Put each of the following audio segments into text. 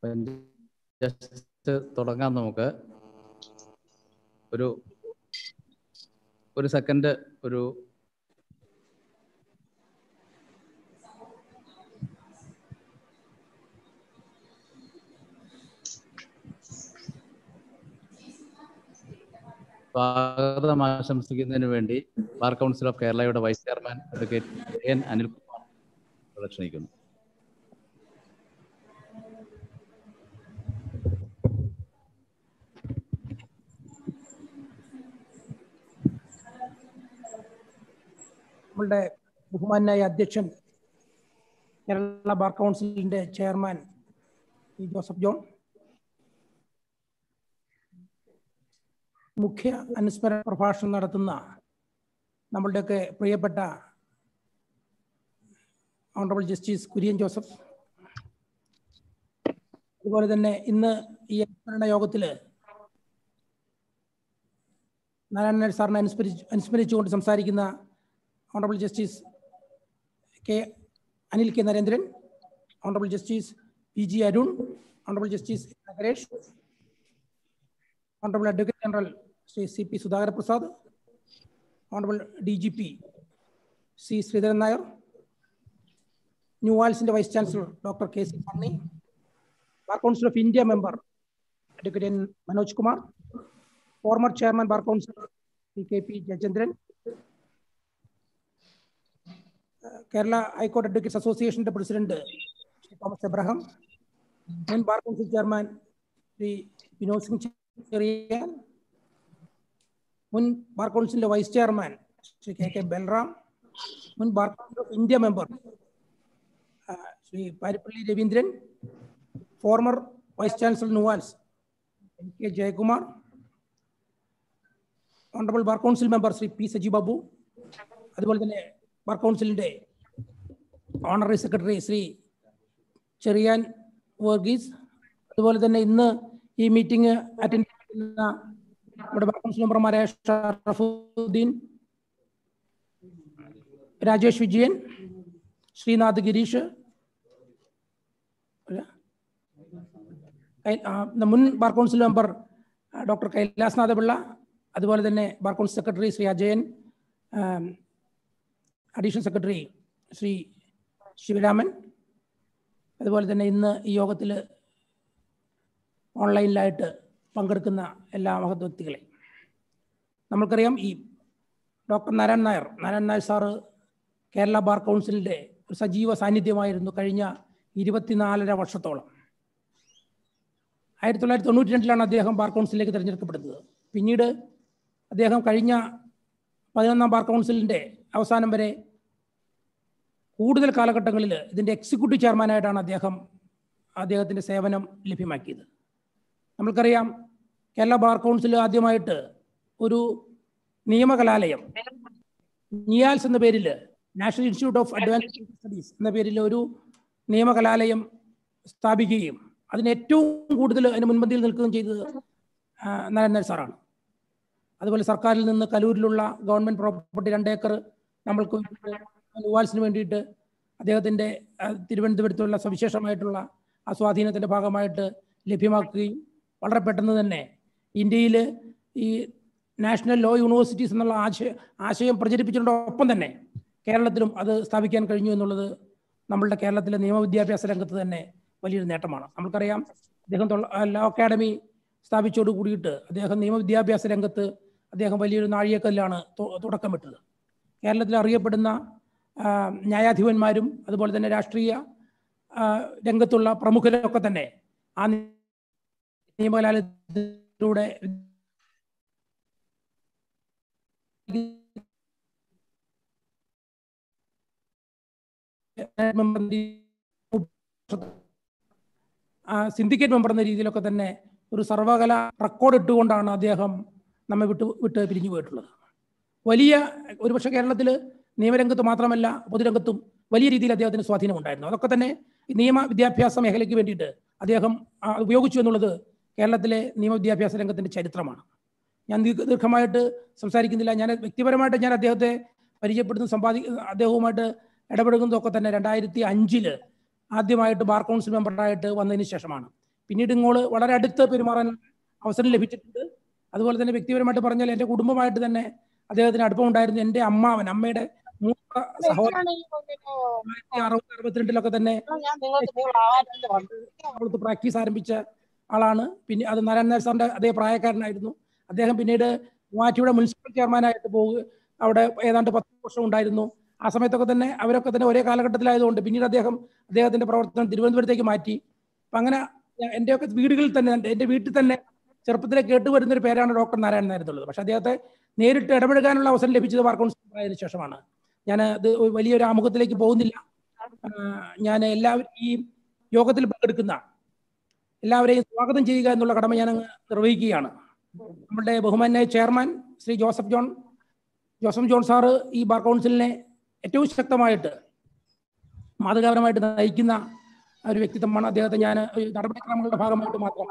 Just തുടങ്ങാം. നമുക്ക് ഒരു സെക്കൻഡ് ഒരു സ്വാഗതം ആശംസിക്കുന്നതിന് വേണ്ടി ബാർ കൗൺസിൽ ഓഫ് കേരളയുടെ vice chairman advocate N Anilkumar ക്ഷണിക്കുന്നു. നമ്മളുടെ ബഹുമാനായ അധ്യക്ഷൻ കേരള ബാർ കൗൺസിലിന്റെ ചെയർമാൻ ജോസഫ് ജോൺ, മുഖ്യ അനുസ്മരണ പ്രഭാഷണം നടത്തുന്ന നമ്മളുടെയൊക്കെ പ്രിയപ്പെട്ട ഓണറബിൾ ജസ്റ്റിസ് കുര്യൻ ജോസഫ്, അതുപോലെ തന്നെ ഇന്ന് ഈ അനുസ്മരണ യോഗത്തിൽ നാരായണൻ സാറിനെ അനുസ്മരിച്ചുകൊണ്ട് സംസാരിക്കുന്ന honourable justice Anil K Narendran, honourable justice P G Arun, honourable justice Nagaresh, honourable advocate general Shri C P Sudhakara Prasad, honourable D G P C Sreedharan Nair, ന്യൂവാൽസിന്റെ vice chancellor doctor K C Panni, bar council of India member advocate N Manoj Kumar, former chairman bar council P K P Jayachandran, Kerala high court advocates അസോസിയേഷന്റെ president Shri Thomas Abraham, മുൻ bar council chairman Shri Vinod Singh Cherian, മുൻ bar കൗൺസിലിന്റെ vice chairman Shri K K Balram, മുൻ bar council of India member Shri Paripally Raveendran, former vice chancellor NUALS N K Jayakumar, honourable bar council member Shri P Saji Babu, അതുപോലെ തന്നെ bar കൗൺസിലിന്റെ honorary secretary Shri Cherian Varghese, അതുപോലെ തന്നെ ഇന്ന് ഈ മീറ്റിംഗ് അറ്റൻഡ് ചെയ്യുന്ന നമ്മുടെ ബാർ കൗൺസിൽ മെമ്പർമാരായ ഷറഫുദ്ദീൻ, രാജേഷ് വിജയൻ, ശ്രീനാഥ് ഗിരീഷ്, മുൻ bar council member doctor Kailasnatha Pillai, അതുപോലെ തന്നെ bar council secretary Shri Ajayan, additional secretary Shri Sivaraman, അതുപോലെ തന്നെ ഇന്ന് ഈ യോഗത്തിൽ ഓൺലൈനിലായിട്ട് പങ്കെടുക്കുന്ന എല്ലാ മഹത് വ്യക്തികളെ നമ്മൾക്കറിയാം. ഈ doctor Narayanan Nair sir Kerala bar കൗൺസിലിൻ്റെ ഒരു സജീവ സാന്നിധ്യമായിരുന്നു കഴിഞ്ഞ 24.5 വർഷത്തോളം. 1992 അദ്ദേഹം ബാർ കൗൺസിലിലേക്ക് തിരഞ്ഞെടുക്കപ്പെടുന്നത്. പിന്നീട് അദ്ദേഹം കഴിഞ്ഞ 11ാം ബാർ കൗൺസിലിൻ്റെ അവസാനം വരെ കൂടുതൽ കാലഘട്ടങ്ങളിൽ ഇതിൻ്റെ എക്സിക്യൂട്ടീവ് ചെയർമാനായിട്ടാണ് അദ്ദേഹത്തിൻ്റെ സേവനം ലഭ്യമാക്കിയത്. നമ്മൾക്കറിയാം, കേരള ബാർ കൗൺസിൽ ആദ്യമായിട്ട് ഒരു നിയമകലാലയം നിയാൽസ് എന്ന പേരിൽ, national institute of advanced studies എന്ന പേരിൽ ഒരു നിയമകലാലയം സ്ഥാപിക്കുകയും അതിന് ഏറ്റവും കൂടുതൽ അതിന് മുൻപന്തിയിൽ നിൽക്കുകയും ചെയ്തത് നാരായണൻ സാറാണ്. അതുപോലെ സർക്കാരിൽ നിന്ന് കലൂരിലുള്ള ഗവൺമെൻറ് പ്രോപ്പർട്ടി 2 ഏക്കർ നമ്മൾക്ക് ന്യൂവാൽസിന് വേണ്ടിയിട്ട് അദ്ദേഹത്തിൻ്റെ തിരുവനന്തപുരത്തുള്ള സവിശേഷമായിട്ടുള്ള ആ സ്വാധീനത്തിൻ്റെ ഭാഗമായിട്ട് ലഭ്യമാക്കുകയും വളരെ പെട്ടെന്ന് തന്നെ ഇന്ത്യയിൽ ഈ നാഷണൽ ലോ യൂണിവേഴ്സിറ്റീസ് എന്നുള്ള ആശയം പ്രചരിപ്പിച്ചതിനോടൊപ്പം തന്നെ കേരളത്തിലും അത് സ്ഥാപിക്കാൻ കഴിഞ്ഞു എന്നുള്ളത് നമ്മളുടെ കേരളത്തിലെ നിയമവിദ്യാഭ്യാസ രംഗത്ത് തന്നെ വലിയൊരു നേട്ടമാണ്. നമുക്കറിയാം, അദ്ദേഹം ലോ അക്കാഡമി സ്ഥാപിച്ചോട് കൂടിയിട്ട് അദ്ദേഹം നിയമവിദ്യാഭ്യാസ രംഗത്ത് അദ്ദേഹം വലിയൊരു നാഴികക്കല്ലാണ് തുടക്കമിട്ടത്. കേരളത്തിൽ അറിയപ്പെടുന്ന ന്യായാധിപന്മാരും അതുപോലെ തന്നെ രാഷ്ട്രീയ രംഗത്തുള്ള പ്രമുഖരൊക്കെ തന്നെ ആ നിയമകലാലയത്തിലൂടെ സിൻഡിക്കേറ്റ് മെമ്പർ എന്ന രീതിയിലൊക്കെ തന്നെ ഒരു സർവകല റെക്കോർഡ് ഇട്ടുകൊണ്ടാണ് അദ്ദേഹം നമ്മെ വിട്ട് പിരിഞ്ഞു പോയിട്ടുള്ളത്. ഒരുപക്ഷെ കേരളത്തിൽ നിയമരംഗത്ത് മാത്രമല്ല പൊതുരംഗത്തും വലിയ രീതിയിൽ അദ്ദേഹത്തിന് സ്വാധീനമുണ്ടായിരുന്നു. അതൊക്കെ തന്നെ നിയമ വിദ്യാഭ്യാസ മേഖലയ്ക്ക് വേണ്ടിയിട്ട് അദ്ദേഹം ഉപയോഗിച്ചു എന്നുള്ളത് കേരളത്തിലെ നിയമവിദ്യാഭ്യാസ രംഗത്തിൻ്റെ ചരിത്രമാണ്. ഞാൻ ദീർഘമായിട്ട് സംസാരിക്കുന്നില്ല. ഞാൻ വ്യക്തിപരമായിട്ട് ഞാൻ അദ്ദേഹത്തെ പരിചയപ്പെടുന്ന അദ്ദേഹവുമായിട്ട് ഇടപെടുന്നതൊക്കെ തന്നെ 2005 ആദ്യമായിട്ട് ബാർ കൗൺസിൽ മെമ്പറായിട്ട് വന്നതിന് ശേഷമാണ്. പിന്നീട് ഇങ്ങോട്ട് വളരെ അടുത്ത് പെരുമാറാൻ അവസരം ലഭിച്ചിട്ടുണ്ട്. അതുപോലെ തന്നെ വ്യക്തിപരമായിട്ട് പറഞ്ഞാൽ എൻ്റെ കുടുംബമായിട്ട് തന്നെ അദ്ദേഹത്തിന് അടുപ്പമുണ്ടായിരുന്നു. എൻ്റെ അമ്മയുടെ മൂത്ത സഹോദരൻ 1962 തന്നെ പ്രാക്ടീസ് ആരംഭിച്ച ആളാണ്. പിന്നെ അത് നാരായണൻ നായർ സാറിൻ്റെ അതേ പ്രായക്കാരനായിരുന്നു. അദ്ദേഹം പിന്നീട് മൂവാറ്റുപുഴ മുനിസിപ്പൽ ചെയർമാനായിട്ട് അവിടെ ഏതാണ്ട് 10 വർഷം ഉണ്ടായിരുന്നു. ആ സമയത്തൊക്കെ തന്നെ അവരൊക്കെ തന്നെ ഒരേ കാലഘട്ടത്തിലായതുകൊണ്ട് പിന്നീട് അദ്ദേഹത്തിന്റെ പ്രവർത്തനം തിരുവനന്തപുരത്തേക്ക് മാറ്റി. അപ്പം അങ്ങനെ എൻ്റെയൊക്കെ വീടുകളിൽ തന്നെ, എൻ്റെ വീട്ടിൽ തന്നെ ചെറുപ്പത്തിലെ കേട്ടുവരുന്നൊരു പേരാണ് ഡോക്ടർ നാരായണൻ നായർ എന്നുള്ളത്. പക്ഷേ അദ്ദേഹത്തെ നേരിട്ട് ഇടപഴകാനുള്ള അവസരം ലഭിച്ചത് ബാർ കൗൺസിൽ ആയതിനു ശേഷമാണ്. ഞാൻ അത് വലിയൊരു ആമുഖത്തിലേക്ക് പോകുന്നില്ല. ഞാൻ ഈ യോഗത്തിൽ പങ്കെടുക്കുന്ന എല്ലാവരെയും സ്വാഗതം ചെയ്യുക എന്നുള്ള കടമ ഞാൻ നിർവഹിക്കുകയാണ്. നമ്മുടെ ബഹുമാന്യായ chairman Shri Joseph John sir ഈ ബാർ കൗൺസിലിനെ ഏറ്റവും ശക്തമായിട്ട് മാതൃകാപരമായിട്ട് നയിക്കുന്ന ഒരു വ്യക്തിത്വമാണ്. അദ്ദേഹത്തെ ഞാൻ നടപടിക്രമങ്ങളുടെ ഭാഗമായിട്ട് മാത്രം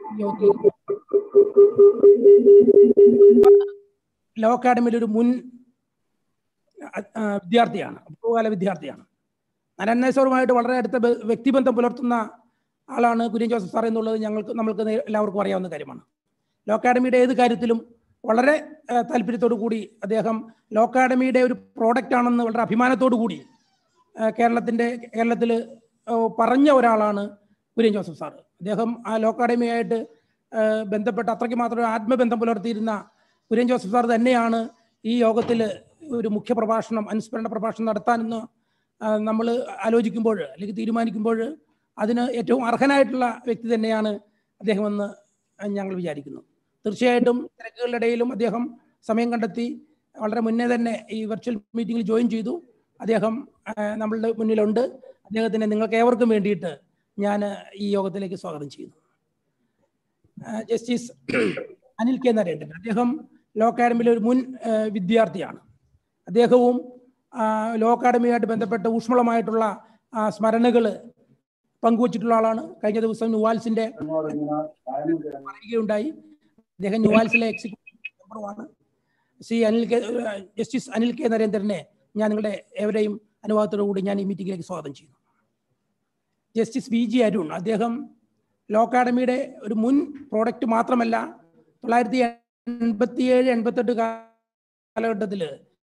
ലോ അക്കാഡമിയിൽ ഒരു മുൻ വിദ്യാർത്ഥിയാണ്, പൂർവ്വകാല വിദ്യാർത്ഥിയാണ്. നാരായണൻ നായർ സാറുമായിട്ട് വളരെ അടുത്ത വ്യക്തിബന്ധം പുലർത്തുന്ന ആളാണ് കുര്യൻ ജോസഫ് സാർ എന്നുള്ളത് നമ്മൾക്ക് എല്ലാവർക്കും അറിയാവുന്ന കാര്യമാണ്. ലോ അക്കാഡമിയുടെ ഏത് കാര്യത്തിലും വളരെ താല്പര്യത്തോടു കൂടി അദ്ദേഹം ലോ അക്കാഡമിയുടെ ഒരു പ്രോഡക്റ്റ് ആണെന്ന് വളരെ അഭിമാനത്തോടു കൂടി കേരളത്തിൽ പറഞ്ഞ ഒരാളാണ് കുര്യൻ ജോസഫ് സാറ്. അദ്ദേഹം ആ ലോ അക്കാഡമിയായിട്ട് ബന്ധപ്പെട്ട് അത്രയ്ക്ക് മാത്രം ആത്മബന്ധം പുലർത്തിയിരുന്ന കുര്യൻ ജോസഫ് സാർ തന്നെയാണ് ഈ യോഗത്തിൽ ഒരു മുഖ്യ പ്രഭാഷണം, അനുസ്മരണ പ്രഭാഷണം നടത്താനെന്ന് നമ്മൾ ആലോചിക്കുമ്പോൾ അല്ലെങ്കിൽ തീരുമാനിക്കുമ്പോൾ അതിന് ഏറ്റവും അർഹനായിട്ടുള്ള വ്യക്തി തന്നെയാണ് അദ്ദേഹമെന്ന് ഞങ്ങൾ വിചാരിക്കുന്നു. തീർച്ചയായിട്ടും തിരക്കുകളുടെ ഇടയിലും അദ്ദേഹം സമയം കണ്ടെത്തി വളരെ മുന്നേ തന്നെ ഈ വെർച്വൽ മീറ്റിങ്ങിൽ ജോയിൻ ചെയ്തു. അദ്ദേഹം നമ്മളുടെ മുന്നിലുണ്ട്. അദ്ദേഹത്തിന് നിങ്ങൾക്ക് ഏവർക്കും വേണ്ടിയിട്ട് ഞാൻ ഈ യോഗത്തിലേക്ക് സ്വാഗതം ചെയ്യുന്നു. ജസ്റ്റിസ് അനിൽ കെ നരേന്ദ്രൻ, അദ്ദേഹം ലോ അക്കാഡമിയിലെ ഒരു മുൻ വിദ്യാർത്ഥിയാണ്. അദ്ദേഹവും ലോ അക്കാഡമിയുമായിട്ട് ബന്ധപ്പെട്ട ഊഷ്മളമായിട്ടുള്ള സ്മരണകൾ പങ്കുവച്ചിട്ടുള്ള ആളാണ്. കഴിഞ്ഞ ദിവസം ന്യൂവാൽസിന്റെ പറയുകയുണ്ടായി. അദ്ദേഹം ന്യൂവാൽസിലെ എക്സിക്യൂട്ടീവ് മെമ്പറുമാണ്. ജസ്റ്റിസ് അനിൽ കെ നരേന്ദ്രനെ ഞാൻ നിങ്ങളുടെ ഏവരെയും അനുവാദത്തോടു കൂടി ഞാൻ ഈ മീറ്റിംഗിലേക്ക് സ്വാഗതം ചെയ്യുന്നു. ജസ്റ്റിസ് വി ജി അരുൺ, അദ്ദേഹം ലോ അക്കാഡമിയുടെ ഒരു മുൻ പ്രോഡക്റ്റ് മാത്രമല്ല, 1987-88 കാലഘട്ടത്തിൽ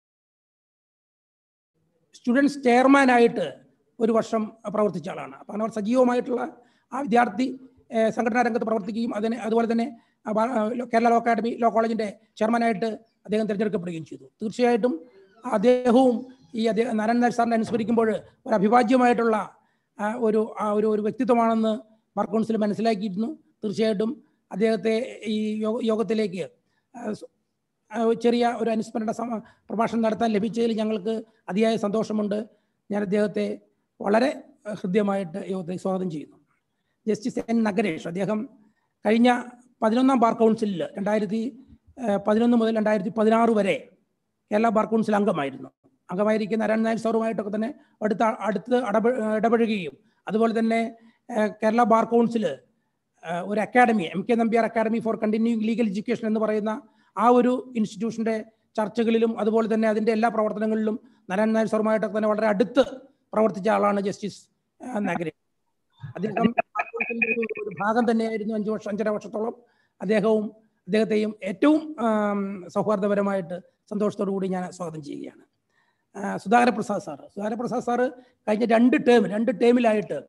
സ്റ്റുഡൻസ് ചെയർമാനായിട്ട് ഒരു വർഷം പ്രവർത്തിച്ച ആളാണ്. അപ്പം അവർ സജീവമായിട്ടുള്ള ആ വിദ്യാർത്ഥി സംഘടനാ രംഗത്ത് പ്രവർത്തിക്കുകയും അതുപോലെ തന്നെ കേരള ലോ അക്കാഡമി ലോ കോളേജിൻ്റെ ചെയർമാനായിട്ട് അദ്ദേഹം തിരഞ്ഞെടുക്കപ്പെടുകയും ചെയ്തു. തീർച്ചയായിട്ടും അദ്ദേഹവും നാരായണൻ നായർ സാറിനെ അനുസ്മരിക്കുമ്പോൾ ഒരു അഭിവാജ്യമായിട്ടുള്ള ഒരു വ്യക്തിത്വമാണെന്ന് ബാർ കൗൺസിൽ മനസ്സിലാക്കിയിരുന്നു. തീർച്ചയായിട്ടും അദ്ദേഹത്തെ ഈ യോഗത്തിലേക്ക് ചെറിയ ഒരു അനുസ്മരണ പ്രഭാഷണം നടത്താൻ ലഭിച്ചതിൽ ഞങ്ങൾക്ക് അതിയായ സന്തോഷമുണ്ട്. ഞാൻ അദ്ദേഹത്തെ വളരെ ഹൃദ്യമായിട്ട് യോഗത്തിൽ സ്വാഗതം ചെയ്യുന്നു. ജസ്റ്റിസ് എൻ നഗരേഷ്, അദ്ദേഹം കഴിഞ്ഞ 11ാം ബാർ കൗൺസിലിൽ 2011 മുതൽ 2016 വരെ കേരള ബാർ കൗൺസിൽ അംഗമായിരിക്കുന്ന നാരായണൻ നായർ സാറുമായിട്ടൊക്കെ തന്നെ അടുത്ത് ഇടപഴകുകയും അതുപോലെ തന്നെ കേരള ബാർ കൗൺസിൽ ഒരു academy, MK Nambiar academy for continuing legal education എന്ന് പറയുന്ന ആ ഒരു ഇൻസ്റ്റിറ്റ്യൂഷൻ്റെ ചർച്ചകളിലും അതുപോലെ തന്നെ അതിൻ്റെ എല്ലാ പ്രവർത്തനങ്ങളിലും നാരായണൻ നായർ സാറുമായിട്ടൊക്കെ തന്നെ വളരെ അടുത്ത് പ്രവർത്തിച്ച ആളാണ് ജസ്റ്റിസ് നഗരേഷ്. അദ്ദേഹം ഒരു ഭാഗം തന്നെയായിരുന്നു 5.5 വർഷത്തോളം. അദ്ദേഹത്തെയും ഏറ്റവും സൗഹാർദ്ദപരമായിട്ട് സന്തോഷത്തോടു കൂടി ഞാൻ സ്വാഗതം ചെയ്യുകയാണ്. സുധാകര പ്രസാദ് സാറ് കഴിഞ്ഞ രണ്ട് ടേമിലായിട്ട്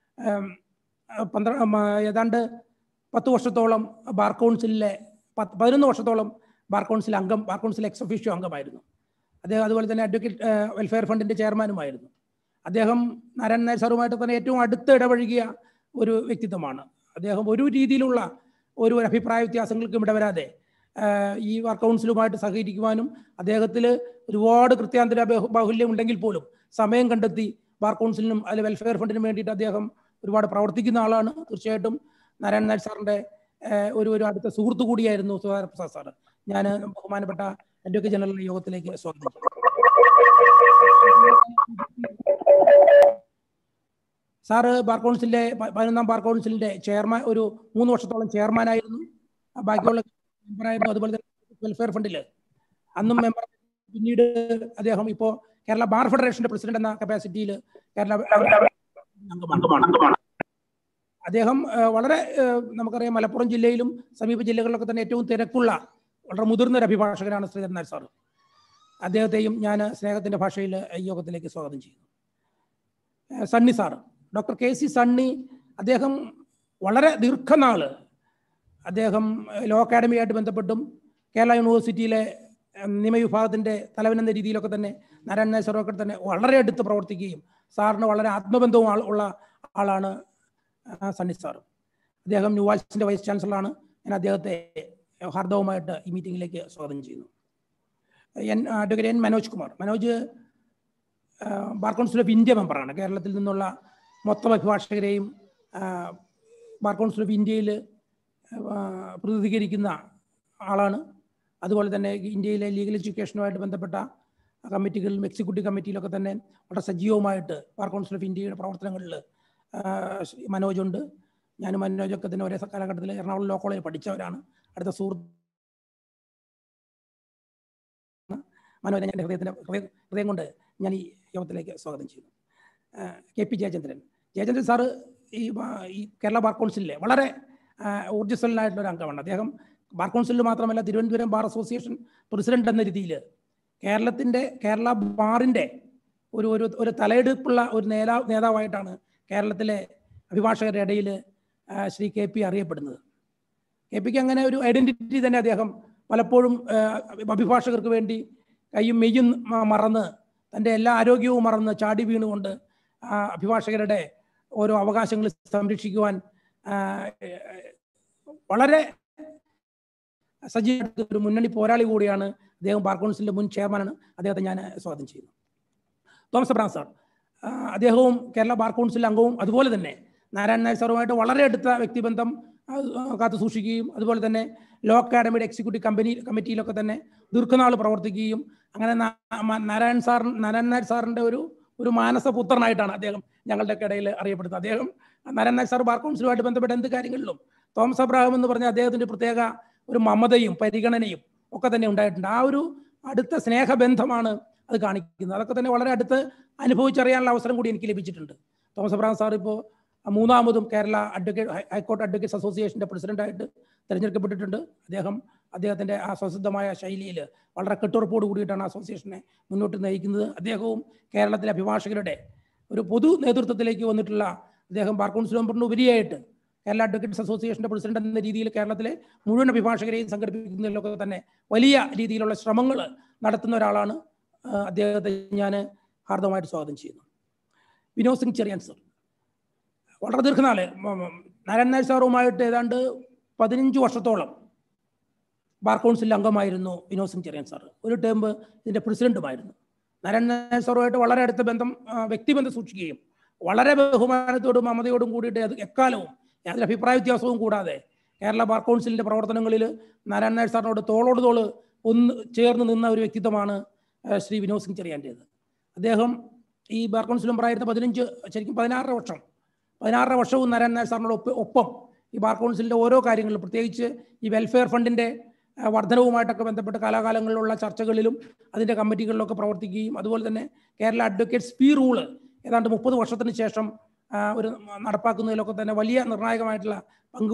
ഏതാണ്ട് 10 വർഷത്തോളം ബാർ കൗൺസിലിലെ 11 വർഷത്തോളം ബാർ കൗൺസിൽ എക്സ് ഒഫീഷ്യോ അംഗമായിരുന്നു. അദ്ദേഹം അതുപോലെ തന്നെ അഡ്വക്കേറ്റ് വെൽഫെയർ ഫണ്ടിൻ്റെ ചെയർമാനുമായിരുന്നു. അദ്ദേഹം നാരായണൻ നായർ സാറുമായിട്ട് തന്നെ ഏറ്റവും അടുത്ത് ഇടപഴകിയ ഒരു വ്യക്തിത്വമാണ്. അദ്ദേഹം ഒരു രീതിയിലുള്ള ഒരു അഭിപ്രായ വ്യത്യാസങ്ങൾക്കും ഇടവരാതെ ഈ ബാർ കൗൺസിലുമായിട്ട് സഹകരിക്കുവാനും അദ്ദേഹത്തിൽ ഒരുപാട് കൃത്യാന്തര ബാഹുല്യം ഉണ്ടെങ്കിൽ പോലും സമയം കണ്ടെത്തി ബാർ കൗൺസിലിനും അതിൽ വെൽഫെയർ ഫണ്ടിനും വേണ്ടിയിട്ട് അദ്ദേഹം ഒരുപാട് പ്രവർത്തിക്കുന്ന ആളാണ്. തീർച്ചയായിട്ടും നാരായണൻ നായർ സാറിൻ്റെ ഒരു അടുത്ത സുഹൃത്തു കൂടിയായിരുന്നു സുധാകര പ്രസാദ് സാറ്. ഞാൻ ബഹുമാനപ്പെട്ട അഡ്വക്കേറ്റ് ജനറൽ യോഗത്തിലേക്ക് സ്വാഗതം ചെയ്തു. സാറ് ബാർ കൗൺസിലിൻ്റെ 11ാം ബാർ കൗൺസിലിൻ്റെ ചെയർമാൻ, ഒരു 3 വർഷത്തോളം ചെയർമാനായിരുന്നു. ബാക്കിയുള്ള മെമ്പറായിരുന്നു. അതുപോലെ തന്നെ വെൽഫെയർ ഫണ്ടിൽ അന്നും മെമ്പർ. പിന്നീട് അദ്ദേഹം ഇപ്പോൾ കേരള ബാർ ഫെഡറേഷൻ്റെ പ്രസിഡന്റ് എന്ന കപ്പാസിറ്റിയിൽ കേരള അംഗമാണ്. അദ്ദേഹം വളരെ നമുക്കറിയാം മലപ്പുറം ജില്ലയിലും സമീപ ജില്ലകളിലൊക്കെ തന്നെ ഏറ്റവും തിരക്കുള്ള വളരെ മുതിർന്ന ഒരു അഭിഭാഷകനാണ് ശ്രീധരൻ നായർ സാർ. അദ്ദേഹത്തെയും ഞാൻ സ്നേഹത്തിൻ്റെ ഭാഷയിൽ ഈ യോഗത്തിലേക്ക് സ്വാഗതം ചെയ്യുന്നു. Sunny sir, doctor KC Sunny, അദ്ദേഹം വളരെ ദീർഘനാൾ അദ്ദേഹം ലോ അക്കാഡമിയായിട്ട് ബന്ധപ്പെട്ടും കേരള യൂണിവേഴ്സിറ്റിയിലെ നിയമവിഭാഗത്തിൻ്റെ തലവൻ എന്ന രീതിയിലൊക്കെ തന്നെ നാരായണൻ നായർ സാറൊക്കെ തന്നെ വളരെ അടുത്ത് പ്രവർത്തിക്കുകയും സാറിന് വളരെ ആത്മബന്ധവും ഉള്ള ആളാണ് സണ്ണി സാർ. അദ്ദേഹം ന്യൂവാൽസിൻ്റെ വൈസ് ചാൻസലറാണ്. ഞാൻ അദ്ദേഹത്തെ ഹാർദവുമായിട്ട് ഈ മീറ്റിങ്ങിലേക്ക് സ്വാഗതം ചെയ്യുന്നു. Advocate N Manoj Kumar. Manoj bar council of India മെമ്പറാണ്. കേരളത്തിൽ നിന്നുള്ള മൊത്തം അഭിഭാഷകരെയും ബാർ കൗൺസിൽ ഓഫ് ഇന്ത്യയിൽ പ്രതിനിധീകരിക്കുന്ന ആളാണ്. അതുപോലെ തന്നെ ഇന്ത്യയിലെ ലീഗൽ എഡ്യൂക്കേഷനുമായിട്ട് ബന്ധപ്പെട്ട കമ്മിറ്റികളിലും എക്സിക്യൂട്ടീവ് കമ്മിറ്റിയിലൊക്കെ തന്നെ വളരെ സജീവമായിട്ട് ബാർ കൗൺസിൽ ഓഫ് ഇന്ത്യയുടെ പ്രവർത്തനങ്ങളിൽ മനോജുണ്ട്. ഞാനും മനോജൊക്കെ തന്നെ ഒരേ കാലഘട്ടത്തിൽ എറണാകുളം ലോ കോളേജിൽ പഠിച്ചവരാണ്. അടുത്ത സുഹൃത്ത് മനോജ് എൻ്റെ ഹൃദയം കൊണ്ട് ഞാൻ ഈ യോഗത്തിലേക്ക് സ്വാഗതം ചെയ്യുന്നു. KP ജയചന്ദ്രൻ സാറ് ഈ കേരള ബാർ കൗൺസിലിലെ വളരെ ഊർജ്ജസ്വലനായിട്ടുള്ള ഒരു അംഗമാണ്. അദ്ദേഹം ബാർ കൗൺസിലിൽ മാത്രമല്ല തിരുവനന്തപുരം ബാർ അസോസിയേഷൻ പ്രസിഡന്റ് എന്ന രീതിയിൽ കേരള ബാറിൻ്റെ ഒരു തലയെടുപ്പുള്ള ഒരു നേതാവായിട്ടാണ് കേരളത്തിലെ അഭിഭാഷകരുടെ ഇടയിൽ ശ്രീ KP അറിയപ്പെടുന്നത്. KPക്ക് അങ്ങനെ ഒരു ഐഡന്റിറ്റി തന്നെ അദ്ദേഹം പലപ്പോഴും അഭിഭാഷകർക്ക് വേണ്ടി കയ്യും മെയ്യും മറന്ന് തൻ്റെ എല്ലാ ആരോഗ്യവും മറന്ന് ചാടി വീണുകൊണ്ട് അഭിഭാഷകരുടെ ഓരോ അവകാശങ്ങൾ സംരക്ഷിക്കുവാൻ വളരെ സജീവ ഒരു മുന്നണി പോരാളി കൂടിയാണ് അദ്ദേഹം. ബാർ കൗൺസിലിൻ്റെ മുൻ ചെയർമാനാണ്. അദ്ദേഹത്തെ ഞാൻ സ്വാഗതം ചെയ്യുന്നു. തോമസ് എബ്രഹാം സാർ, അദ്ദേഹവും കേരള ബാർ കൗൺസിൽ അംഗവും അതുപോലെ തന്നെ നാരായണൻ നായർ സാറുമായിട്ട് വളരെ അടുത്ത വ്യക്തിബന്ധം കാത്തു സൂക്ഷിക്കുകയും അതുപോലെ തന്നെ ലോ അക്കാഡമിയുടെ എക്സിക്യൂട്ടീവ് കമ്മിറ്റിയിലൊക്കെ തന്നെ ദീർഘനാൾ പ്രവർത്തിക്കുകയും അങ്ങനെ നാരായണൻ നായർ സാറിൻ്റെ ഒരു മാനസപുത്രനായിട്ടാണ് അദ്ദേഹം ഞങ്ങളുടെയൊക്കെ ഇടയിൽ അറിയപ്പെടുന്നത്. അദ്ദേഹം നാരായണൻ നായർ സാർ ബാർ കൗൺസിലുമായിട്ട് ബന്ധപ്പെട്ട എന്ത് കാര്യങ്ങളിലും തോമസ് എബ്രഹാം എന്ന് പറഞ്ഞ അദ്ദേഹത്തിൻ്റെ പ്രത്യേക ഒരു മമതയും പരിഗണനയും ഒക്കെ തന്നെ ഉണ്ടായിട്ടുണ്ട്. ആ ഒരു അടുത്ത സ്നേഹബന്ധമാണ് അത് കാണിക്കുന്നത്. അതൊക്കെ തന്നെ വളരെ അടുത്ത് അനുഭവിച്ചറിയാനുള്ള അവസരം കൂടി എനിക്ക് ലഭിച്ചിട്ടുണ്ട്. തോമസ് എബ്രഹാം സാർ ഇപ്പോൾ മൂന്നാമതും കേരള ഹൈക്കോർട്ട് അഡ്വക്കേറ്റ്സ് അസോസിയേഷൻ്റെ പ്രസിഡന്റായിട്ട് തിരഞ്ഞെടുക്കപ്പെട്ടിട്ടുണ്ട്. അദ്ദേഹത്തിൻ്റെ ആ സ്വസിദ്ധമായ ശൈലിയിൽ വളരെ കെട്ടുറപ്പോട് കൂടിയിട്ടാണ് അസോസിയേഷനെ മുന്നോട്ട് നയിക്കുന്നത്. അദ്ദേഹവും കേരളത്തിലെ അഭിഭാഷകരുടെ ഒരു പൊതു നേതൃത്വത്തിലേക്ക് വന്നിട്ടുള്ള അദ്ദേഹം ബാർ കൗൺസിൽ മെമ്പറിന് ഉപരിയായിട്ട് കേരള അഡ്വക്കേറ്റ്സ് അസോസിയേഷൻ്റെ പ്രസിഡന്റ് എന്ന രീതിയിൽ കേരളത്തിലെ മുഴുവൻ അഭിഭാഷകരെയും സംഘടിപ്പിക്കുന്നതിലൊക്കെ തന്നെ വലിയ രീതിയിലുള്ള ശ്രമങ്ങൾ നടത്തുന്ന ഒരാളാണ്. അദ്ദേഹത്തെ ഞാൻ ഹാർദവമായിട്ട് സ്വാഗതം ചെയ്യുന്നു. വിനോദ് സിംഗ് ചെറിയാൻ സർ, വളരെ ദീർഘനാള് നാരായണൻ നായർ സാറുമായിട്ട് ഏതാണ്ട് 15 വർഷത്തോളം ബാർ കൗൺസിലിൽ അംഗമായിരുന്നു വിനോദ് സിംഗ് ചെറിയാൻ സാർ. ഒരു ടേം ഇതിൻ്റെ പ്രസിഡന്റുമായിരുന്നു. നാരായണൻ നായർ സാറുമായിട്ട് വളരെ അടുത്ത വ്യക്തിബന്ധം സൂക്ഷിക്കുകയും വളരെ ബഹുമാനത്തോടും മമതയോടും കൂടിയിട്ട് എക്കാലവും യാതൊരു അഭിപ്രായ വ്യത്യാസവും കൂടാതെ കേരള ബാർ കൗൺസിലിൻ്റെ പ്രവർത്തനങ്ങളിൽ നാരായണൻ നായർ സാറിനോട് തോളോട് തോള് ചേർന്ന് നിന്ന ഒരു വ്യക്തിത്വമാണ് ശ്രീ വിനോദ് സിംഗ് ചെറിയാൻ്റേത്. അദ്ദേഹം ഈ ബാർ കൗൺസിൽ മെമ്പറായിരുന്ന 16 വർഷവും നാരായണൻ നായർ സാറിനോട് ഒപ്പം ഈ ബാർ കൗൺസിലിൻ്റെ ഓരോ കാര്യങ്ങളിലും പ്രത്യേകിച്ച് ഈ വെൽഫെയർ ഫണ്ടിൻ്റെ വർധനവുമായിട്ടൊക്കെ ബന്ധപ്പെട്ട് കാലാകാലങ്ങളിലുള്ള ചർച്ചകളിലും അതിൻ്റെ കമ്മിറ്റികളിലൊക്കെ പ്രവർത്തിക്കുകയും അതുപോലെ തന്നെ കേരള അഡ്വക്കേറ്റ്സ് ഫീ റൂള് ഏതാണ്ട് 30 വർഷത്തിന് ശേഷം ഒരു നടപ്പാക്കുന്നതിലൊക്കെ തന്നെ വലിയ നിർണായകമായിട്ടുള്ള പങ്ക്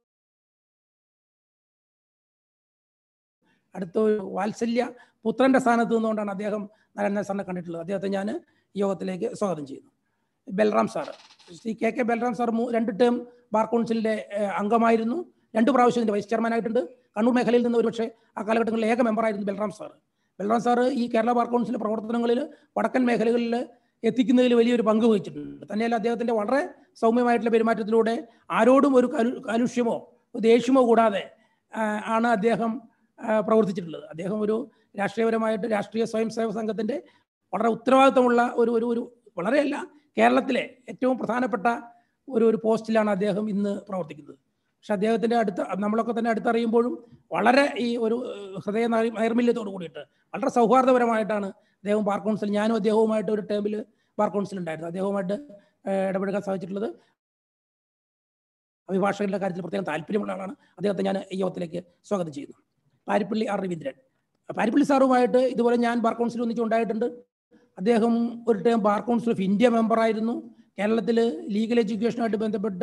അടുത്തൊരു വാത്സല്യ പുത്രൻ്റെ സ്ഥാനത്ത് നിന്നുകൊണ്ടാണ് അദ്ദേഹം നാരായണൻ സാറിനെ കണ്ടിട്ടുള്ളത്. അദ്ദേഹത്തെ ഞാൻ ഈ യോഗത്തിലേക്ക് സ്വാഗതം ചെയ്യുന്നു. Balram sir, Shri KK Balram sir 2 term bar കൗൺസിലിൻ്റെ അംഗമായിരുന്നു. 2 പ്രാവശ്യം ഇതിൻ്റെ വൈസ് ചെയർമാനായിട്ടുണ്ട്. കണ്ണൂർ മേഖലയിൽ നിന്ന് ഒരുപക്ഷെ ആ കാലഘട്ടങ്ങളിൽ ഏക മെമ്പറായിരുന്നു ബൽറാം സാർ. ബൽറാം സാറ് ഈ കേരള ബാർ കൗൺസിലിൻ്റെ പ്രവർത്തനങ്ങളിൽ വടക്കൻ മേഖലകളിൽ എത്തിക്കുന്നതിൽ വലിയൊരു പങ്ക് വഹിച്ചിട്ടുണ്ട്. തന്നെയല്ല അദ്ദേഹത്തിൻ്റെ വളരെ സൗമ്യമായിട്ടുള്ള പെരുമാറ്റത്തിലൂടെ ആരോടും ഒരു കാലുഷ്യമോ ദേഷ്യമോ കൂടാതെ ആണ് അദ്ദേഹം പ്രവർത്തിച്ചിട്ടുള്ളത്. അദ്ദേഹം ഒരു രാഷ്ട്രീയപരമായിട്ട് രാഷ്ട്രീയ സ്വയം സേവക സംഘത്തിൻ്റെ വളരെ ഉത്തരവാദിത്തമുള്ള ഒരു വളരെയല്ല കേരളത്തിലെ ഏറ്റവും പ്രധാനപ്പെട്ട ഒരു പോസ്റ്റിലാണ് അദ്ദേഹം ഇന്ന് പ്രവർത്തിക്കുന്നത്. പക്ഷെ അദ്ദേഹത്തിൻ്റെ നമ്മളൊക്കെ തന്നെ അടുത്തറിയുമ്പോഴും വളരെ ഈ ഒരു ഹൃദയ നൈർമല്യത്തോട് കൂടിയിട്ട് വളരെ സൗഹാർദ്ദപരമായിട്ടാണ് അദ്ദേഹം ബാർ കൗൺസിൽ, ഞാനും അദ്ദേഹവുമായിട്ട് ഒരു ടേമിൽ ബാർ കൗൺസിൽ ഉണ്ടായിരുന്നു. അദ്ദേഹവുമായിട്ട് ഇടപെടുക്കാൻ സാധിച്ചിട്ടുള്ളത്. അഭിഭാഷകരുടെ കാര്യത്തിൽ പ്രത്യേകം താല്പര്യമുള്ള ആളാണ്. അദ്ദേഹത്തെ ഞാൻ ഈ യോഗത്തിലേക്ക് സ്വാഗതം ചെയ്യുന്നു. പാരിപ്പള്ളി R രവീന്ദ്രൻ, പാരിപ്പള്ളി സാറുമായിട്ട് ഇതുപോലെ ഞാൻ ബാർ കൗൺസിൽ ഒന്നിച്ചുണ്ടായിട്ടുണ്ട്. അദ്ദേഹം ഒരു time bar council of India മെമ്പറായിരുന്നു. കേരളത്തിൽ ലീഗൽ എഡ്യൂക്കേഷനുമായിട്ട് ബന്ധപ്പെട്ട്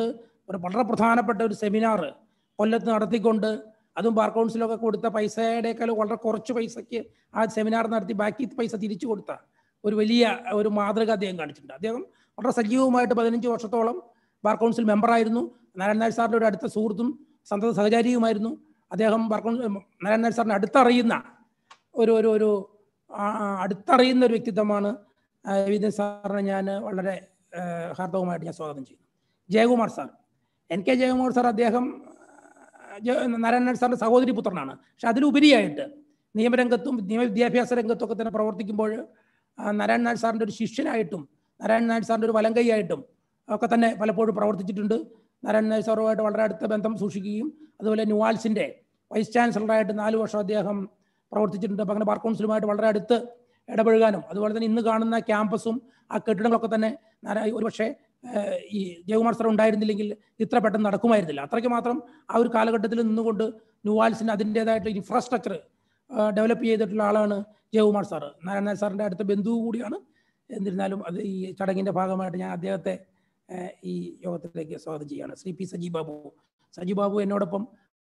വളരെ പ്രധാനപ്പെട്ട ഒരു സെമിനാർ കൊല്ലത്ത് നടത്തിക്കൊണ്ട്, അതും ബാർ കൗൺസിലൊക്കെ കൊടുത്ത പൈസയുടെക്കാൾ വളരെ കുറച്ച് പൈസയ്ക്ക് ആ സെമിനാർ നടത്തി ബാക്കി പൈസ തിരിച്ചു കൊടുത്ത ഒരു വലിയ ഒരു മാതൃക അദ്ദേഹം കാണിച്ചിട്ടുണ്ട്. അദ്ദേഹം വളരെ സജീവമായിട്ട് 15 വർഷത്തോളം ബാർ കൗൺസിൽ മെമ്പറായിരുന്നു. നാരായണൻ നായർ സാറിൻ്റെ ഒരു അടുത്ത സുഹൃത്തും സന്തത സഹചാരിയുമായിരുന്നു. അദ്ദേഹം ബാർ കൗൺസിൽ നാരായണൻ നായർ സാറിനെ അടുത്തറിയുന്ന ഒരു വ്യക്തിത്വമാണ്. വിദ്യൻ സാറിനെ ഞാൻ വളരെ ഹാർദവുമായിട്ട് ഞാൻ സ്വാഗതം ചെയ്യുന്നു. Jayakumar sir, NK Jayakumar sir, അദ്ദേഹം നാരായണൻ സാറിൻ്റെ സഹോദരി പുത്രനാണ്. പക്ഷെ അതിലുപരിയായിട്ട് നിയമരംഗത്തും നിയമവിദ്യാഭ്യാസ രംഗത്തൊക്കെ തന്നെ പ്രവർത്തിക്കുമ്പോൾ നാരായണൻ നായർ സാറിൻ്റെ ഒരു ശിഷ്യനായിട്ടും നാരായണൻ നായർ സാറിൻ്റെ ഒരു വലങ്കൈയായിട്ടും ഒക്കെ തന്നെ പലപ്പോഴും പ്രവർത്തിച്ചിട്ടുണ്ട്. നാരായണൻ നായർ സാറുമായിട്ട് വളരെ അടുത്ത ബന്ധം സൂക്ഷിക്കുകയും അതുപോലെ ന്യൂവാൽസിൻ്റെ വൈസ് ചാൻസലറായിട്ട് 4 വർഷം അദ്ദേഹം പ്രവർത്തിച്ചിട്ടുണ്ട്. അപ്പം അങ്ങനെ ബാർ കൗൺസിലുമായിട്ട് വളരെ അടുത്ത് ഇടപഴകാനും, അതുപോലെ തന്നെ ഇന്ന് കാണുന്ന ക്യാമ്പസും ആ കെട്ടിടങ്ങളൊക്കെ തന്നെ ഒരുപക്ഷെ ഈ ജയകുമാർ സാർ ഉണ്ടായിരുന്നില്ലെങ്കിൽ ഇത്ര പെട്ടെന്ന് നടക്കുമായിരുന്നില്ല. അത്രയ്ക്ക് മാത്രം ആ ഒരു കാലഘട്ടത്തിൽ നിന്നുകൊണ്ട് ന്യൂവാൽസിന് അതിൻ്റേതായിട്ട് ഇൻഫ്രാസ്ട്രക്ചർ ഡെവലപ്പ് ചെയ്തിട്ടുള്ള ആളാണ് ജയകുമാർ സാറ്. നാരായണൻ സാറിൻ്റെ അടുത്ത ബന്ധു കൂടിയാണ്. എന്നിരുന്നാലും അത് ഈ ചടങ്ങിൻ്റെ ഭാഗമായിട്ട് ഞാൻ അദ്ദേഹത്തെ ഈ യോഗത്തിലേക്ക് സ്വാഗതം ചെയ്യുകയാണ്. ശ്രീ പി സജി ബാബു. സജി ബാബു എന്നോടൊപ്പം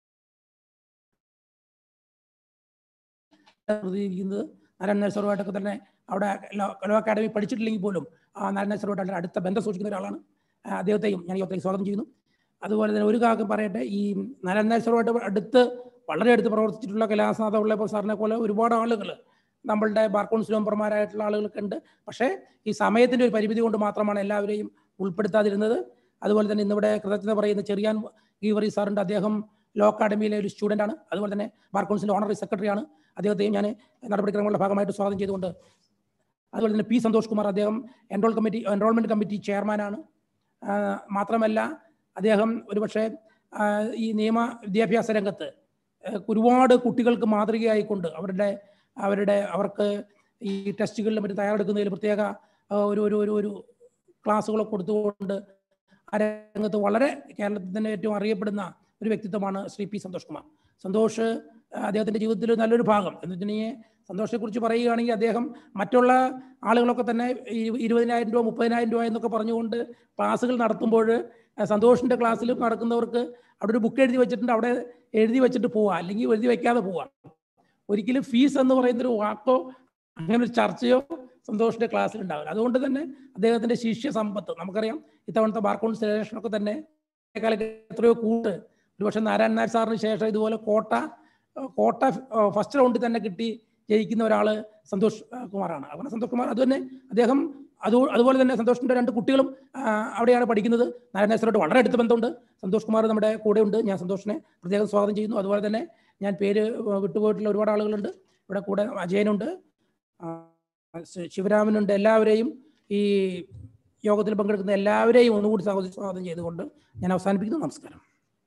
പ്രതിനിധീകരിക്കുന്നത് നാരായണൻ നായർ സാറുമായിട്ടൊക്കെ തന്നെ അവിടെ ലോ അക്കാഡമി പഠിച്ചിട്ടില്ലെങ്കിൽ പോലും നാരായണൻ നായർ സാറുമായിട്ട് അടുത്ത ബന്ധം സൂക്ഷിക്കുന്ന ഒരാളാണ്. അദ്ദേഹത്തെയും ഞാൻ യോഗത്തിലേക്ക് സ്വാഗതം ചെയ്യുന്നു. അതുപോലെ തന്നെ ഒരു കാര്യം പറയട്ടെ, ഈ നാരായണൻ നായർ സാറുമായിട്ട് വളരെ അടുത്ത് പ്രവർത്തിച്ചിട്ടുള്ള കൈലാസനാഥ ഉള്ളപ്പോൾ സാറിനെ പോലെ ഒരുപാട് ആളുകൾ നമ്മളുടെ ബാർ കൗൺസിൽ മെമ്പർമാരായിട്ടുള്ള ആളുകളൊക്കെ ഉണ്ട്. പക്ഷേ ഈ സമയത്തിൻ്റെ ഒരു പരിമിതി കൊണ്ട് മാത്രമാണ് എല്ലാവരെയും ഉൾപ്പെടുത്താതിരുന്നത്. അതുപോലെ തന്നെ ഇന്നിവിടെ കൃതജ്ഞത പറയുന്ന ചെറിയാൻ ഗീവറി സാറുണ്ട്. അദ്ദേഹം ലോ അക്കാഡമിയിലെ ഒരു സ്റ്റുഡൻ്റാണ്. അതുപോലെ തന്നെ ബാർ കൗൺസിൽ ഓണററി സെക്രട്ടറിയാണ്. അദ്ദേഹത്തെയും ഞാൻ നടപടിക്രമങ്ങളുടെ ഭാഗമായിട്ട് സ്വാഗതം ചെയ്തുകൊണ്ട്, അതുപോലെ തന്നെ പി സന്തോഷ് കുമാർ, അദ്ദേഹം എൻറോൾമെൻറ്റ് കമ്മിറ്റി ചെയർമാനാണ്. മാത്രമല്ല അദ്ദേഹം ഒരുപക്ഷെ ഈ നിയമ വിദ്യാഭ്യാസ രംഗത്ത് ഒരുപാട് കുട്ടികൾക്ക് മാതൃകയായിക്കൊണ്ട് അവർക്ക് ഈ ടെസ്റ്റുകളിലും മറ്റും തയ്യാറെടുക്കുന്നതിൽ പ്രത്യേക ഒരു ക്ലാസ്സുകളൊക്കെ കൊടുത്തുകൊണ്ട് ആ രംഗത്ത് വളരെ കേരളത്തിൽ തന്നെ ഏറ്റവും അറിയപ്പെടുന്ന ഒരു വ്യക്തിത്വമാണ് ശ്രീ പി സന്തോഷ് കുമാർ. സന്തോഷ് അദ്ദേഹത്തിൻ്റെ ജീവിതത്തിൽ നല്ലൊരു ഭാഗം എന്ന് വെച്ചിട്ടുണ്ടെങ്കിൽ, സന്തോഷത്തെക്കുറിച്ച് പറയുകയാണെങ്കിൽ അദ്ദേഹം മറ്റുള്ള ആളുകളൊക്കെ തന്നെ 20,000 രൂപ 30,000 രൂപ എന്നൊക്കെ പറഞ്ഞുകൊണ്ട് ക്ലാസ്സുകൾ നടത്തുമ്പോൾ സന്തോഷിൻ്റെ ക്ലാസ്സിൽ നടക്കുന്നവർക്ക് അവിടെ ഒരു ബുക്ക് എഴുതി വെച്ചിട്ടുണ്ട്, അവിടെ എഴുതി വെച്ചിട്ട് പോവുക, അല്ലെങ്കിൽ എഴുതി വയ്ക്കാതെ പോവുക. ഒരിക്കലും ഫീസ് എന്ന് പറയുന്നൊരു വാക്കോ അങ്ങനെ ഒരു ചർച്ചയോ സന്തോഷിൻ്റെ ക്ലാസ്സിൽ ഉണ്ടാവില്ല. അതുകൊണ്ട് തന്നെ അദ്ദേഹത്തിൻ്റെ ശിഷ്യ സമ്പത്ത് നമുക്കറിയാം. ഇത്തവണത്തെ ബാർ കൗൺസിൽ ഇലക്ഷനൊക്കെ തന്നെ എത്രയോ ഒരുപക്ഷെ നാരായണൻ നായർ സാറിന് ശേഷം ഇതുപോലെ കോട്ട ഫസ്റ്റ് റൗണ്ടിൽ തന്നെ കിട്ടി ജയിക്കുന്ന ഒരാൾ സന്തോഷ് കുമാറാണ്. അങ്ങനെ സന്തോഷ് കുമാർ അതുപോലെ തന്നെ സന്തോഷിൻ്റെ 2 കുട്ടികളും അവിടെയാണ് പഠിക്കുന്നത്. നാരായണ സാറോട് വളരെ അടുത്ത ബന്ധമുണ്ട്. സന്തോഷ് കുമാർ നമ്മുടെ കൂടെ ഉണ്ട്. ഞാൻ സന്തോഷിനെ പ്രത്യേകം സ്വാഗതം ചെയ്യുന്നു. അതുപോലെ തന്നെ ഞാൻ പേര് വിട്ടുപോയിട്ടുള്ള ഒരുപാട് ആളുകളുണ്ട് ഇവിടെ കൂടെ. അജയനുണ്ട്, ശിവരാമനുണ്ട്. എല്ലാവരെയും ഈ യോഗത്തിൽ പങ്കെടുക്കുന്ന എല്ലാവരെയും ഒന്നുകൂടി സ്വാഗതം ചെയ്തുകൊണ്ട് ഞാൻ അവസാനിപ്പിക്കുന്നു. നമസ്കാരം.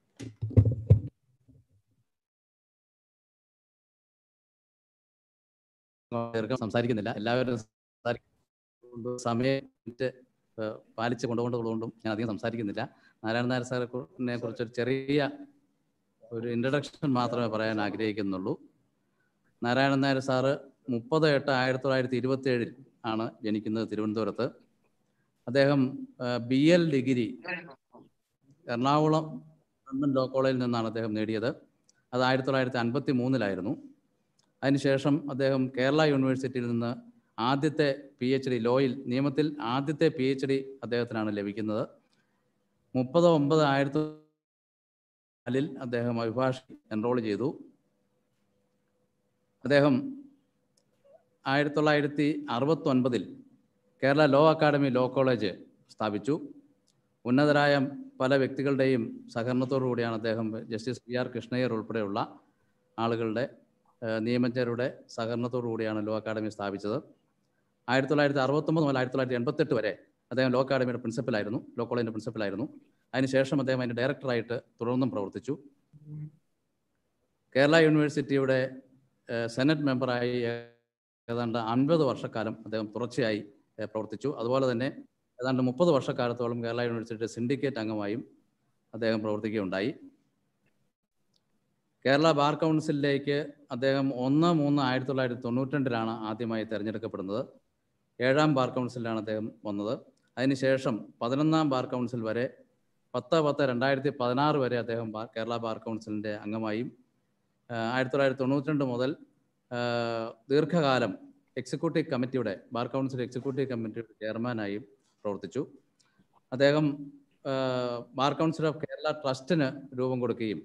സംസാരിക്കുന്നില്ല. എല്ലാവരും സമയം പാലിച്ച് കൊണ്ടുകൊണ്ടും ഞാൻ അധികം സംസാരിക്കുന്നില്ല. നാരായണൻ നായർ സാറിനെ കുറിച്ചൊരു ചെറിയ ഒരു ഇൻട്രഡക്ഷൻ മാത്രമേ പറയാൻ ആഗ്രഹിക്കുന്നുള്ളൂ. നാരായണൻ നായർ സാറ് 30/8/1927 ആണ് ജനിക്കുന്നത് തിരുവനന്തപുരത്ത്. അദ്ദേഹം BL degree Ernakulam government law കോളേജിൽ നിന്നാണ് അദ്ദേഹം നേടിയത്. അത് 1953 അതിനുശേഷം അദ്ദേഹം കേരള യൂണിവേഴ്സിറ്റിയിൽ നിന്ന് ആദ്യത്തെ PhD ലോയിൽ നിയമത്തിൽ ആദ്യത്തെ PhD അദ്ദേഹത്തിനാണ് ലഭിക്കുന്നത്. 30/9/1904 അദ്ദേഹം അഭിഭാഷ എൻറോൾ ചെയ്തു. അദ്ദേഹം 1969 Kerala law academy law college സ്ഥാപിച്ചു. ഉന്നതരായ പല വ്യക്തികളുടെയും സഹകരണത്തോടു കൂടിയാണ് അദ്ദേഹം ജസ്റ്റിസ് PR കൃഷ്ണയ്യർ ഉൾപ്പെടെയുള്ള ആളുകളുടെ നിയമജ്ഞരുടെ സഹകരണത്തോടു കൂടിയാണ് ലോ അക്കാഡമി സ്ഥാപിച്ചത്. 1969 മുതൽ 1988 വരെ അദ്ദേഹം ലോ അക്കാഡമിയുടെ പ്രിൻസിപ്പലായിരുന്നു, ലോ കോളേജിൻ്റെ പ്രിൻസിപ്പലായിരുന്നു. അതിനുശേഷം അദ്ദേഹം അതിൻ്റെ ഡയറക്ടറായിട്ട് തുടർന്നും പ്രവർത്തിച്ചു. കേരള യൂണിവേഴ്സിറ്റിയുടെ സെനറ്റ് മെമ്പറായി ഏതാണ്ട് 50 വർഷക്കാലം അദ്ദേഹം തുടർച്ചയായി പ്രവർത്തിച്ചു. അതുപോലെ തന്നെ ഏതാണ്ട് 30 വർഷക്കാലത്തോളം കേരള യൂണിവേഴ്സിറ്റിയുടെ സിൻഡിക്കേറ്റ് അംഗമായും അദ്ദേഹം പ്രവർത്തിക്കുകയുണ്ടായി. കേരള ബാർ കൗൺസിലിലേക്ക് അദ്ദേഹം 1/3/1992 ആദ്യമായി തിരഞ്ഞെടുക്കപ്പെടുന്നത്. 7ാം ബാർ കൗൺസിലാണ് അദ്ദേഹം വന്നത്. അതിനുശേഷം 11ാം ബാർ കൗൺസിൽ വരെ 10/10/2016 വരെ അദ്ദേഹം കേരള ബാർ കൗൺസിലിൻ്റെ അംഗമായും 1992 മുതൽ ദീർഘകാലം എക്സിക്യൂട്ടീവ് കമ്മിറ്റിയുടെ ബാർ കൗൺസിൽ എക്സിക്യൂട്ടീവ് കമ്മിറ്റിയുടെ ചെയർമാനായും പ്രവർത്തിച്ചു. അദ്ദേഹം ബാർ കൗൺസിൽ ഓഫ് കേരള ട്രസ്റ്റിന് രൂപം കൊടുക്കുകയും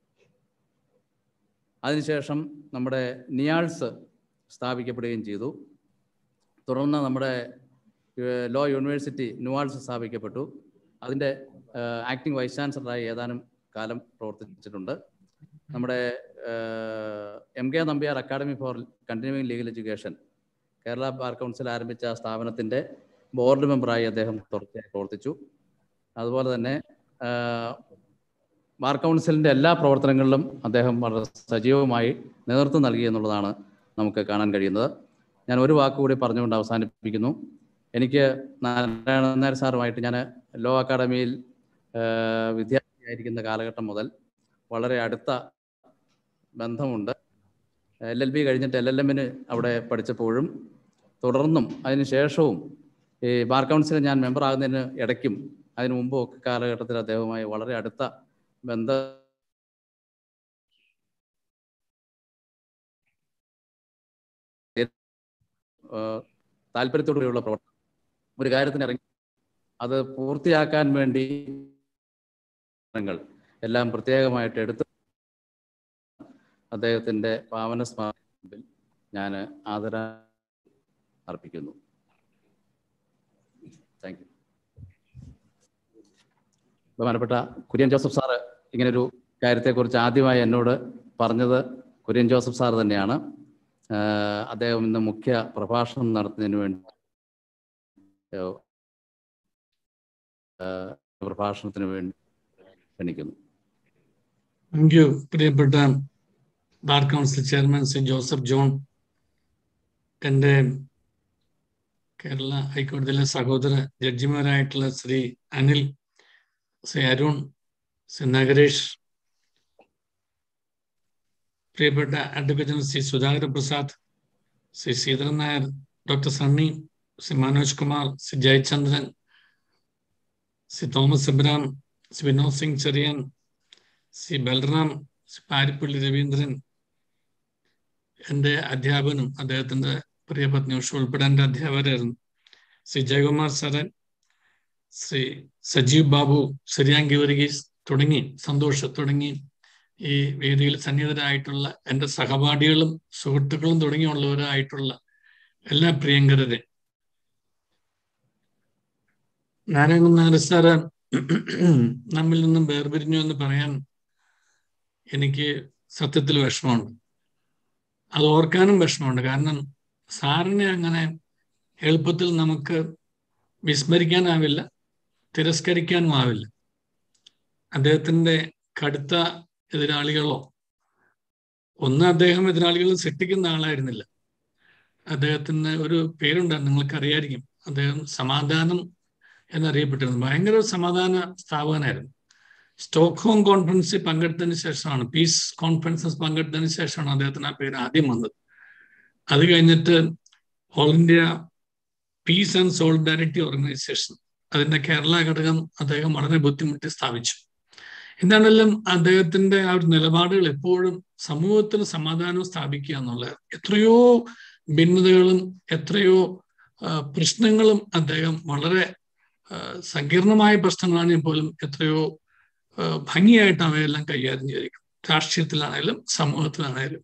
അതിനുശേഷം നമ്മുടെ നിയാൾസ് സ്ഥാപിക്കപ്പെടുകയും ചെയ്തു. തുടർന്ന് നമ്മുടെ ലോ യൂണിവേഴ്സിറ്റി ന്യൂവാൾസ് സ്ഥാപിക്കപ്പെട്ടു. അതിൻ്റെ ആക്ടിംഗ് വൈസ് ചാൻസലറായി ഏതാനും കാലം പ്രവർത്തിച്ചിട്ടുണ്ട്. നമ്മുടെ MK Nambiar academy for continuing legal education Kerala bar council ആരംഭിച്ച സ്ഥാപനത്തിൻ്റെ ബോർഡ് മെമ്പറായി അദ്ദേഹം തുടർച്ചയായി പ്രവർത്തിച്ചു. അതുപോലെ തന്നെ ബാർ കൗൺസിലിൻ്റെ എല്ലാ പ്രവർത്തനങ്ങളിലും അദ്ദേഹം വളരെ സജീവമായി നേതൃത്വം നൽകി എന്നുള്ളതാണ് നമുക്ക് കാണാൻ കഴിയുന്നത്. ഞാൻ ഒരു വാക്കുകൂടി പറഞ്ഞുകൊണ്ട് അവസാനിപ്പിക്കുന്നു. എനിക്ക് നാരായണൻ നായർ സാറുമായിട്ട് ഞാൻ ലോ അക്കാഡമിയിൽ വിദ്യാർത്ഥിയായിരിക്കുന്ന കാലഘട്ടം മുതൽ വളരെ അടുത്ത ബന്ധമുണ്ട്. LLB കഴിഞ്ഞിട്ട് LLMന് അവിടെ പഠിച്ചപ്പോഴും തുടർന്നും അതിന് ശേഷവും ഈ ബാർ കൗൺസിലിൽ ഞാൻ മെമ്പർ ആകുന്നതിന് ഇടയ്ക്കും അതിനു മുമ്പും ഒക്കെ കാലഘട്ടത്തിൽ അദ്ദേഹവുമായി വളരെ അടുത്ത ബന്ധം താല്പര്യത്തോടെയുള്ള പ്രവർത്തനം ഒരു കാര്യത്തിന് ഇറങ്ങി അത് പൂർത്തിയാക്കാൻ വേണ്ടി എല്ലാം പ്രത്യേകമായിട്ട് എടുത്ത് അദ്ദേഹത്തിൻ്റെ പാവന സ്മാരകത്തിൽ ഞാൻ ആദരം അർപ്പിക്കുന്നു. Thank you. ബഹുമാനപ്പെട്ട കുര്യൻ ജോസഫ് സാറ് ഇങ്ങനൊരു കാര്യത്തെക്കുറിച്ച് ആദ്യമായി എന്നോട് പറഞ്ഞത് കുര്യൻ ജോസഫ് സാർ തന്നെയാണ്. അദ്ദേഹം ഇന്ന് മുഖ്യ പ്രഭാഷണം നടത്തുന്നതിന് വേണ്ടി പ്രഭാഷണത്തിന് വേണ്ടി ക്ഷണിക്കുന്നു. Thank you. പ്രിയപ്പെട്ട bar council chairman Shri Joseph John, എൻ്റെ കേരള ഹൈക്കോടതിയിലെ സഹോദര ജഡ്ജിമാരായിട്ടുള്ള ശ്രീ അനിൽ, ശ്രീ അരുൺ, ശ്രീ നഗരേഷ്, പ്രിയപ്പെട്ട advocate general Shri Sudhakara Prasad, Shri Sreedharan Nair, doctor Sunny, Shri Manoj Kumar, Shri Jayachandran, Shri Thomas Abraham, Shri Vinod Singh Cherian, Shri Balram, Shri Paripally Raveendran, എൻ്റെ അധ്യാപകനും അദ്ദേഹത്തിൻ്റെ പ്രിയപത്നി ഉഷ ഉൾപ്പെടെ എൻ്റെ അധ്യാപകരായിരുന്നു, ശ്രീ ജയകുമാർ സരൻ, ശ്രീ സജീവ് ബാബു, ശ്രീയാങ്കി വർഗീസ് തുടങ്ങി സന്തോഷ് തുടങ്ങി ഈ വേദിയിൽ സന്നിഹിതരായിട്ടുള്ള എൻ്റെ സഹപാഠികളും സുഹൃത്തുക്കളും തുടങ്ങിയുള്ളവരായിട്ടുള്ള എല്ലാ പ്രിയങ്കരരെ, നാരായണൻ നായർ സാറ് നമ്മിൽ നിന്നും വേർപിരിഞ്ഞു എന്ന് പറയാൻ എനിക്ക് സത്യത്തിൽ വിഷമമുണ്ട്. അത് ഓർക്കാനും വിഷമമുണ്ട്. കാരണം സാറിനെ അങ്ങനെ എളുപ്പത്തിൽ നമുക്ക് വിസ്മരിക്കാനാവില്ല, തിരസ്കരിക്കാനും ആവില്ല. അദ്ദേഹത്തിൻ്റെ കടുത്ത എതിരാളികളോ അദ്ദേഹം എതിരാളികൾ സൃഷ്ടിക്കുന്ന ആളായിരുന്നില്ല. അദ്ദേഹത്തിന് ഒരു പേരുണ്ടായിരുന്നു, നിങ്ങൾക്കറിയായിരിക്കും. അദ്ദേഹം സമാധാനം എന്നറിയപ്പെട്ടിരുന്നു. ഭയങ്കര സമാധാന സ്ഥാപകനായിരുന്നു. സ്റ്റോക്ക്ഹോം കോൺഫറൻസിൽ പങ്കെടുത്തതിന് ശേഷമാണ്, പീസ് കോൺഫറൻസസ് പങ്കെടുത്തതിന് ശേഷമാണ് അദ്ദേഹത്തിന് ആ പേര് ആദ്യം വന്നത്. അത് കഴിഞ്ഞിട്ട് all India peace and solidarity organisation, അതിൻ്റെ കേരള ഘടകം അദ്ദേഹം വളരെ ബുദ്ധിമുട്ടി സ്ഥാപിച്ചു. എന്താണെങ്കിലും അദ്ദേഹത്തിൻ്റെ ആ ഒരു നിലപാടുകൾ എപ്പോഴും സമൂഹത്തിൽ സമാധാനം സ്ഥാപിക്കുക എന്നുള്ളത്, എത്രയോ ഭിന്നതകളും എത്രയോ പ്രശ്നങ്ങളും അദ്ദേഹം വളരെ സങ്കീർണമായ പ്രശ്നങ്ങളാണെങ്കിൽ പോലും എത്രയോ ഭംഗിയായിട്ട് അവയെല്ലാം കൈകാര്യം ചെയ്തിരിക്കും. രാഷ്ട്രീയത്തിലാണേലും സമൂഹത്തിലാണേലും.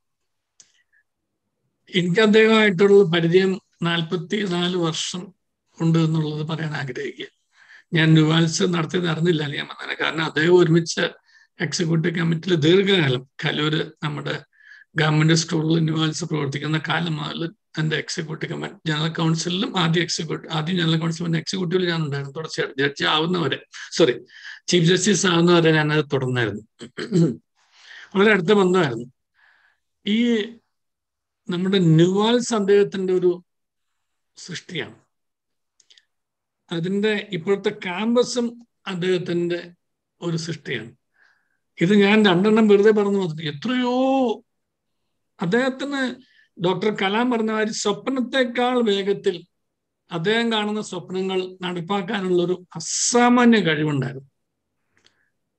എനിക്ക് അദ്ദേഹമായിട്ടുള്ള പരിചയം 44 വർഷം ഉണ്ട് എന്നുള്ളത് പറയാൻ ആഗ്രഹിക്കുക. ഞാൻ ന്യൂവാൽസ് നടത്തിയത് അറിഞ്ഞില്ല ഞാൻ വന്നതിനെ. കാരണം അദ്ദേഹം ഒരുമിച്ച് എക്സിക്യൂട്ടീവ് കമ്മിറ്റിയിൽ ദീർഘകാലം കലൂര് നമ്മുടെ ഗവൺമെന്റ് സ്കൂളിൽ ന്യൂവാൽസ് പ്രവർത്തിക്കുന്ന കാലം മുതൽ എൻ്റെ എക്സിക്യൂട്ടീവ് കമ്മിറ്റി ജനറൽ കൗൺസിലിലും ആദ്യം ജനറൽ കൗൺസിൽ എക്സിക്യൂട്ടീവിൽ ഞാൻ ഉണ്ടായിരുന്നു. തുടർച്ചയായിട്ട് ജഡ്ജി ആവുന്നവരെ, ചീഫ് ജസ്റ്റിസ് ആവുന്നവരെ ഞാനത് തുടർന്നായിരുന്നു. വളരെ അടുത്ത ബന്ധമായിരുന്നു. ഈ നമ്മുടെ ന്യൂവാൽസ് അദ്ദേഹത്തിൻ്റെ ഒരു സൃഷ്ടിയാണ്. അതിൻ്റെ ഇപ്പോഴത്തെ ക്യാമ്പസും അദ്ദേഹത്തിൻ്റെ ഒരു സൃഷ്ടിയാണ്. ഇത് ഞാൻ 2 എണ്ണം വെറുതെ പറഞ്ഞു മാത്രം. എത്രയോ അദ്ദേഹത്തിന് ഡോക്ടർ കലാം പറഞ്ഞ മാതിരി സ്വപ്നത്തെക്കാൾ വേഗത്തിൽ അദ്ദേഹം കാണുന്ന സ്വപ്നങ്ങൾ നടപ്പാക്കാനുള്ളൊരു അസാമാന്യ കഴിവുണ്ടായിരുന്നു.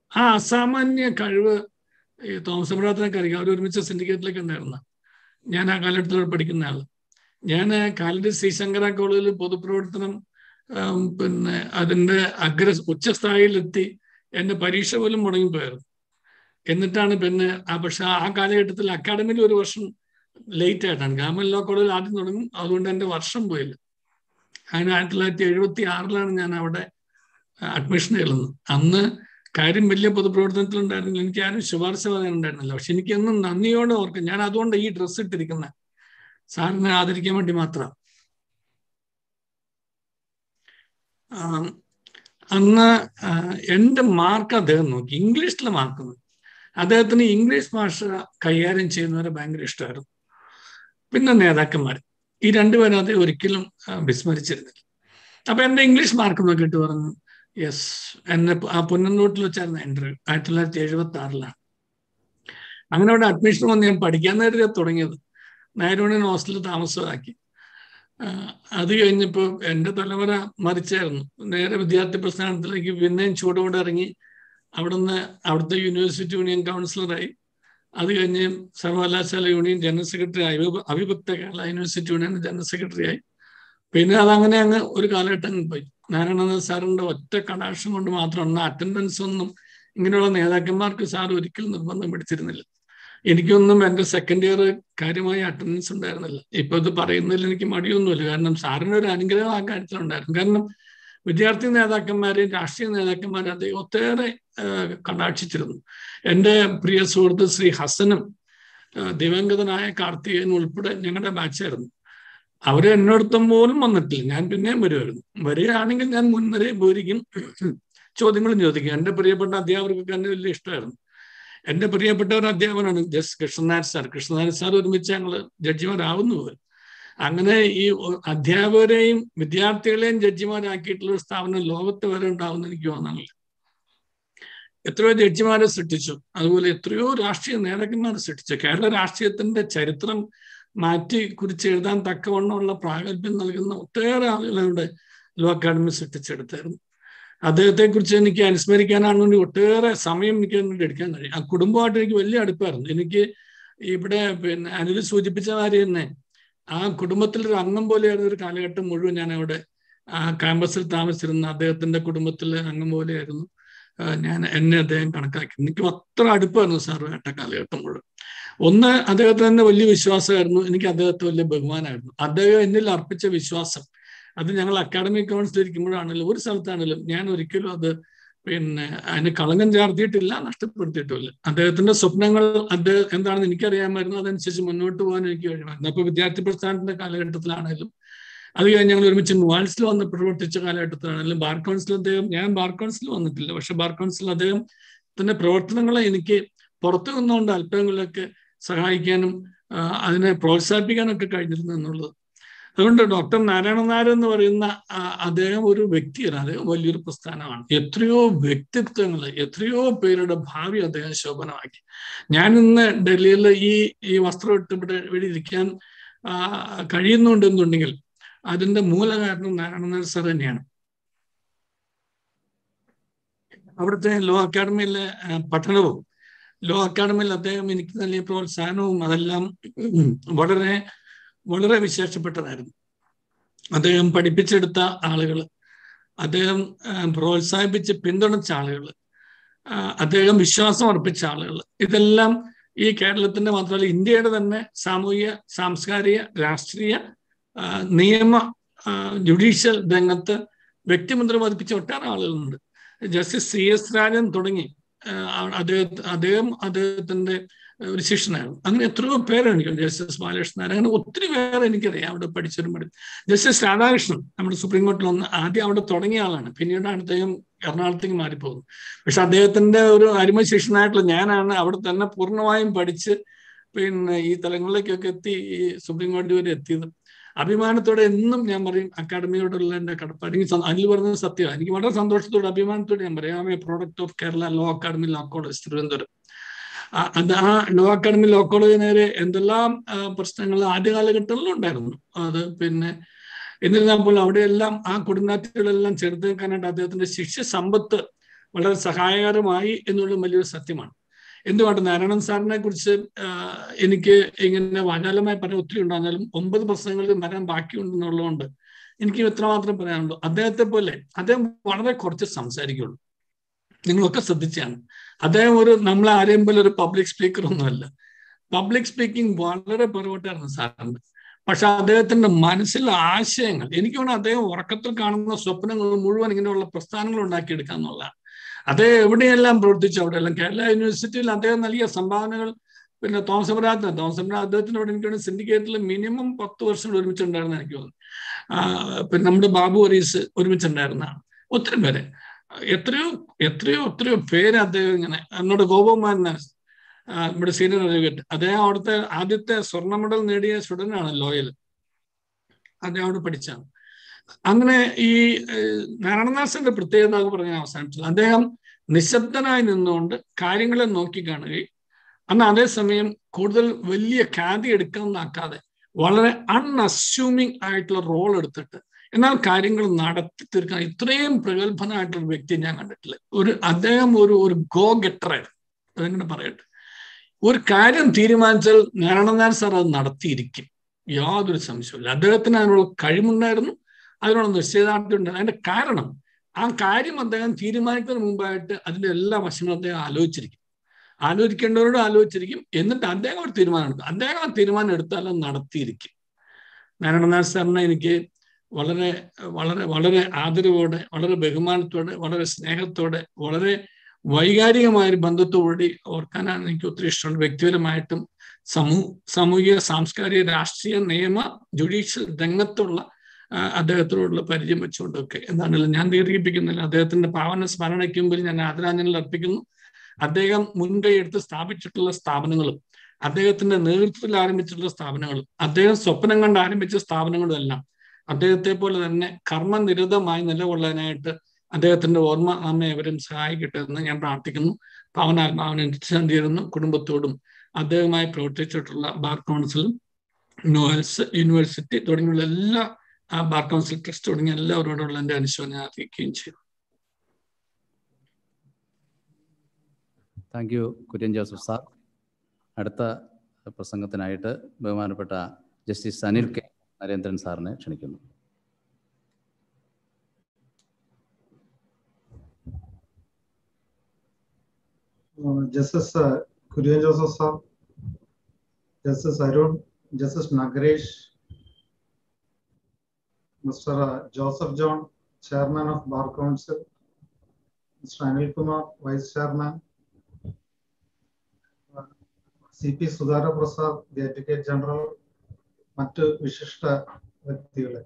ആ അസാമാന്യ കഴിവ് ഈ തോമസ് എബ്രഹാത്തിനൊക്കെ അറിയാം. അവർ ഒരുമിച്ച് സിൻഡിക്കേറ്റിലേക്ക് ഉണ്ടായിരുന്ന, ഞാൻ ആ കാലഘട്ടത്തിൽ പഠിക്കുന്ന ആൾ. ഞാൻ കാലിക്കറ്റ് ശ്രീ ശങ്കര കോളേജിൽ പൊതുപ്രവർത്തനം പിന്നെ അതിൻ്റെ ഉച്ചസ്ഥായിലെത്തി. എൻ്റെ പരീക്ഷ പോലും മുടങ്ങിപ്പോയായിരുന്നു. എന്നിട്ടാണ് പിന്നെ പക്ഷെ ആ കാലഘട്ടത്തിൽ അക്കാഡമിയിൽ ഒരു വർഷം ലേറ്റ് ആയിട്ടാണ്. ഗവൺമെന്റ് ലോ കോളേജിൽ ആദ്യം തുടങ്ങും, അതുകൊണ്ട് എൻ്റെ വർഷം പോയില്ല. അങ്ങനെ 1976 ഞാൻ അവിടെ അഡ്മിഷൻ എഴുതുന്നത്. അന്ന് കാര്യം വലിയ പൊതുപ്രവർത്തനത്തിലുണ്ടായിരുന്നില്ല, എനിക്ക് ആരും ശുപാർശ പറയാനുണ്ടായിരുന്നില്ല. പക്ഷെ എനിക്കെന്നും നന്ദിയോടെ ഓർക്കും. ഞാൻ അതുകൊണ്ട് ഈ ഡ്രസ്സ് ഇട്ടിരിക്കുന്നത് സാറിനെ ആദരിക്കാൻ വേണ്ടി മാത്രം. അന്ന് എൻ്റെ മാർക്ക് അദ്ദേഹം നോക്കി, ഇംഗ്ലീഷിലെ മാർക്ക് നോക്കി. അദ്ദേഹത്തിന് ഇംഗ്ലീഷ് ഭാഷ കൈകാര്യം ചെയ്യുന്നവരെ ഭയങ്കര ഇഷ്ടമായിരുന്നു. പിന്നെ നേതാക്കന്മാർ, ഈ രണ്ടുപേരും അദ്ദേഹം ഒരിക്കലും വിസ്മരിച്ചിരുന്നില്ല. അപ്പൊ എൻ്റെ ഇംഗ്ലീഷ് മാർക്ക് നോക്കിയിട്ട് പറഞ്ഞു യെസ്. എന്നെ ആ പുന്നന്നൂട്ടിൽ വെച്ചായിരുന്നു ഇന്റർവ്യൂ, 1976. അങ്ങനെ അവിടെ അഡ്മിഷൻ വന്ന് ഞാൻ പഠിക്കാൻ നേരത്തെ തുടങ്ങിയത്. നായരോണിയൻ ഹോസ്റ്റലിൽ താമസമാക്കി. അത് കഴിഞ്ഞപ്പോൾ എൻ്റെ തലമുറ മറിച്ചായിരുന്നു. നേരെ വിദ്യാർത്ഥി പ്രസ്ഥാനത്തിലേക്ക് പിന്നെയും ചൂടോടെ ഇറങ്ങി. അവിടുത്തെ യൂണിവേഴ്സിറ്റി യൂണിയൻ കൗൺസിലറായി. അത് കഴിഞ്ഞ് സർവകലാശാല യൂണിയൻ ജനറൽ സെക്രട്ടറി ആയി, അവിഭക്ത Kerala university union general secretary ആയി. പിന്നെ അതങ്ങനെ അങ്ങ് ഒരു കാലഘട്ടം പോയി. നാരായണനാഥ് സാറിൻ്റെ ഒറ്റ കടാക്ഷം കൊണ്ട് മാത്രം അറ്റൻഡൻസ് ഒന്നും ഇങ്ങനെയുള്ള നേതാക്കന്മാർക്ക് സാർ ഒരിക്കലും നിർബന്ധം പിടിച്ചിരുന്നില്ല. എനിക്കൊന്നും എൻ്റെ സെക്കൻഡ് ഇയർ കാര്യമായ അറ്റൻഡൻസ് ഉണ്ടായിരുന്നില്ല. ഇപ്പൊ ഇത് പറയുന്നതിൽ എനിക്ക് മടിയൊന്നുമില്ല, കാരണം സാറിന് ഒരു അനുഗ്രഹം ആ കാര്യത്തിലുണ്ടായിരുന്നു. കാരണം വിദ്യാർത്ഥി നേതാക്കന്മാരെയും രാഷ്ട്രീയ നേതാക്കന്മാരെ അദ്ദേഹം ഒത്തേറെ കടാക്ഷിച്ചിരുന്നു. എൻ്റെ പ്രിയ സുഹൃത്ത് ശ്രീ ഹസനും ദിവംഗതനായ കാർത്തികേയൻ ഉൾപ്പെടെ ഞങ്ങളുടെ ബാച്ചായിരുന്നു. അവര് എന്നോടൊപ്പം പോലും വന്നിട്ടില്ല. ഞാൻ പിന്നെയും വരുമായിരുന്നു. വരികയാണെങ്കിൽ ഞാൻ മുൻവരെ പോയിരിക്കും, ചോദ്യങ്ങളും ചോദിക്കും. എൻ്റെ പ്രിയപ്പെട്ട അധ്യാപകർക്കൊക്കെ എന്നെ വലിയ ഇഷ്ടമായിരുന്നു. എൻ്റെ പ്രിയപ്പെട്ട ഒരു അധ്യാപകനാണ് കൃഷ്ണനായർ സാർ. കൃഷ്ണനായർ സാർ ഒരുമിച്ച് ഞങ്ങൾ ജഡ്ജിമാരാവുന്നു പോലും. അങ്ങനെ ഈ അധ്യാപകരെയും വിദ്യാർത്ഥികളെയും ജഡ്ജിമാരാക്കിയിട്ടുള്ള ഒരു സ്ഥാപനം ലോകത്ത് വരെ ഉണ്ടാവുമെന്ന് എനിക്ക് തോന്നുന്നില്ല. എത്രയോ ജഡ്ജിമാരെ സൃഷ്ടിച്ചു, അതുപോലെ എത്രയോ രാഷ്ട്രീയ നേതാക്കന്മാരെ സൃഷ്ടിച്ചു. കേരള രാഷ്ട്രീയത്തിന്റെ ചരിത്രം മാറ്റി കുറിച്ച് എഴുതാൻ തക്കവണ്ണമുള്ള പ്രാഗൽഭ്യം നൽകുന്ന ഒട്ടേറെ ആളുകളുടെ ലോ അക്കാഡമി സൃഷ്ടിച്ചെടുത്തായിരുന്നു. അദ്ദേഹത്തെ കുറിച്ച് എനിക്ക് അനുസ്മരിക്കാനാണെങ്കിൽ ഒട്ടേറെ സമയം എനിക്ക് വേണ്ടി എടുക്കാൻ കഴിയും. ആ കുടുംബമായിട്ട് എനിക്ക് വലിയ അടുപ്പായിരുന്നു. എനിക്ക് ഇവിടെ പിന്നെ അനിൽ സൂചിപ്പിച്ച കാര്യം തന്നെ, ആ കുടുംബത്തിലൊരു അംഗം പോലെയായിരുന്ന ഒരു കാലഘട്ടം മുഴുവൻ ഞാൻ അവിടെ ആ ക്യാമ്പസിൽ താമസിച്ചിരുന്ന അദ്ദേഹത്തിന്റെ കുടുംബത്തിലെ അംഗം പോലെയായിരുന്നു എന്നെ അദ്ദേഹം കണക്കാക്കി. എനിക്ക് അത്ര അടുപ്പായിരുന്നു സാറുമായിട്ട് കാലഘട്ടം മുഴുവൻ. ഒന്ന്, അദ്ദേഹത്തിന് വലിയ വിശ്വാസമായിരുന്നു, എനിക്ക് അദ്ദേഹത്തെ വലിയ ബഹുമാനമായിരുന്നു. അദ്ദേഹം എന്നിൽ അർപ്പിച്ച വിശ്വാസം അത് ഞങ്ങൾ അക്കാഡമിക് കൗൺസിൽ ഇരിക്കുമ്പോഴാണെങ്കിലും ഒരു സ്ഥലത്താണെങ്കിലും ഞാൻ ഒരിക്കലും അത് പിന്നെ അതിന് കളങ്കം ചാർത്തിയിട്ടില്ല, നഷ്ടപ്പെടുത്തിയിട്ടില്ല. അദ്ദേഹത്തിന്റെ സ്വപ്നങ്ങൾ അദ്ദേഹം എന്താണെന്ന് എനിക്കറിയാമായിരുന്നു. അതനുസരിച്ച് മുന്നോട്ട് പോകാൻ എനിക്ക് കഴിയുമായിരുന്നു. അപ്പൊ വിദ്യാർത്ഥി പ്രസ്ഥാനത്തിന്റെ കാലഘട്ടത്തിലാണെങ്കിലും, അത് കഴിഞ്ഞ് ഞങ്ങൾ ഒരുമിച്ച് നുവാൽസിൽ വന്ന് പ്രവർത്തിച്ച കാലഘട്ടത്തിലാണെങ്കിലും, ബാർ കൗൺസിൽ ഞാൻ ബാർ കൗൺസിൽ വന്നിട്ടില്ല, പക്ഷെ ബാർ കൗൺസിൽ അദ്ദേഹത്തിന്റെ പ്രവർത്തനങ്ങളെ എനിക്ക് പുറത്തു നിന്നുകൊണ്ട് അല്പങ്ങളിലൊക്കെ സഹായിക്കാനും അതിനെ പ്രോത്സാഹിപ്പിക്കാനൊക്കെ കഴിഞ്ഞിരുന്നു എന്നുള്ളത്. അതുകൊണ്ട് ഡോക്ടർ നാരായണ നായർ എന്ന് പറയുന്ന അദ്ദേഹം ഒരു വ്യക്തിയാണ്, അദ്ദേഹം വലിയൊരു പ്രസ്ഥാനമാണ്. എത്രയോ വ്യക്തിത്വങ്ങൾ, എത്രയോ പേരുടെ ഭാവി അദ്ദേഹം ശോഭനമാക്കി. ഞാൻ ഇന്ന് ഡൽഹിയിൽ ഈ വസ്ത്രം ഇട്ട് ഇവിടെ ഇരിക്കാൻ കഴിയുന്നുണ്ടെന്നുണ്ടെങ്കിൽ അതിന്റെ മൂല കാരണം നാരായണ നായർ സാർ തന്നെയാണ്. അവിടുത്തെ ലോ അക്കാഡമിയിലെ പഠനവും ലോ അക്കാഡമിയിൽ അദ്ദേഹം എനിക്ക് നൽകിയ പ്രോത്സാഹനവും അതെല്ലാം വളരെ വളരെ വിശേഷപ്പെട്ടതായിരുന്നു. അദ്ദേഹം പഠിപ്പിച്ചെടുത്ത ആളുകൾ, അദ്ദേഹം പ്രോത്സാഹിപ്പിച്ച് പിന്തുണച്ച ആളുകൾ, അദ്ദേഹം വിശ്വാസം അർപ്പിച്ച ആളുകൾ, ഇതെല്ലാം ഈ കേരളത്തിന്റെ മാത്രമല്ല ഇന്ത്യയുടെ തന്നെ സാമൂഹിക, സാംസ്കാരിക, രാഷ്ട്രീയ, നിയമ, ജുഡീഷ്യൽ രംഗത്ത് വ്യക്തിമുദ്ര പതിപ്പിച്ച ഒട്ടേറെ ആളുകളുണ്ട്. ജസ്റ്റിസ് CS രാജൻ തുടങ്ങി അദ്ദേഹത്തിന്റെ ഒരു ശിഷ്യനായിരുന്നു. അങ്ങനെ എത്രയോ പേരെ എനിക്ക്, ജസ്റ്റിസ് ബാലകൃഷ്ണൻ, അങ്ങനെ ഒത്തിരി പേരെ എനിക്കറിയാം അവിടെ പഠിച്ചൊരു പഠിച്ചു. ജസ്റ്റിസ് രാധാകൃഷ്ണൻ നമ്മുടെ സുപ്രീം കോടതിയിൽ വന്ന് ആദ്യം അവിടെ തുടങ്ങിയ ആളാണ്, പിന്നീടാണ് അദ്ദേഹം എറണാകുളത്തേക്ക് മാറിപ്പോകുന്നത്. പക്ഷെ അദ്ദേഹത്തിന്റെ ഒരു അരിമ ശിഷ്യനായിട്ടുള്ള ഞാനാണ് അവിടെ തന്നെ പൂർണ്ണമായും പഠിച്ച് പിന്നെ ഈ തലങ്ങളിലേക്കൊക്കെ എത്തി ഈ സുപ്രീം കോടതി വരെ എത്തിയത്. അഭിമാനത്തോടെ എന്നും ഞാൻ പറയും അക്കാഡമിയോടുള്ള എൻ്റെ കടപ്പാട്. അനിൽ പറഞ്ഞത് സത്യമാണ്. എനിക്ക് വളരെ സന്തോഷത്തോടെ അഭിമാനത്തോടെ ഞാൻ പറയാം, I'm a product of Kerala law academy law college Thiruvananthapuram. ആ ലോ അക്കാഡമി ലോ കോളേജിന് നേരെ എന്തെല്ലാം പ്രശ്നങ്ങൾ ആദ്യ കാലഘട്ടങ്ങളിലും ഉണ്ടായിരുന്നു. അത് പിന്നെ എന്നിരുന്നാൽ പോലും അവിടെയെല്ലാം ആ കൊടുങ്കാറ്റുകളെല്ലാം ചെറുത്ത് നിൽക്കാനായിട്ട് അദ്ദേഹത്തിന്റെ ശിഷ്യ സമ്പത്ത് വളരെ സഹായകരമായി എന്നുള്ളത് വലിയൊരു സത്യമാണ്. എന്തുകൊണ്ട് നാരായണൻ സാറിനെ കുറിച്ച് എനിക്ക് ഇങ്ങനെ വാചാലമായി പറയാൻ ഒത്തിരി ഉണ്ടായിരുന്നാലും 9 പ്രസംഗങ്ങളിൽ വരാൻ ബാക്കിയുണ്ടെന്നുള്ളതുകൊണ്ട് എനിക്ക് ഇത്രമാത്രം പറയാനുള്ളൂ. അദ്ദേഹത്തെ പോലെ അദ്ദേഹം വളരെ കുറച്ച് സംസാരിക്കുള്ളൂ. നിങ്ങളൊക്കെ ശ്രദ്ധിച്ചാണ്, അദ്ദേഹം നമ്മളെ ആരെയും പോലെ ഒരു പബ്ലിക് സ്പീക്കർ ഒന്നുമല്ല. പബ്ലിക് സ്പീക്കിംഗ് വളരെ പുറകോട്ടായിരുന്നു സാറിന്. പക്ഷെ അദ്ദേഹത്തിന്റെ മനസ്സിലെ ആശയങ്ങൾ, എനിക്ക് തോന്നുന്നു അദ്ദേഹം ഉറക്കത്തിൽ കാണുന്ന സ്വപ്നങ്ങൾ മുഴുവൻ ഇങ്ങനെയുള്ള പ്രസ്ഥാനങ്ങൾ ഉണ്ടാക്കിയെടുക്കുക എന്നുള്ളതാണ്. അദ്ദേഹം എവിടെയെല്ലാം പ്രവർത്തിച്ചു അവിടെയെല്ലാം. കേരള യൂണിവേഴ്സിറ്റിയിൽ അദ്ദേഹം നൽകിയ സംഭാവനകൾ, പിന്നെ തോമസ് എബ്രഹാം അദ്ദേഹത്തിനോട് എനിക്ക് തോന്നുന്നു സിൻഡിക്കേറ്റിൽ മിനിമം 10 വർഷം ഒരുമിച്ചുണ്ടായിരുന്ന എനിക്ക് തോന്നുന്നു. പിന്നെ നമ്മുടെ ബാബു ഹരീസ് ഒരുമിച്ചുണ്ടായിരുന്നതാണ്. ഒത്തിരി പേര്, എത്രയോ പേര് അദ്ദേഹം ഇങ്ങനെ. എന്നോട് ഗോപകുമാരൻ നമ്മുടെ സീനിയർ അഡ്വക്കേറ്റ്, അദ്ദേഹം അവിടുത്തെ ആദ്യത്തെ സ്വർണ്ണ മെഡൽ നേടിയ സ്റ്റുഡൻ്റാണ് ലോയൽ. അദ്ദേഹം അവിടെ പഠിച്ചാണ്. അങ്ങനെ ഈ നാരായണദാസിന്റെ പ്രത്യേകത പറഞ്ഞ അവസാനിച്ചത്, അദ്ദേഹം നിശബ്ദനായി നിന്നുകൊണ്ട് കാര്യങ്ങളെ നോക്കിക്കാണുകയും അന്ന് അതേസമയം കൂടുതൽ വലിയ ഖ്യാതി എടുക്കാനാക്കാതെ വളരെ അൺഅസ്യൂമിങ് ആയിട്ടുള്ള റോൾ എടുത്തിട്ട് എന്നാൽ കാര്യങ്ങൾ നടത്തി തീർക്കാൻ ഇത്രയും പ്രഗത്ഭനായിട്ടുള്ള വ്യക്തി ഞാൻ കണ്ടിട്ടില്ല. അദ്ദേഹം ഒരു ഗോ ഗെറ്ററായിരുന്നു, അതെങ്ങനെ പറയട്ടെ. ഒരു കാര്യം തീരുമാനിച്ചാൽ നാരായണൻ സാർ അത് നടത്തിയിരിക്കും, യാതൊരു സംശയമില്ല. അദ്ദേഹത്തിന് അതിനുള്ള കഴിവുണ്ടായിരുന്നു, അതിനുള്ള നിശ്ചയദാർഢ്യം ഉണ്ടായിരുന്നു. അതിന്റെ കാരണം, ആ കാര്യം അദ്ദേഹം തീരുമാനിക്കുന്നതിന് മുമ്പായിട്ട് അതിന്റെ എല്ലാ വശങ്ങളും അദ്ദേഹം ആലോചിക്കേണ്ടവരോട് ആലോചിച്ചിരിക്കും. എന്നിട്ട് അദ്ദേഹം ഒരു തീരുമാനം എടുക്കും. അദ്ദേഹം ആ തീരുമാനം എടുത്താൽ അത് നടത്തിയിരിക്കും. നാരായണൻ സാറിനെ എനിക്ക് വളരെ വളരെ വളരെ ആദരവോടെ, വളരെ ബഹുമാനത്തോടെ, വളരെ സ്നേഹത്തോടെ, വളരെ വൈകാരികമായൊരു ബന്ധത്തോടുകൂടി ഓർക്കാനാണ് എനിക്ക് ഒത്തിരി ഇഷ്ടമുണ്ട്. വ്യക്തിപരമായിട്ടും സാമൂഹിക, സാംസ്കാരിക, രാഷ്ട്രീയ, നിയമ, ജുഡീഷ്യൽ രംഗത്തുള്ള അദ്ദേഹത്തോടുള്ള പരിചയം വെച്ചുകൊണ്ടൊക്കെ. എന്താണെങ്കിലും ഞാൻ ദീർഘിപ്പിക്കുന്നില്ല. അദ്ദേഹത്തിന്റെ പാവന സ്മരണയ്ക്ക് മുമ്പിൽ ഞാൻ ആദരാഞ്ജലികൾ അർപ്പിക്കുന്നു. അദ്ദേഹം മുൻകൈ എടുത്ത് സ്ഥാപിച്ചിട്ടുള്ള സ്ഥാപനങ്ങളും അദ്ദേഹത്തിന്റെ നേതൃത്വത്തിൽ ആരംഭിച്ചിട്ടുള്ള സ്ഥാപനങ്ങളും അദ്ദേഹം സ്വപ്നം കണ്ട് ആരംഭിച്ച സ്ഥാപനങ്ങളും എല്ലാം അദ്ദേഹത്തെ പോലെ തന്നെ കർമ്മനിരതമായി നിലകൊള്ളാനായിട്ട് അദ്ദേഹത്തിന്റെ ഓർമ്മ നമ്മെ എവരും സഹായിക്കട്ടെ എന്ന് ഞാൻ പ്രാർത്ഥിക്കുന്നു. പാവനാത്മാവിനെ ശാന്തി തരുന്നു. കുടുംബത്തോടും അദ്ദേഹവുമായി പ്രവർത്തിച്ചിട്ടുള്ള ബാർ കൗൺസിലും നോവൽസ് യൂണിവേഴ്സിറ്റി തുടങ്ങിയുള്ള എല്ലാ ബാർ കൗൺസിൽ ട്രസ്റ്റ് തുടങ്ങിയ എല്ലാവരോടുള്ള എൻ്റെ അനുശോചനം അറിയിക്കുകയും ചെയ്തു. Thank you Kurian Joseph sir. അടുത്ത പ്രസംഗത്തിനായിട്ട് ബഹുമാനപ്പെട്ട ജസ്റ്റിസ് അനിൽ കെ നരേന്ദ്രൻ സാറിനെ ക്ഷണിക്കുന്നു. Justice Kurian Joseph sir, justice Arun, justice Nagaresh, mister Joseph John, chairman of bar council, mister Anilkumar, vice chairman, CP Sudhakara Prasad, the advocate general, മറ്റ് വിശിഷ്ട വ്യക്തികളെ,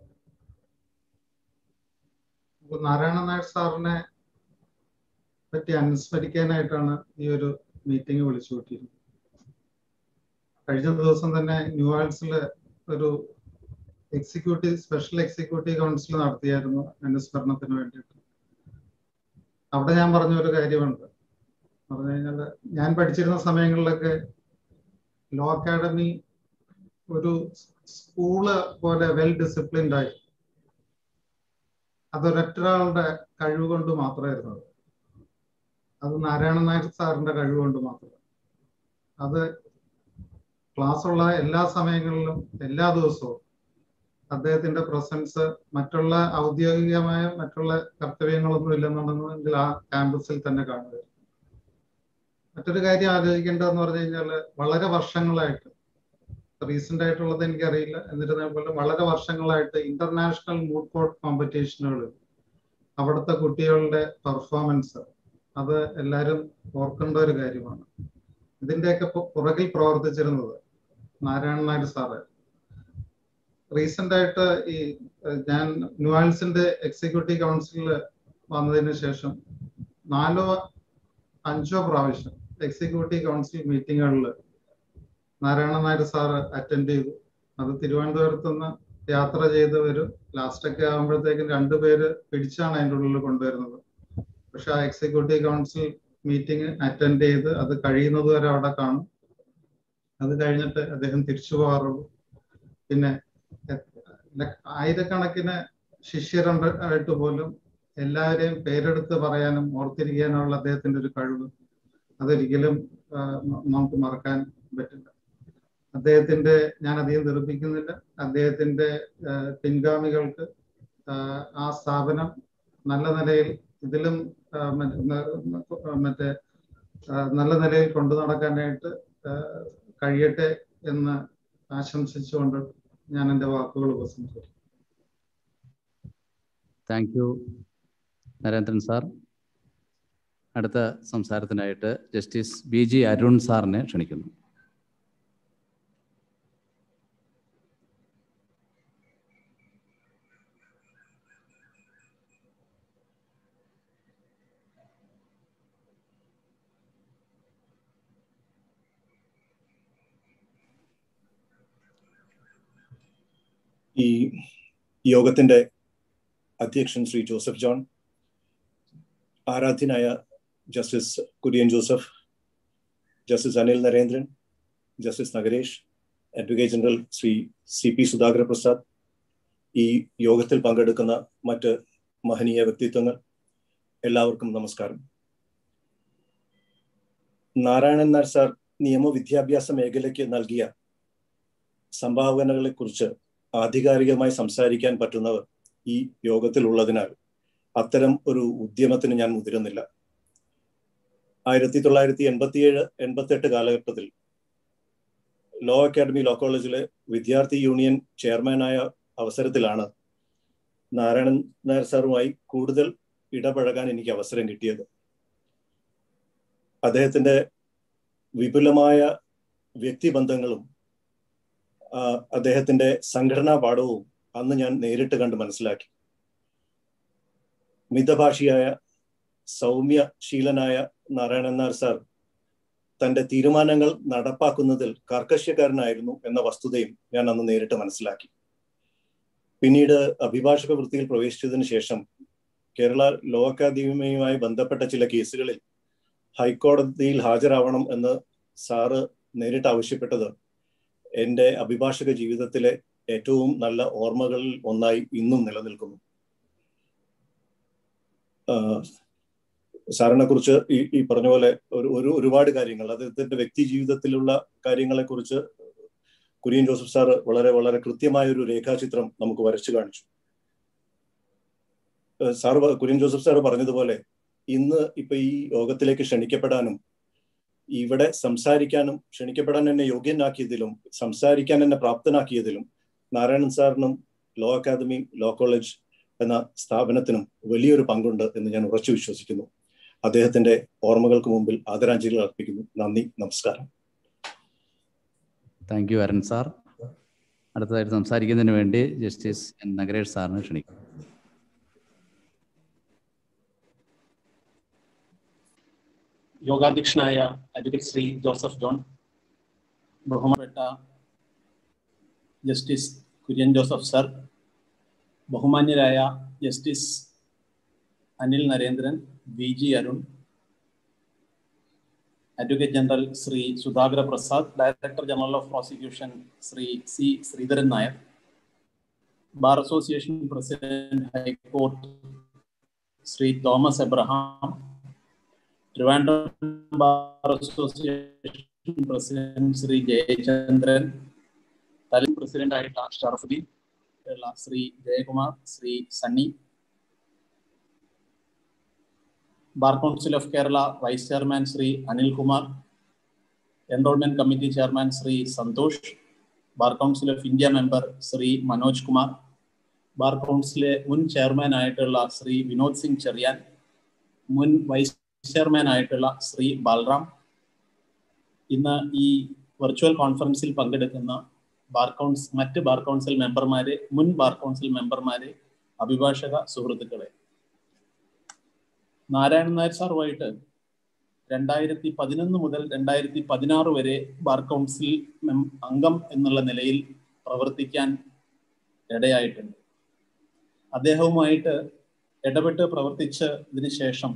നാരായണൻ നായർ സാറിനെ പറ്റി അനുസ്മരിക്കാനായിട്ടാണ് ഈ ഒരു മീറ്റിംഗ് വിളിച്ചു കൂട്ടിയിരുന്നത്. കഴിഞ്ഞ ദിവസം തന്നെ ന്യൂആൾസിൽ ഒരു സ്പെഷ്യൽ എക്സിക്യൂട്ടീവ് കൗൺസിൽ നടത്തിയായിരുന്നു അനുസ്മരണത്തിന് വേണ്ടിയിട്ട്. അവിടെ ഞാൻ പറഞ്ഞ ഒരു കാര്യമുണ്ട്. പറഞ്ഞു കഴിഞ്ഞാൽ, ഞാൻ പഠിച്ചിരുന്ന സമയങ്ങളിലൊക്കെ ലോ അക്കാഡമി ഒരു സ്കൂള് പോലെ വെൽ ഡിസിപ്ലിൻഡ് ആയി, അതൊരൊറ്റൊരാളുടെ കഴിവ് കൊണ്ട് മാത്രമായിരുന്നു. അത് നാരായണൻ നായർ സാറിന്റെ കഴിവ് കൊണ്ട് മാത്രം. അത് ക്ലാസ്സുള്ള എല്ലാ സമയങ്ങളിലും എല്ലാ ദിവസവും അദ്ദേഹത്തിന്റെ പ്രസൻസ് മറ്റുള്ള ഔദ്യോഗികമായ മറ്റുള്ള കർത്തവ്യങ്ങളൊന്നും ഇല്ലെന്നുണ്ടെങ്കിൽ ആ ക്യാമ്പസിൽ തന്നെ കാണുക. മറ്റൊരു കാര്യം ആലോചിക്കേണ്ടതെന്ന് പറഞ്ഞു കഴിഞ്ഞാൽ, വളരെ വർഷങ്ങളായിട്ട്, റീസെന്റ് ആയിട്ടുള്ളത് എനിക്കറിയില്ല, എന്നിരുന്നാൽ പോലും വളരെ വർഷങ്ങളായിട്ട് ഇന്റർനാഷണൽ മൂഡ് കോർട്ട് കോമ്പറ്റീഷനുകളിൽ അവിടുത്തെ കുട്ടികളുടെ പെർഫോമൻസ്, അത് എല്ലാവരും ഓർക്കേണ്ട ഒരു കാര്യമാണ്. ഇതിൻ്റെയൊക്കെ പുറകിൽ പ്രവർത്തിച്ചിരുന്നത് നാരായണൻ നായർ സാറ്. റീസെന്റ് ആയിട്ട് ഞാൻ ന്യൂആൾസിന്റെ എക്സിക്യൂട്ടീവ് കൗൺസിലിൽ വന്നതിന് ശേഷം 4-5 പ്രാവശ്യം എക്സിക്യൂട്ടീവ് കൗൺസിൽ മീറ്റിങ്ങുകളിൽ നാരായണൻ നായർ സാറ് അറ്റൻഡ് ചെയ്തു. അത് തിരുവനന്തപുരത്ത് നിന്ന് യാത്ര ചെയ്ത് വരും. ലാസ്റ്റൊക്കെ ആകുമ്പോഴത്തേക്കും 2 പേര് പിടിച്ചാണ് അതിൻ്റെ ഉള്ളിൽ കൊണ്ടുവരുന്നത്. പക്ഷെ ആ എക്സിക്യൂട്ടീവ് കൗൺസിൽ മീറ്റിംഗ് അറ്റൻഡ് ചെയ്ത് അത് കഴിയുന്നത് വരെ അവിടെ കാണും. അത് കഴിഞ്ഞിട്ട് അദ്ദേഹം തിരിച്ചു പോകാറുള്ളൂ. പിന്നെ ആയിരക്കണക്കിന് ശിഷ്യരുണ്ടായിട്ട് പോലും എല്ലാവരെയും പേരെടുത്ത് പറയാനും ഓർത്തിരിക്കാനുള്ള അദ്ദേഹത്തിന്റെ ഒരു കഴിവ് അതൊരിക്കലും നമുക്ക് മറക്കാൻ പറ്റില്ല. അദ്ദേഹത്തിന്റെ, ഞാൻ അധികം തെറിപ്പിക്കുന്നില്ല, അദ്ദേഹത്തിന്റെ പിൻഗാമികൾക്ക് ആ സ്ഥാപനം നല്ല നിലയിൽ ഇതിലും നല്ല നിലയിൽ കൊണ്ടു നടക്കാനായിട്ട് കഴിയട്ടെ എന്ന് ആശംസിച്ചുകൊണ്ട് ഞാൻ എൻ്റെ വാക്കുകൾ ഉപസംഹരിക്കുന്നു. Thank you Narendran sir. അടുത്ത സംസാരത്തിനായിട്ട് ജസ്റ്റിസ് BG അരുൺ സാറിനെ ക്ഷണിക്കുന്നു. ഈ യോഗത്തിന്റെ അധ്യക്ഷൻ ശ്രീ ജോസഫ് ജോൺ, ആരാധ്യനായ justice Kurian Joseph, justice Anil Narendran, justice Nagaresh, advocate general Shri CP Sudhakara Prasad, ഈ യോഗത്തിൽ പങ്കെടുക്കുന്ന മറ്റ് മഹനീയ വ്യക്തിത്വങ്ങൾ, എല്ലാവർക്കും നമസ്കാരം. നാരായണൻ നായർ സാർ നിയമവിദ്യാഭ്യാസ മേഖലയ്ക്ക് നൽകിയ സംഭാവനകളെ കുറിച്ച് ആധികാരികമായി സംസാരിക്കാൻ പറ്റുന്നവർ ഈ യോഗത്തിൽ ഉള്ളതിനാൽ അത്തരം ഒരു ഉദ്യമത്തിന് ഞാൻ മുതിരുന്നില്ല. 1987-88 കാലഘട്ടത്തിൽ ലോ അക്കാഡമി ലോ കോളേജിലെ വിദ്യാർത്ഥി യൂണിയൻ ചെയർമാനായ അവസരത്തിലാണ് നാരായണൻ നായർ സാറുമായി കൂടുതൽ ഇടപഴകാൻ എനിക്ക് അവസരം കിട്ടിയത്. അദ്ദേഹത്തിന്റെ വിപുലമായ വ്യക്തിബന്ധങ്ങളും അദ്ദേഹത്തിന്റെ സംഘടനാ പാഠവും അന്ന് ഞാൻ നേരിട്ട് കണ്ട് മനസ്സിലാക്കി. മിതഭാഷിയായ സൗമ്യശീലനായ നാരായണൻ നായർ സാർ തന്റെ തീരുമാനങ്ങൾ നടപ്പാക്കുന്നതിൽ കർക്കശ്യക്കാരനായിരുന്നു എന്ന വസ്തുതയും ഞാൻ അന്ന് നേരിട്ട് മനസ്സിലാക്കി. പിന്നീട് അഭിഭാഷക വൃത്തിയിൽ പ്രവേശിച്ചതിന് ശേഷം കേരള ലോ അക്കാദമിയുമായി ബന്ധപ്പെട്ട ചില കേസുകളിൽ ഹൈക്കോടതിയിൽ ഹാജരാവണം എന്ന് സാറ് നേരിട്ട് ആവശ്യപ്പെട്ടത് എൻ്റെ അഭിഭാഷക ജീവിതത്തിലെ ഏറ്റവും നല്ല ഓർമ്മകളിൽ ഒന്നായി ഇന്നും നിലനിൽക്കുന്നു. സാറിനെ കുറിച്ച് ഈ പറഞ്ഞ പോലെ ഒരുപാട് കാര്യങ്ങൾ, അദ്ദേഹത്തിന്റെ വ്യക്തി ജീവിതത്തിലുള്ള കാര്യങ്ങളെ കുറിച്ച് കുര്യൻ ജോസഫ് സാറ് വളരെ വളരെ കൃത്യമായ ഒരു രേഖാചിത്രം നമുക്ക് വരച്ചു കാണിച്ചു. കുര്യൻ ജോസഫ് സാറ് പറഞ്ഞതുപോലെ ഇന്ന് ഇപ്പൊ ഈ യോഗത്തിലേക്ക് ക്ഷണിക്കപ്പെടാനും ഇവിടെ സംസാരിക്കാനും ക്ഷണിക്കപ്പെടാൻ എന്നെ യോഗ്യനാക്കിയതിലും സംസാരിക്കാൻ എന്നെ പ്രാപ്തനാക്കിയതിലും നാരായണൻ സാറിനും ലോ അക്കാദമി ലോ കോളേജ് എന്ന സ്ഥാപനത്തിനും വലിയൊരു പങ്കുണ്ട് എന്ന് ഞാൻ ഉറച്ചു വിശ്വസിക്കുന്നു. അദ്ദേഹത്തിന്റെ ഓർമ്മകൾക്ക് മുമ്പിൽ ആദരാഞ്ജലികൾ അർപ്പിക്കുന്നു. നന്ദി, നമസ്കാരം. Thank you Arun sir. അടുത്തതായിട്ട് സംസാരിക്കുന്നതിന് വേണ്ടി ജസ്റ്റിസ് നഗരേഷ് സാറിനെ ക്ഷണിക്കുന്നു. യോഗാധ്യക്ഷനായ അഡ്വക്കേറ്റ് ശ്രീ ജോസഫ് ജോൺ, ബഹുമാനപ്പെട്ട ജസ്റ്റിസ് കുര്യൻ ജോസഫ് സർ, ബഹുമാന്യരായ justice Anil Narendran, BG Arun, advocate general Shri Sudhakara Prasad, director general of prosecution Shri C. Sreedharan Nair, bar association president high court Shri Thomas Abraham, Trivandrum bar association president Shri Jayachandran, തലം പ്രസിഡന്റ് ആയിട്ടുള്ള Sharafuddin, Shri Jayakumar, Shri Sunny, bar council of Kerala vice chairman Shri Anilkumar, enrolment committee chairman Shri Santhosh, bar council of India member Shri Manoj Kumar, bar കൗൺസിലെ മുൻ chairman ആയിട്ടുള്ള ശ്രീ വിനോദ് സിംഗ് ചെറിയാൻ, മുൻ vice chairman ആയിട്ടുള്ള ശ്രീ ബാലറാം, ഇന്ന് ഈ virtual കോൺഫറൻസിൽ പങ്കെടുക്കുന്ന മറ്റ് ബാർ കൗൺസിൽ മെമ്പർമാരെ, മുൻ ബാർ കൗൺസിൽ മെമ്പർമാരെ, അഭിഭാഷക സുഹൃത്തുക്കളെ, നാരായണൻ നായർ സാറുമായിട്ട് 2011 മുതൽ 2016 വരെ ബാർ കൗൺസിൽ അംഗം എന്നുള്ള നിലയിൽ പ്രവർത്തിക്കാൻ ഇടയായിട്ടുണ്ട്. അദ്ദേഹവുമായിട്ട് ഇടപെട്ട് പ്രവർത്തിച്ചതിന് ശേഷം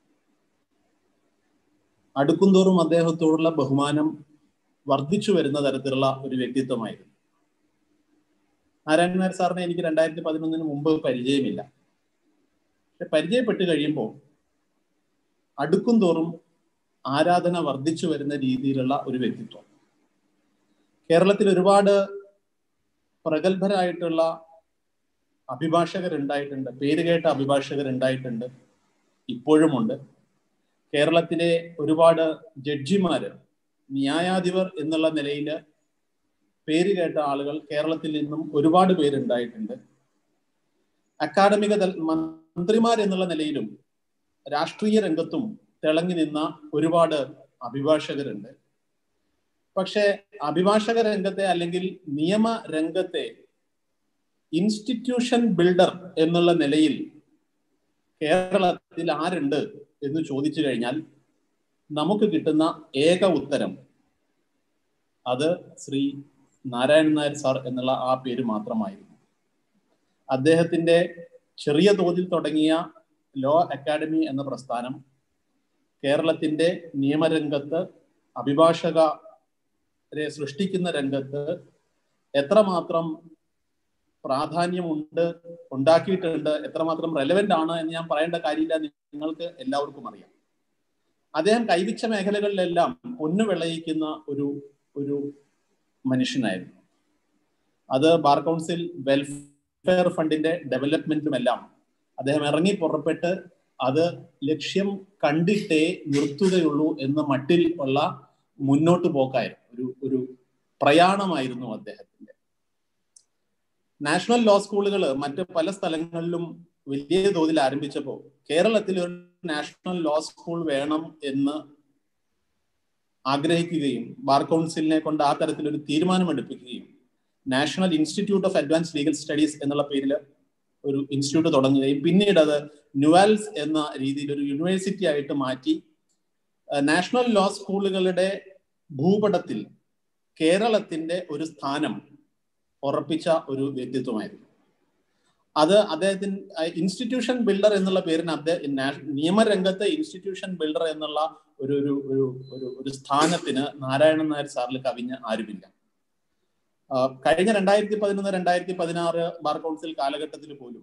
അടുക്കുംതോറും അദ്ദേഹത്തോടുള്ള ബഹുമാനം വർദ്ധിച്ചു വരുന്ന തരത്തിലുള്ള ഒരു വ്യക്തിത്വമായിരുന്നു. നാരായണൻ നായർ സാറിനെ എനിക്ക് 2011 മുമ്പ് പരിചയമില്ല. പരിചയപ്പെട്ട് കഴിയുമ്പോൾ അടുക്കും തോറും ആരാധന വർദ്ധിച്ചു വരുന്ന രീതിയിലുള്ള ഒരു വ്യക്തിത്വം. കേരളത്തിൽ ഒരുപാട് പ്രഗത്ഭരായിട്ടുള്ള അഭിഭാഷകരുണ്ടായിട്ടുണ്ട്, പേരുകേട്ട അഭിഭാഷകരുണ്ടായിട്ടുണ്ട്, ഇപ്പോഴുമുണ്ട്. കേരളത്തിലെ ഒരുപാട് ജഡ്ജിമാര്, ന്യായാധിപർ എന്നുള്ള നിലയിൽ പേരുകേട്ട ആളുകൾ കേരളത്തിൽ നിന്നും ഒരുപാട് പേരുണ്ടായിട്ടുണ്ട്. അക്കാഡമിക മന്ത്രിമാർ എന്നുള്ള നിലയിലും രാഷ്ട്രീയ രംഗത്തും തിളങ്ങി നിന്ന ഒരുപാട് അഭിഭാഷകരുണ്ട്. പക്ഷെ അഭിഭാഷക രംഗത്തെ അല്ലെങ്കിൽ നിയമ രംഗത്തെ ഇൻസ്റ്റിറ്റ്യൂഷൻ ബിൽഡർ എന്നുള്ള നിലയിൽ കേരളത്തിൽ ആരുണ്ട് എന്ന് ചോദിച്ചു കഴിഞ്ഞാൽ നമുക്ക് കിട്ടുന്ന ഏക ഉത്തരം അത് ശ്രീ നാരായണൻ നായർ സാർ എന്നുള്ള ആ പേര് മാത്രമായിരുന്നു. അദ്ദേഹത്തിന്റെ ചെറിയ തോതിൽ തുടങ്ങിയ ലോ അക്കാഡമി എന്ന പ്രസ്ഥാനം കേരളത്തിന്റെ നിയമരംഗത്ത്, അഭിഭാഷകരെ സൃഷ്ടിക്കുന്ന രംഗത്ത് എത്രമാത്രം ഉണ്ടാക്കിയിട്ടുണ്ട്, എത്രമാത്രം റെലവെന്റ് ആണ് എന്ന് ഞാൻ പറയേണ്ട കാര്യമില്ല, നിങ്ങൾക്ക് എല്ലാവർക്കും അറിയാം. അദ്ദേഹം കൈവച്ച മേഖലകളിലെല്ലാം പൊന്നു വിളയിക്കുന്ന ഒരു മനുഷ്യനായിരുന്നു. അത് ബാർ കൗൺസിൽ വെൽഫെയർ ഫണ്ടിന്റെ ഡെവലപ്മെന്റുമെല്ലാം അദ്ദേഹം ഇറങ്ങി പുറപ്പെട്ട് അത് ലക്ഷ്യം കണ്ടിട്ടേ നിർത്തുകയുള്ളൂ എന്ന മട്ടിൽ ഉള്ള മുന്നോട്ട് പോക്കായിരുന്നു, ഒരു പ്രയാണമായിരുന്നു അദ്ദേഹത്തിന്റെ. നാഷണൽ ലോ സ്കൂളുകൾ മറ്റ് പല സ്ഥലങ്ങളിലും വലിയ തോതിൽ ആരംഭിച്ചപ്പോൾ കേരളത്തിൽ ഒരു നാഷണൽ ലോ സ്കൂൾ വേണം എന്ന് ആഗ്രഹിക്കുകയും ബാർ കൗൺസിലിനെ കൊണ്ട് ആ തരത്തിലൊരു തീരുമാനമെടുപ്പിക്കുകയും national institute of advance legal studies എന്നുള്ള പേരിൽ ഒരു ഇൻസ്റ്റിറ്റ്യൂട്ട് തുടങ്ങുകയും പിന്നീട് അത് ന്യൂവൽസ് എന്ന രീതിയിൽ ഒരു യൂണിവേഴ്സിറ്റി ആയിട്ട് മാറ്റി നാഷണൽ ലോ സ്കൂളുകളുടെ ഭൂപടത്തിൽ കേരളത്തിന്റെ ഒരു സ്ഥാനം ഉറപ്പിച്ച ഒരു വ്യക്തിത്വമായിരുന്നു. അത് അദ്ദേഹത്തിന് ഇൻസ്റ്റിറ്റ്യൂഷൻ ബിൽഡർ എന്നുള്ള പേരിന് നിയമരംഗത്തെ ഇൻസ്റ്റിറ്റ്യൂഷൻ ബിൽഡർ എന്നുള്ള ഒരു സ്ഥാനത്തിന് നാരായണൻ നായർ സാറിൽ കവിഞ്ഞ ആരുമില്ല. കഴിഞ്ഞ 2011-2016 ബാർ കൗൺസിൽ കാലഘട്ടത്തിൽ പോലും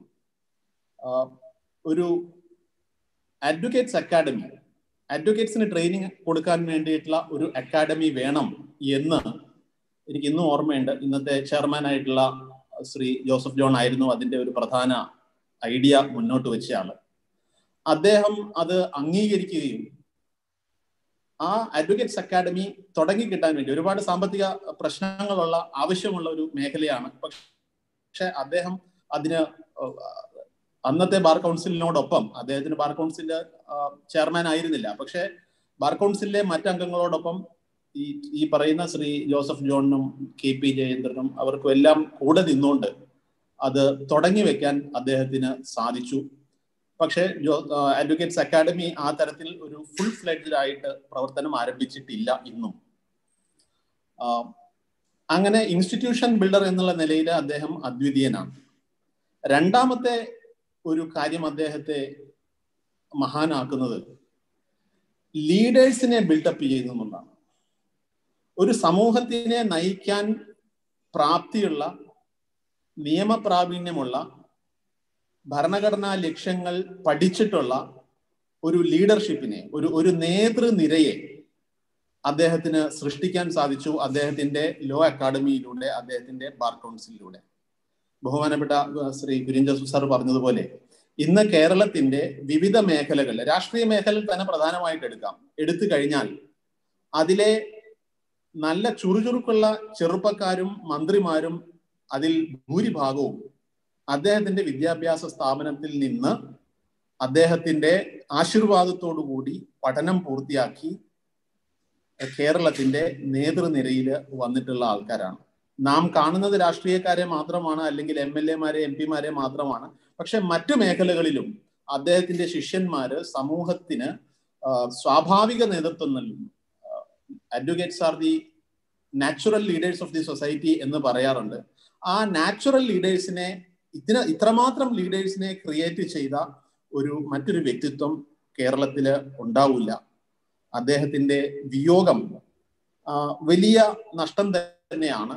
ഒരു അഡ്വക്കേറ്റ്സ് അക്കാഡമി, അഡ്വക്കേറ്റ്സിന് ട്രെയിനിങ് കൊടുക്കാൻ വേണ്ടിയിട്ടുള്ള ഒരു അക്കാഡമി വേണം എന്ന് എനിക്ക് ഇന്നും ഓർമ്മയുണ്ട്. ഇന്നത്തെ ചെയർമാനായിട്ടുള്ള ശ്രീ ജോസഫ് ജോൺ ആയിരുന്നു അതിന്റെ ഒരു പ്രധാന ഐഡിയ മുന്നോട്ട് വെച്ച ആള്. അദ്ദേഹം അത് അംഗീകരിക്കുകയും ആ അഡ്വക്കേറ്റ്സ് അക്കാഡമി തുടങ്ങി കിട്ടാൻ വേണ്ടി ഒരുപാട് സാമ്പത്തിക പ്രശ്നങ്ങളുള്ള ആവശ്യമുള്ള ഒരു മേഖലയാണ്. പക്ഷെ അദ്ദേഹം അതിന് അന്നത്തെ ബാർ കൗൺസിലിനോടൊപ്പം, അദ്ദേഹത്തിന് ബാർ കൗൺസിലിന്റെ ചെയർമാൻ ആയിരുന്നില്ല, പക്ഷെ ബാർ കൗൺസിലിലെ മറ്റംഗങ്ങളോടൊപ്പം ഈ പറയുന്ന ശ്രീ ജോസഫ് ജോണിനും KP ജയേന്ദ്രനും അവർക്കും എല്ലാം കൂടെ നിന്നുകൊണ്ട് അത് തുടങ്ങി വെക്കാൻ അദ്ദേഹത്തിന് സാധിച്ചു. പക്ഷെ അഡ്വക്കേറ്റ്സ് അക്കാഡമി ആ തരത്തിൽ ഒരു ഫുൾ ഫ്ലെഡ്ജ്ഡ് ആയിട്ട് പ്രവർത്തനം ആരംഭിച്ചിട്ടില്ല ഇന്നും. അങ്ങനെ ഇൻസ്റ്റിറ്റ്യൂഷൻ ബിൽഡർ എന്നുള്ള നിലയിൽ അദ്ദേഹം അദ്വിതീയനാണ്. രണ്ടാമത്തെ ഒരു കാര്യം അദ്ദേഹത്തെ മഹാനാക്കുന്നത് ലീഡേഴ്സിനെ ബിൽഡപ്പ് ചെയ്യുന്നതാണ്. ഒരു സമൂഹത്തിനെ നയിക്കാൻ പ്രാപ്തിയുള്ള, നിയമപ്രാവീണ്യമുള്ള, ഭരണഘടനാ ലക്ഷ്യങ്ങൾ പഠിച്ചിട്ടുള്ള ഒരു ലീഡർഷിപ്പിനെ, ഒരു നേതൃനിരയെ അദ്ദേഹത്തിന് സൃഷ്ടിക്കാൻ സാധിച്ചു അദ്ദേഹത്തിന്റെ ലോ അക്കാഡമിയിലൂടെ, അദ്ദേഹത്തിന്റെ ബാർ കൗൺസിലിലൂടെ. ബഹുമാനപ്പെട്ട ശ്രീ കുര്യൻ ജോസഫ് സാർ പറഞ്ഞതുപോലെ ഇന്ന് കേരളത്തിന്റെ വിവിധ മേഖലകൾ, രാഷ്ട്രീയ മേഖലയിൽ തന്നെ പ്രധാനമായിട്ട് എടുത്തു കഴിഞ്ഞാൽ അതിലെ നല്ല ചുറുചുറുക്കുള്ള ചെറുപ്പക്കാരും മന്ത്രിമാരും അതിൽ ഭൂരിഭാഗവും അദ്ദേഹത്തിന്റെ വിദ്യാഭ്യാസ സ്ഥാപനത്തിൽ നിന്ന് അദ്ദേഹത്തിന്റെ ആശീർവാദത്തോടുകൂടി പഠനം പൂർത്തിയാക്കി കേരളത്തിന്റെ നേതൃനിരയിൽ വന്നിട്ടുള്ള ആൾക്കാരാണ്. നാം കാണുന്നത് രാഷ്ട്രീയക്കാരെ മാത്രമാണ്, അല്ലെങ്കിൽ MLA-മാരെ MP-മാരെ മാത്രമാണ്. പക്ഷെ മറ്റു മേഖലകളിലും അദ്ദേഹത്തിന്റെ ശിഷ്യന്മാര് സമൂഹത്തിന് സ്വാഭാവിക നേതൃത്വം നൽകുന്നു. Advocates are the natural leaders of the society എന്ന് പറയാറുണ്ട്. ആ നാച്ചുറൽ ലീഡേഴ്സിനെ, ഇത്രമാത്രം ലീഡേഴ്സിനെ ക്രിയേറ്റ് ചെയ്ത മറ്റൊരു വ്യക്തിത്വം കേരളത്തില് ഉണ്ടാവില്ല. അദ്ദേഹത്തിന്റെ വിയോഗം വലിയ നഷ്ടം തന്നെയാണ്.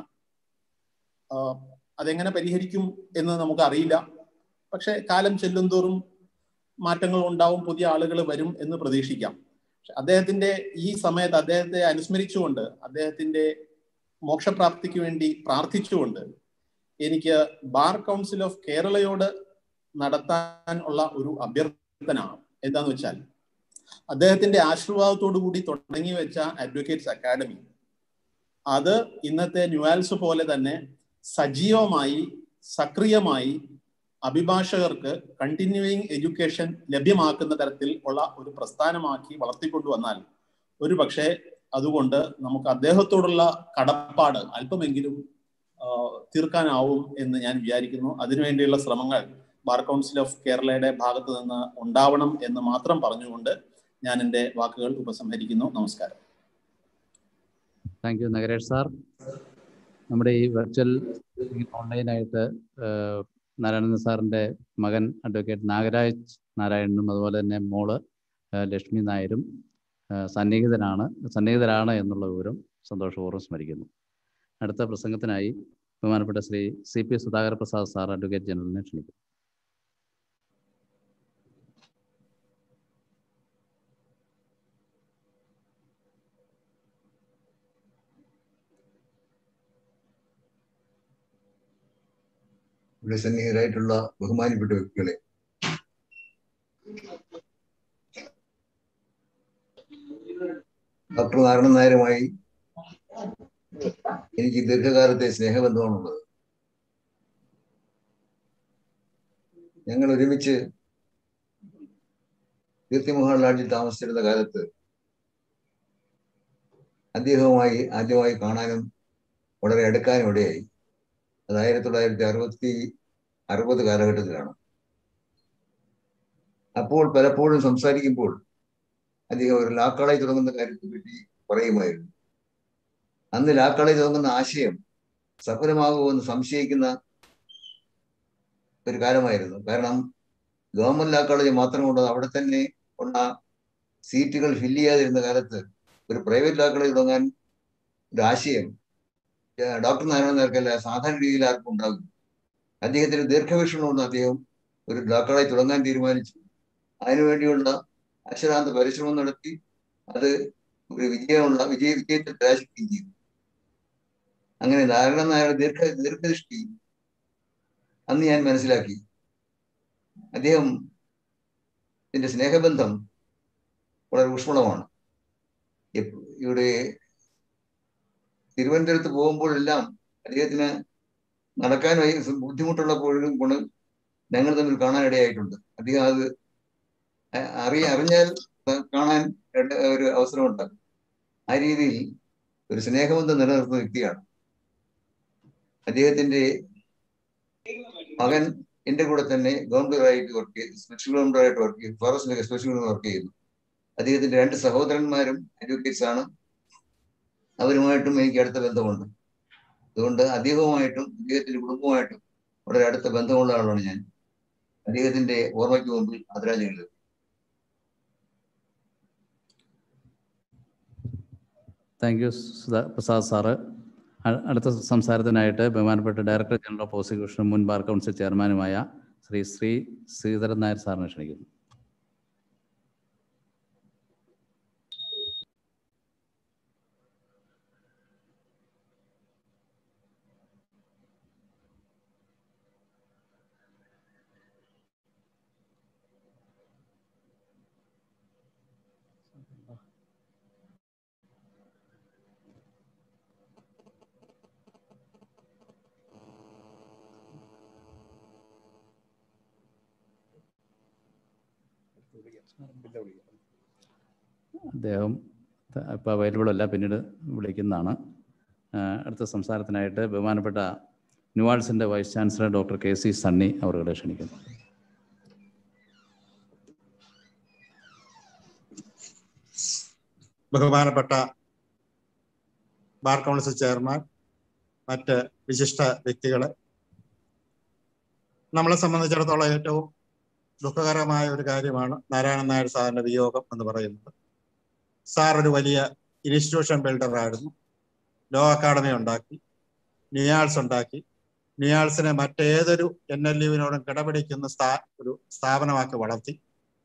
അതെങ്ങനെ പരിഹരിക്കും എന്ന് നമുക്ക് അറിയില്ല. പക്ഷെ കാലം ചെല്ലുന്തോറും മാറ്റങ്ങൾ ഉണ്ടാവും, പുതിയ ആളുകൾ വരും എന്ന് പ്രതീക്ഷിക്കാം. അദ്ദേഹത്തിന്റെ ഈ സമയത്ത് അദ്ദേഹത്തെ അനുസ്മരിച്ചുകൊണ്ട്, അദ്ദേഹത്തിന്റെ മോക്ഷപ്രാപ്തിക്ക് വേണ്ടി പ്രാർത്ഥിച്ചുകൊണ്ട് എനിക്ക് ബാർ കൗൺസിൽ ഓഫ് കേരളയോട് നടത്താൻ ഉള്ള ഒരു അഭ്യർത്ഥന എന്താന്ന് വെച്ചാൽ, അദ്ദേഹത്തിന്റെ ആശീർവാദത്തോടു കൂടി തുടങ്ങി വെച്ച അഡ്വക്കേറ്റ്സ് അക്കാഡമി അത് ഇന്നത്തെ ന്യൂആൽസ് പോലെ തന്നെ സജീവമായി സക്രിയമായി അഭിഭാഷകർക്ക് കണ്ടിന്യൂയിങ് എഡ്യൂക്കേഷൻ ലഭ്യമാക്കുന്ന തരത്തിൽ ഉള്ള ഒരു പ്രസ്ഥാനമാക്കി വളർത്തിക്കൊണ്ടുവന്നാൽ ഒരു പക്ഷേ അതുകൊണ്ട് നമുക്ക് അദ്ദേഹത്തോടുള്ള കടപ്പാട് അല്പമെങ്കിലും തീർക്കാനാവും എന്ന് ഞാൻ വിചാരിക്കുന്നു. അതിനുവേണ്ടിയുള്ള ശ്രമങ്ങൾ ബാർ കൗൺസിൽ ഓഫ് കേരളയുടെ ഭാഗത്ത് നിന്ന് ഉണ്ടാവണം എന്ന് മാത്രം പറഞ്ഞുകൊണ്ട് ഞാൻ എൻ്റെ വാക്കുകൾ ഉപസംഹരിക്കുന്നു. നമസ്കാരം. Thank you Nagaresh sir. നമ്മുടെ ഈ വെർച്വൽ ഓൺലൈനായിട്ട് നാരായണൻ സാറിൻ്റെ മകൻ അഡ്വക്കേറ്റ് നാഗരാജ് നാരായണനും അതുപോലെ തന്നെ മോള് ലക്ഷ്മി നായരും സന്നിഹിതരാണ് എന്നുള്ള വിവരം സന്തോഷപൂർവ്വം സ്മരിക്കുന്നു. അടുത്ത പ്രസംഗത്തിനായി ബഹുമാനപ്പെട്ട Shri CP Sudhakara Prasad sir advocate ജനറലിനെ ക്ഷണിക്കുന്നു. ഇവിടെ സന്നിഹിതരായിട്ടുള്ള ബഹുമാനപ്പെട്ട വ്യക്തികളെ, ഡോക്ടർ നാരായണൻ നായരുമായി എനിക്ക് ദീർഘകാലത്തെ സ്നേഹബന്ധമാണുള്ളത്. ഞങ്ങൾ ഒരുമിച്ച് കീർത്തിമോഹൻ ലാഡ്ജിൽ താമസിച്ചിരുന്ന കാലത്ത് അദ്ദേഹവുമായി ആദ്യമായി കാണാനും വളരെ അടുക്കാനും ഇടയായി. അത് 1960 കാലഘട്ടത്തിലാണ്. അപ്പോൾ പലപ്പോഴും സംസാരിക്കുമ്പോൾ അദ്ദേഹം ഒരു ലാ കോളേജ് തുടങ്ങുന്ന കാര്യത്തെ പറ്റി പറയുമായിരുന്നു. അന്ന് ലാ കോളേജ് തുടങ്ങുന്ന ആശയം സഫലമാകുമെന്ന് സംശയിക്കുന്ന ഒരു കാലമായിരുന്നു. കാരണം ഗവൺമെന്റ് ലാ കോളേജ് മാത്രം കൊണ്ട് അവിടെ തന്നെ ഉള്ള സീറ്റുകൾ ഫില്ല് ചെയ്യാതിരുന്ന കാലത്ത് ഒരു പ്രൈവറ്റ് ലാ കോളേജ് തുടങ്ങാൻ ഒരു ആശയം ഡോക്ടർ നാരായണൻ നായർക്കല്ല, സാധാരണ രീതിയിൽ ആർക്കും ഉണ്ടാകും. അദ്ദേഹത്തിന് ദീർഘവീക്ഷണമുണ്ട്. അദ്ദേഹം ഒരു ലാ കോളേജ് തുടങ്ങാൻ തീരുമാനിച്ചു. അതിനുവേണ്ടിയുള്ള അക്ഷരാന്ത പരിശ്രമം നടത്തി അത് ഒരു വിജയത്തിൽ കലാശിക്കുകയും ചെയ്തു. അങ്ങനെ നാരായണൻ നായരുടെ ദീർഘദൃഷ്ടി അന്ന് ഞാൻ മനസ്സിലാക്കി. അദ്ദേഹത്തിന്റെ സ്നേഹബന്ധം വളരെ ഊഷ്മളമാണ്. ഇവിടെ തിരുവനന്തപുരത്ത് പോകുമ്പോഴെല്ലാം അദ്ദേഹത്തിന് നടക്കാൻ ബുദ്ധിമുട്ടുള്ളപ്പോഴും ഞങ്ങൾ തമ്മിൽ കാണാനിടയായിട്ടുണ്ട്. അദ്ദേഹം അത് അറിഞ്ഞാൽ കാണാൻ ഒരു അവസരം ഉണ്ടാകും. ആ രീതിയിൽ ഒരു സ്നേഹബന്ധം നിലനിർത്തുന്ന വ്യക്തിയാണ്. അദ്ദേഹത്തിന്റെ മകൻ എന്റെ കൂടെ തന്നെ ഗവൺമെന്റായിട്ട് വർക്ക് ചെയ്തു, സ്പെഷ്യൽ ഗവൺമെന്റായിട്ട് വർക്ക് ചെയ്തു, ഫോറസ്റ്റിലൊക്കെ സ്പെഷ്യൽ ഗവൺമെന്റ് വർക്ക് ചെയ്യുന്നു. അദ്ദേഹത്തിന്റെ 2 സഹോദരന്മാരും അഡ്വക്കേറ്റ്സ് ആണ്. അവരുമായിട്ടും എനിക്ക് അടുത്ത ബന്ധമുണ്ട്. അതുകൊണ്ട് അദ്ദേഹവുമായിട്ടും അദ്ദേഹത്തിന്റെ കുടുംബവുമായിട്ടും വളരെ അടുത്ത ബന്ധമുള്ള ആളാണ് ഞാൻ. അദ്ദേഹത്തിന്റെ ഓർമ്മയ്ക്ക് മുമ്പിൽ ആദരാഞ്ജലികൾ. Thank you Prasad sir. അടുത്ത സംസാരത്തിനായിട്ട് ബഹുമാനപ്പെട്ട ഡയറക്ടർ ജനറൽ ഓഫ് പ്രോസിക്യൂഷൻ മുൻ ബാർ കൗൺസിൽ ചെയർമാനുമായ ശ്രീ ശ്രീധരൻ നായർ സാറിനെ ക്ഷണിക്കുന്നു. അദ്ദേഹം ഇപ്പോൾ അവൈലബിൾ അല്ല, പിന്നീട് വിളിക്കുന്നതാണ്. അടുത്ത സംസാരത്തിനായിട്ട് ബഹുമാനപ്പെട്ട ന്യൂആൾസിൻ്റെ vice chancellor doctor KC Sunny അവരുടെ ക്ഷണിക്കുന്നു. ബഹുമാനപ്പെട്ട ബാർ കൗൺസിൽ ചെയർമാൻ, മറ്റ് വിശിഷ്ട വ്യക്തികളെ, നമ്മളെ സംബന്ധിച്ചിടത്തോളം ഏറ്റവും ദുഃഖകരമായ ഒരു കാര്യമാണ് നാരായണൻ നായർ സാറിന്റെ വിയോഗം എന്ന് പറയുന്നത്. സാർ ഒരു വലിയ ഇൻസ്റ്റിറ്റ്യൂഷൻ ബിൽഡറായിരുന്നു. ലോ അക്കാഡമി ഉണ്ടാക്കി, ന്യൂആൾസ് ഉണ്ടാക്കി, ന്യൂആൾസിനെ മറ്റേതൊരു NLUവിനോടും കിടപിടിക്കുന്ന ഒരു സ്ഥാപനമാക്കി വളർത്തി.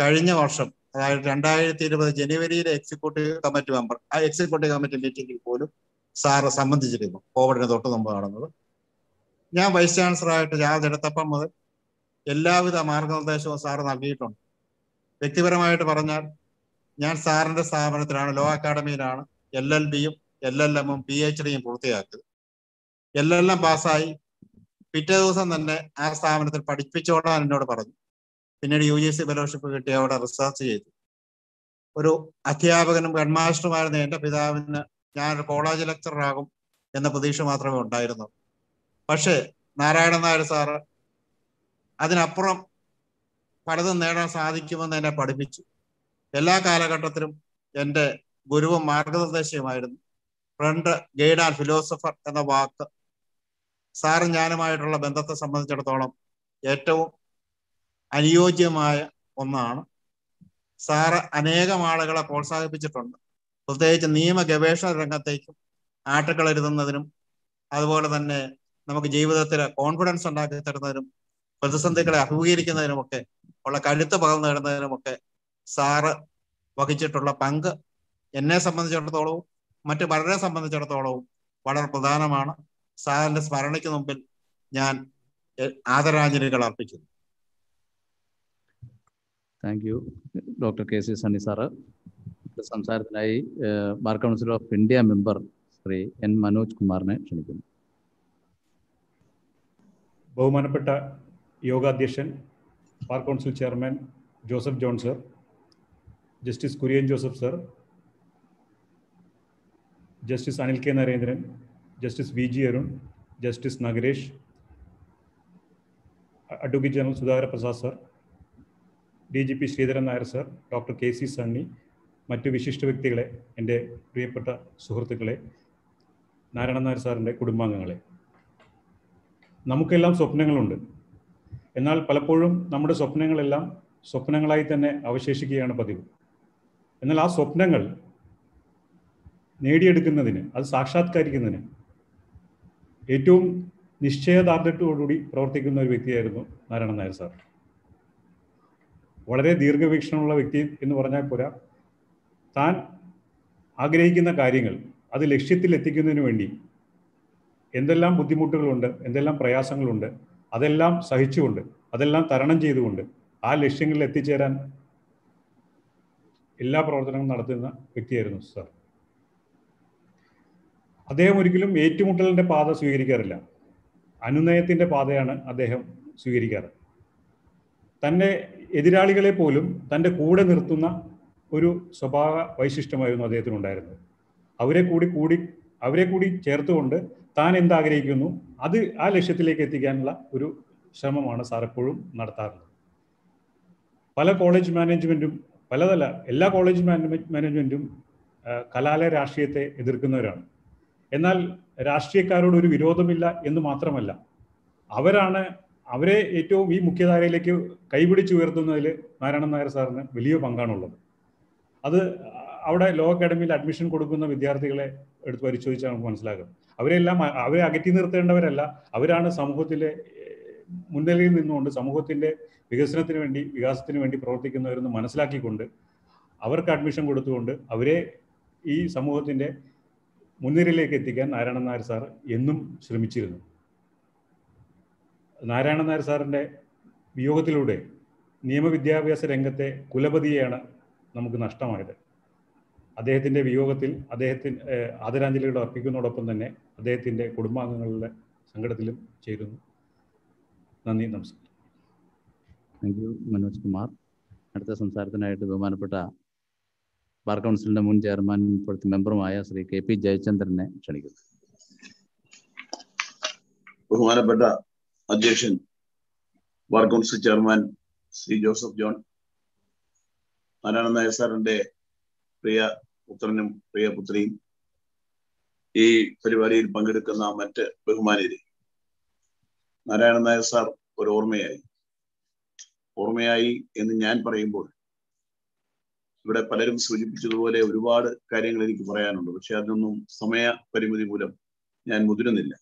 കഴിഞ്ഞ വർഷം അതായത് 2020 ജനുവരിയിലെ എക്സിക്യൂട്ടീവ് കമ്മിറ്റി മെമ്പർ ആ എക്സിക്യൂട്ടീവ് കമ്മിറ്റി മീറ്റിംഗിൽ പോലും സാറ് സംബന്ധിച്ചിരുന്നു. കോവിഡിന് തൊട്ട് മുമ്പ് നടന്നത്. ഞാൻ വൈസ് ചാൻസലറായിട്ട് ചാർജ് എടുത്തപ്പം മുതൽ എല്ലാവിധ മാർഗനിർദ്ദേശവും സാറ് നൽകിയിട്ടുണ്ട്. വ്യക്തിപരമായിട്ട് പറഞ്ഞാൽ ഞാൻ സാറിന്റെ സ്ഥാപനത്തിലാണ്, ലോ അക്കാഡമിയിലാണ് LLB-യും LLM-ഉം PhD-യും പൂർത്തിയാക്കിയത്. LLM പാസ്സായി പിറ്റേ ദിവസം തന്നെ ആ സ്ഥാപനത്തിൽ പഠിപ്പിച്ചോളാൻ എന്നോട് പറഞ്ഞു. പിന്നീട് UGC ഫെലോഷിപ്പ് കിട്ടി അവിടെ റിസർച്ച് ചെയ്തു. ഒരു അധ്യാപകനും ഹെഡ്മാസ്റ്ററുമായിരുന്ന എൻ്റെ പിതാവിന് ഞാനൊരു കോളേജ് ലെക്ചറാകും എന്ന പ്രതീക്ഷ മാത്രമേ ഉണ്ടായിരുന്നു. പക്ഷേ നാരായണൻ നായർ സാറ് അതിനപ്പുറം പലതും നേടാൻ സാധിക്കുമെന്ന് എന്നെ പഠിപ്പിച്ചു. എല്ലാ കാലഘട്ടത്തിലും എൻ്റെ ഗുരുവും മാർഗനിർദ്ദേശവുമായിരുന്നു. ഫ്രണ്ട്, ഗൈഡ് ആൻഡ് ഫിലോസഫർ എന്ന വാക്ക് സാറും ഞാനുമായിട്ടുള്ള ബന്ധത്തെ സംബന്ധിച്ചിടത്തോളം ഏറ്റവും അനുയോജ്യമായ ഒന്നാണ്. സാറ് അനേകം ആളുകളെ പ്രോത്സാഹിപ്പിച്ചിട്ടുണ്ട്. പ്രത്യേകിച്ച് നിയമ ഗവേഷണ രംഗത്തേക്കും ആർട്ടിക്കിൾ എഴുതുന്നതിനും അതുപോലെ തന്നെ നമുക്ക് ജീവിതത്തിൽ കോൺഫിഡൻസ് ഉണ്ടാക്കി തരുന്നതിനും പ്രതിസന്ധികളെ അഭിമുഖീകരിക്കുന്നതിനുമൊക്കെ ഉള്ള കരുത്ത് പകർന്നു നേടുന്നതിനുമൊക്കെ സാറ് വഹിച്ചിട്ടുള്ള പങ്ക് എന്നെ സംബന്ധിച്ചിടത്തോളവും മറ്റു പലരെ സംബന്ധിച്ചിടത്തോളവും വളരെ പ്രധാനമാണ്. സാറിന്റെ സ്മരണയ്ക്ക് മുമ്പിൽ ഞാൻ ആദരാഞ്ജലികൾ അർപ്പിക്കുന്നു. Thank you doctor KC Sunny sir. സംസാരത്തിനായി bar council of India member Shri N. Manoj കുമാറിനെ ക്ഷണിക്കുന്നു. ബഹുമാനപ്പെട്ട യോഗാധ്യക്ഷൻ bar council chairman Joseph John sir, justice Kurian Joseph sir, justice Anil K. Narendran, justice VG Arun, justice Nagaresh, advocate general Sudhakara Prasad sir, DGP Sreedharan Nair sir, doctor KC Sunny, മറ്റു വിശിഷ്ട വ്യക്തികളെ, എൻ്റെ പ്രിയപ്പെട്ട സുഹൃത്തുക്കളെ, നാരായണൻ നായർ സാറിൻ്റെ കുടുംബാംഗങ്ങളെ. നമുക്കെല്ലാം സ്വപ്നങ്ങളുണ്ട്. എന്നാൽ പലപ്പോഴും നമ്മുടെ സ്വപ്നങ്ങളെല്ലാം സ്വപ്നങ്ങളായി തന്നെ അവശേഷിക്കുകയാണ് പതിവ്. എന്നാൽ ആ സ്വപ്നങ്ങൾ നേടിയെടുക്കുന്നതിന്, അത് സാക്ഷാത്കരിക്കുന്നതിന് ഏറ്റവും നിശ്ചയദാർഢ്യത്തോടുകൂടി പ്രവർത്തിക്കുന്ന ഒരു വ്യക്തിയായിരുന്നു നാരായണൻ നായർ സാർ. വളരെ ദീർഘവീക്ഷണമുള്ള വ്യക്തി എന്ന് പറഞ്ഞാൽ പോരാ, താൻ ആഗ്രഹിക്കുന്ന കാര്യങ്ങൾ അത് ലക്ഷ്യത്തിൽ എത്തിക്കുന്നതിന് വേണ്ടി എന്തെല്ലാം ബുദ്ധിമുട്ടുകളുണ്ട്, എന്തെല്ലാം പ്രയാസങ്ങളുണ്ട്, അതെല്ലാം സഹിച്ചുകൊണ്ട്, അതെല്ലാം തരണം ചെയ്തുകൊണ്ട് ആ ലക്ഷ്യങ്ങളിൽ എത്തിച്ചേരാൻ എല്ലാ പ്രവർത്തനങ്ങളും നടത്തുന്ന വ്യക്തിയായിരുന്നു സാർ. അദ്ദേഹം ഒരിക്കലും ഏറ്റുമുട്ടലിൻ്റെ പാത സ്വീകരിക്കാറില്ല. അനുനയത്തിൻ്റെ പാതയാണ് അദ്ദേഹം സ്വീകരിക്കാറ്. തൻ്റെ എതിരാളികളെ പോലും തൻ്റെ കൂടെ നിർത്തുന്ന ഒരു സ്വഭാവ വൈശിഷ്ട്യമായിരുന്നു അദ്ദേഹത്തിനുണ്ടായിരുന്നത്. അവരെ കൂടി ചേർത്തുകൊണ്ട് താൻ എന്താഗ്രഹിക്കുന്നു അത് ആ ലക്ഷ്യത്തിലേക്ക് എത്തിക്കാനുള്ള ഒരു ശ്രമമാണ് സാർ എപ്പോഴും നടത്താറുള്ളത്. പല കോളേജ് മാനേജ്മെൻറ്റും എല്ലാ കോളേജ് മാനേജ്മെൻറ്റും കലാലയ രാഷ്ട്രീയത്തെ എതിർക്കുന്നവരാണ്. എന്നാൽ രാഷ്ട്രീയക്കാരോട് ഒരു വിരോധമില്ല എന്ന് മാത്രമല്ല, അവരെ ഏറ്റവും ഈ മുഖ്യധാരയിലേക്ക് കൈപിടിച്ചുയർത്തുന്നതിൽ നാരായണൻ നായർ സാറിന് വലിയ പങ്കാണുള്ളത്. അത് അവിടെ ലോ അക്കാഡമിയിൽ അഡ്മിഷൻ കൊടുക്കുന്ന വിദ്യാർത്ഥികളെ എടുത്ത് പരിശോധിച്ചാൽ നമുക്ക് മനസ്സിലാകും. അവരെ അകറ്റി നിർത്തേണ്ടവരല്ല, അവരാണ് സമൂഹത്തിലെ മുൻനിരയിൽ നിന്നുകൊണ്ട് സമൂഹത്തിൻ്റെ വികാസത്തിന് വേണ്ടി പ്രവർത്തിക്കുന്നവരെന്ന് മനസ്സിലാക്കിക്കൊണ്ട് അവർക്ക് അഡ്മിഷൻ കൊടുത്തുകൊണ്ട് അവരെ ഈ സമൂഹത്തിൻ്റെ മുൻനിരയിലേക്ക് എത്തിക്കാൻ നാരായണൻ നായർ സാർ എന്നും ശ്രമിച്ചിരുന്നു. നാരായണൻ നായർ സാറിൻ്റെ വിയോഗത്തിലൂടെ നിയമവിദ്യാഭ്യാസ രംഗത്തെ കുലപതിയെയാണ് നമുക്ക് നഷ്ടമായത്. അദ്ദേഹത്തിൻ്റെ വിയോഗത്തിൽ ആദരാഞ്ജലികൾ അർപ്പിക്കുന്നതോടൊപ്പം തന്നെ അദ്ദേഹത്തിൻ്റെ കുടുംബാംഗങ്ങളുടെ സങ്കടത്തിലും ചേരുന്നു. നന്ദി, നമസ്കാരം. Thank you Manoj Kumar. അടുത്ത സംസാരത്തിനായിട്ട് ബഹുമാനപ്പെട്ട ബാർ കൗൺസിലിൻ്റെ മുൻ ചെയർമാൻ ഇപ്പോഴത്തെ മെമ്പറുമായ ശ്രീ KP ജയചന്ദ്രനെ ക്ഷണിക്കുന്നു. ബഹുമാനപ്പെട്ട അധ്യക്ഷൻ bar council chairman Shri Joseph John, Narayanan Nair സാറിന്റെ പ്രിയ പുത്രനും പ്രിയ പുത്രിയും, ഈ പരിപാടിയിൽ പങ്കെടുക്കുന്ന മറ്റ് ബഹുമാനരെ, നാരായണൻ നായർ സാർ ഒരു ഓർമ്മയായി എന്ന് ഞാൻ പറയുമ്പോൾ ഇവിടെ പലരും സൂചിപ്പിച്ചതുപോലെ ഒരുപാട് കാര്യങ്ങൾ എനിക്ക് പറയാനുണ്ട്. പക്ഷെ അതിനൊന്നും സമയപരിമിതി മൂലം ഞാൻ മുതിരുന്നില്ല.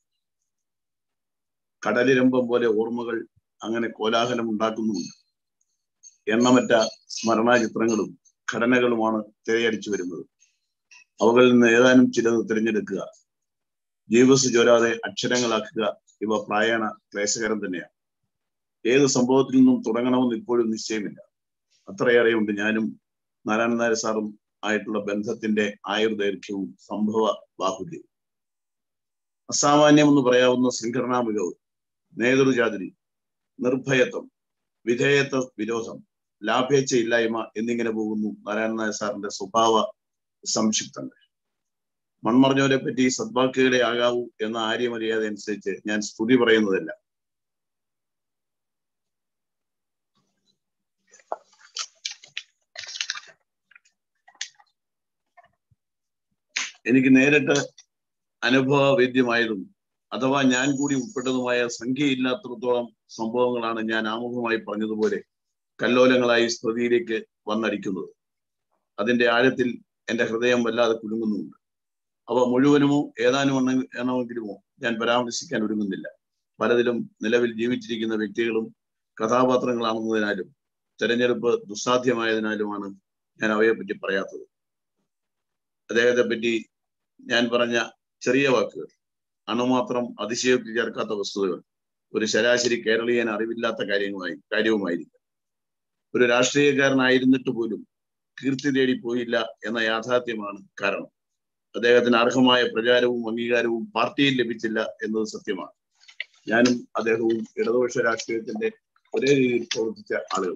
കടലിരമ്പം പോലെ ഓർമ്മകൾ അങ്ങനെ കോലാഹലം ഉണ്ടാക്കുന്നുമുണ്ട്. എണ്ണമറ്റ സ്മരണാചിത്രങ്ങളും ഘടനകളുമാണ് തിരയടിച്ചു വരുന്നത്. അവകളിൽ നിന്ന് ഏതാനും ചിലത് തിരഞ്ഞെടുക്കുക, ജീവസ് ചോരാതെ അക്ഷരങ്ങളാക്കുക, ഇവ പ്രായണ ക്ലേശകരം തന്നെയാണ്. ഏത് സംഭവത്തിൽ നിന്നും തുടങ്ങണമെന്ന് ഇപ്പോഴും നിശ്ചയമില്ല. അത്രയേറെ ഉണ്ട് ഞാനും നാരായണൻ നായർ സാറും ആയിട്ടുള്ള ബന്ധത്തിന്റെ ആയുർദൈർഘ്യവും സംഭവ ബാഹുല്യവും. അസാമാന്യമെന്ന് പറയാവുന്ന സംഘടനാ മികവ്, നേതൃജാതിരി, നിർഭയത്വം, വിധേയത്വ വിരോധം, ലാഭേച്ഛ ഇല്ലായ്മ എന്നിങ്ങനെ പോകുന്നു നാരായണൻ നായർ സാറിന്റെ സ്വഭാവ സംക്ഷിപ്തങ്ങൾ. മൺമറഞ്ഞവരെ പറ്റി സദ്വാക്കുകളെ ആകാവൂ എന്ന ആര്യമര്യാദ അനുസരിച്ച് ഞാൻ സ്തുതി പറയുന്നതല്ല. എനിക്ക് നേരിട്ട് അനുഭവവേദ്യമായതും അഥവാ ഞാൻ കൂടി ഉൾപ്പെട്ടതുമായ സംഖ്യയില്ലാത്തടത്തോളം സംഭവങ്ങളാണ് ഞാൻ ആമുഖമായി പറഞ്ഞതുപോലെ കല്ലോലങ്ങളായി സ്മൃതിയിലേക്ക് വന്നടിക്കുന്നത്. അതിന്റെ ആഴത്തിൽ എൻ്റെ ഹൃദയം വല്ലാതെ കുലുങ്ങുന്നുണ്ട്. അവ മുഴുവനുമോ ഏതാനും എണ്ണമെങ്കിലുമോ ഞാൻ പരാമർശിക്കാൻ ഒരുങ്ങുന്നില്ല. പലതിലും നിലവിൽ ജീവിച്ചിരിക്കുന്ന വ്യക്തികളും കഥാപാത്രങ്ങളാണെന്നതിനാലും തെരഞ്ഞെടുപ്പ് ദുസ്സാധ്യമായതിനാലുമാണ് ഞാൻ അവയെപ്പറ്റി പറയാത്തത്. അദ്ദേഹത്തെ പറ്റി ഞാൻ പറഞ്ഞ ചെറിയ വാക്കുകൾ, അണുമാത്രം അതിശയോക്തി ചേർക്കാത്ത വസ്തുതകൾ ഒരു ശരാശരി കേരളീയൻ അറിവില്ലാത്ത കാര്യവുമായിരിക്കും. ഒരു രാഷ്ട്രീയക്കാരനായിരുന്നിട്ട് പോലും കീർത്തി തേടി പോയില്ല എന്ന യാഥാർത്ഥ്യമാണ് കാരണം. അദ്ദേഹത്തിന് അർഹമായ പ്രചാരവും അംഗീകാരവും പാർട്ടിയിൽ ലഭിച്ചില്ല എന്നത് സത്യമാണ്. ഞാനും അദ്ദേഹവും ഇടതുപക്ഷ രാഷ്ട്രീയത്തിന്റെ ഒരേ രീതിയിൽ പ്രവർത്തിച്ച ആളുകൾ.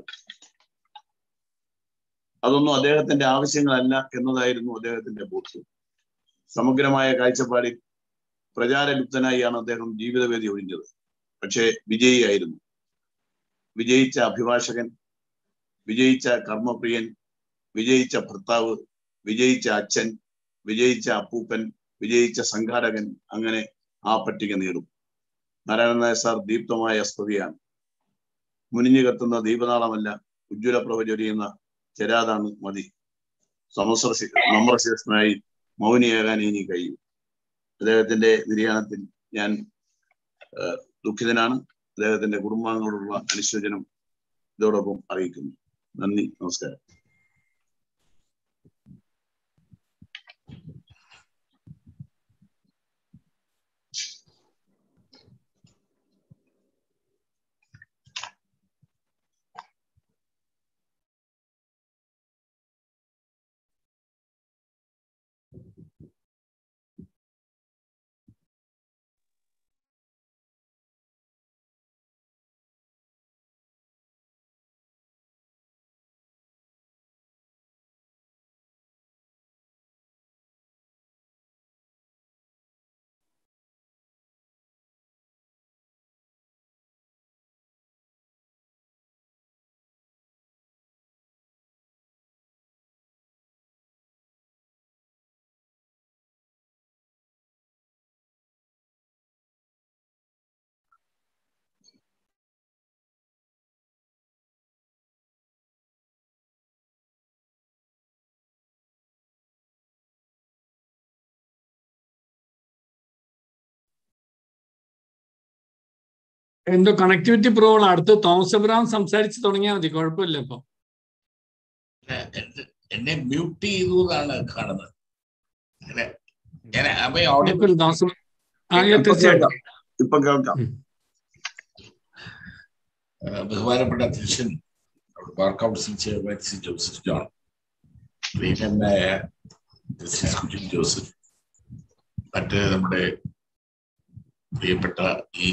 അതൊന്നും അദ്ദേഹത്തിന്റെ ആവശ്യങ്ങളല്ല എന്നതായിരുന്നു അദ്ദേഹത്തിന്റെ ബോധ്യം. സമഗ്രമായ കാഴ്ചപ്പാടിൽ പ്രചാരലുപ്തനായാണ് അദ്ദേഹം ജീവിതവേദി ഒഴിഞ്ഞത്. പക്ഷേ വിജയിയായിരുന്നു. വിജയിച്ച അഭിഭാഷകൻ, വിജയിച്ച കർമ്മപ്രിയൻ, വിജയിച്ച ഭർത്താവ്, വിജയിച്ച അച്ഛൻ, വിജയിച്ച അപ്പൂപ്പൻ, വിജയിച്ച സംഘാടകൻ, അങ്ങനെ ആ പട്ടിക നീളും. നാരായണൻ നായർ സാർ ദീപ്തമായ സ്തുതിയാണ്. മുനിഞ്ഞു കത്തുന്ന ദീപനാളമല്ല, ഉജ്ജ്വല പ്രഭ ചൊരിയുന്ന ചെരാതാണ് മതി. നമ്രശേഷനായി മൗനിയാകാൻ ഇനി കഴിയും. അദ്ദേഹത്തിന്റെ നിര്യാണത്തിൽ ഞാൻ ദുഃഖിതനാണ്. അദ്ദേഹത്തിന്റെ കുടുംബാംഗങ്ങളോടുള്ള അനുശോചനം ഇതോടൊപ്പം അറിയിക്കുന്നു. നന്ദി, നമസ്കാരം. എന്തോ കണക്ടിവിറ്റി പ്രോബ്ലം. അടുത്ത് തോമസ് എബ്രഹാം സംസാരിച്ച് തുടങ്ങിയാൽ മതി, കുഴപ്പമില്ല. ഇപ്പൊ എന്നെ മ്യൂട്ട് ചെയ്തു എന്നാണ് കാണുന്നത്. ബഹുമാനപ്പെട്ട അധ്യക്ഷൻ bar council chairman Shri Joseph John, പ്രിയങ്കരനായ ജസ്റ്റിസ് കുര്യൻ ജോസഫ്, മറ്റ് നമ്മുടെ പ്രിയപ്പെട്ട ഈ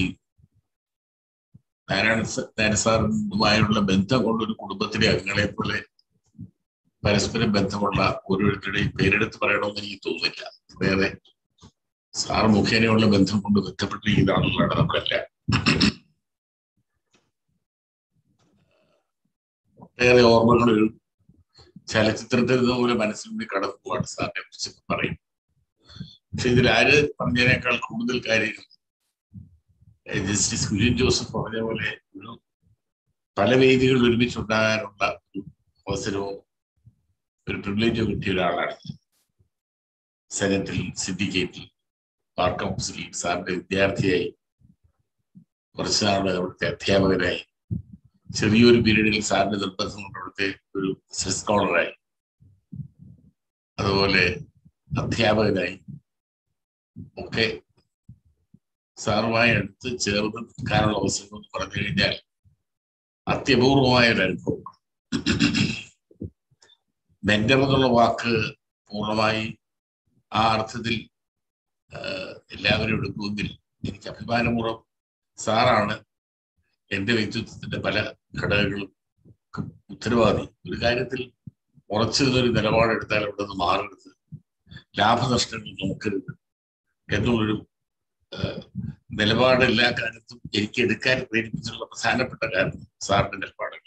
നാരായണൻ സാറുമായുള്ള ബന്ധം കൊണ്ടൊരു കുടുംബത്തിലെ അംഗങ്ങളെ പോലെ പരസ്പരം ബന്ധമുള്ള ഓരോരുത്തരുടെയും പേരെടുത്ത് പറയണമെന്ന് എനിക്ക് തോന്നുന്നില്ല. വേറെ സാർ മുഖേനയുള്ള ബന്ധം കൊണ്ട് ബന്ധപ്പെട്ടിരിക്കുന്ന ആളുകളാണ് നമ്മളെല്ലാം. ഒട്ടേറെ ഓർമ്മകൾ ഒരു ചലച്ചിത്രത്തിൽ നിന്ന് പോലെ മനസ്സിലൂടെ കടന്നു പോവാണ് സാറിനെ കുറിച്ച് പറയും. പക്ഷെ ഇതിലാര് പറഞ്ഞതിനേക്കാൾ കൂടുതൽ കാര്യങ്ങൾ ജസ്റ്റിസ് കുര്യൻ ജോസഫ് പറഞ്ഞ പോലെ ഒരു പല വേദികളിൽ ഒരുമിച്ചുണ്ടാകാനുള്ള ഒരു അവസരവും ഒരു പ്രിവിലേജോ കിട്ടിയ ഒരാളാണ്. സെനറ്റിൽ, സിൻഡിക്കേറ്റിൽ, ബാർ കൗൺസിലിൽ സാറിന്റെ വിദ്യാർത്ഥിയായി, കുറച്ചുനാള് അവിടുത്തെ അധ്യാപകനായി, ചെറിയൊരു പീരീഡിൽ സാറിന്റെ നിർബന്ധം കൊണ്ട് അവിടുത്തെ ഒരു സ്കോളറായി, അതുപോലെ അധ്യാപകനായി ഒക്കെ സാറുമായി അടുത്ത് ചേർന്ന് നിൽക്കാനുള്ള അവസരം എന്ന് പറഞ്ഞു കഴിഞ്ഞാൽ അത്യപൂർവമായ ഒരു അനുഭവം. മെന്റർ എന്നുള്ള വാക്ക് പൂർണ്ണമായി ആ അർത്ഥത്തിൽ എല്ലാവരും എടുക്കുമെങ്കിൽ എനിക്ക് അഭിമാനപൂർവ്വം സാറാണ് എൻ്റെ വ്യക്തിത്വത്തിന്റെ പല ഘടകങ്ങളും ഉത്തരവാദി. ഒരു കാര്യത്തിൽ ഉറച്ചു നിന്നൊരു നിലപാടെടുത്താൽ അവിടെ നിന്ന് മാറരുത്, ലാഭനഷ്ടങ്ങൾ നോക്കരുത് എന്നുള്ളൊരു നിലപാട് എല്ലാ കാലത്തും എനിക്ക് എടുക്കാൻ പ്രേരിപ്പിച്ചിട്ടുള്ള പ്രധാനപ്പെട്ട കാര്യം സാറിന്റെ നിലപാടുകൾ.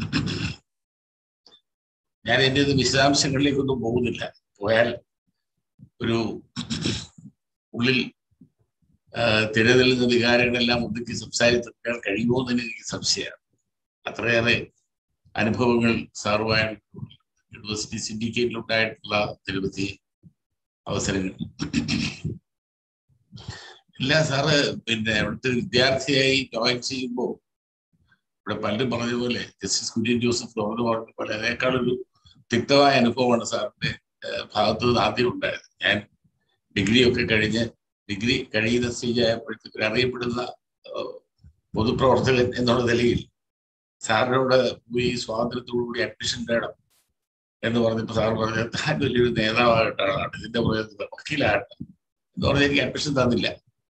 ഞാൻ എൻ്റെ വിശദാംശങ്ങളിലേക്കൊന്നും പോകുന്നില്ല. പോയാൽ ഒരു ഉള്ളിൽ തിരതെല്ലുന്ന വികാരങ്ങളെല്ലാം ഒതുക്കി സംസാരിക്കാൻ കഴിയുമോ എന്ന് എനിക്ക് സംശയമാണ്. അത്രയേറെ അനുഭവങ്ങൾ സാറുമായ യൂണിവേഴ്സിറ്റി സിൻഡിക്കേറ്റിലുണ്ടായിട്ടുള്ള നിരവധി അവസരങ്ങൾ. ഇല്ല സാറ് അവിടുത്തെ വിദ്യാർത്ഥിയായി ജോയിൻ ചെയ്യുമ്പോൾ ഇവിടെ പലരും പറഞ്ഞതുപോലെ ജസ്റ്റിസ് കുര്യൻ ജോസഫ് ഗവർണർ പറഞ്ഞ പോലെ അതിനേക്കാളൊരു തിക്തമായ അനുഭവമാണ് സാറിന്റെ ഭാഗത്തു നിന്ന് ആദ്യം ഉണ്ടായത്. ഞാൻ ഡിഗ്രി കഴിയുന്ന സ്റ്റേജ് ആയപ്പോഴത്തേക്ക് അറിയപ്പെടുന്ന പൊതുപ്രവർത്തകൻ എന്നുള്ള നിലയിൽ സാറിനോട് പോയി സ്വാതന്ത്ര്യത്തോടുകൂടി അഡ്മിഷൻ വേണം എന്ന് പറഞ്ഞപ്പോൾ സാർ പറഞ്ഞത് താൻ വലിയൊരു നേതാവായിട്ടാണ് ഇതിന്റെ വക്കീലായിട്ട് എന്ന് പറഞ്ഞാൽ എനിക്ക് അഡ്മിഷൻ തന്നില്ല.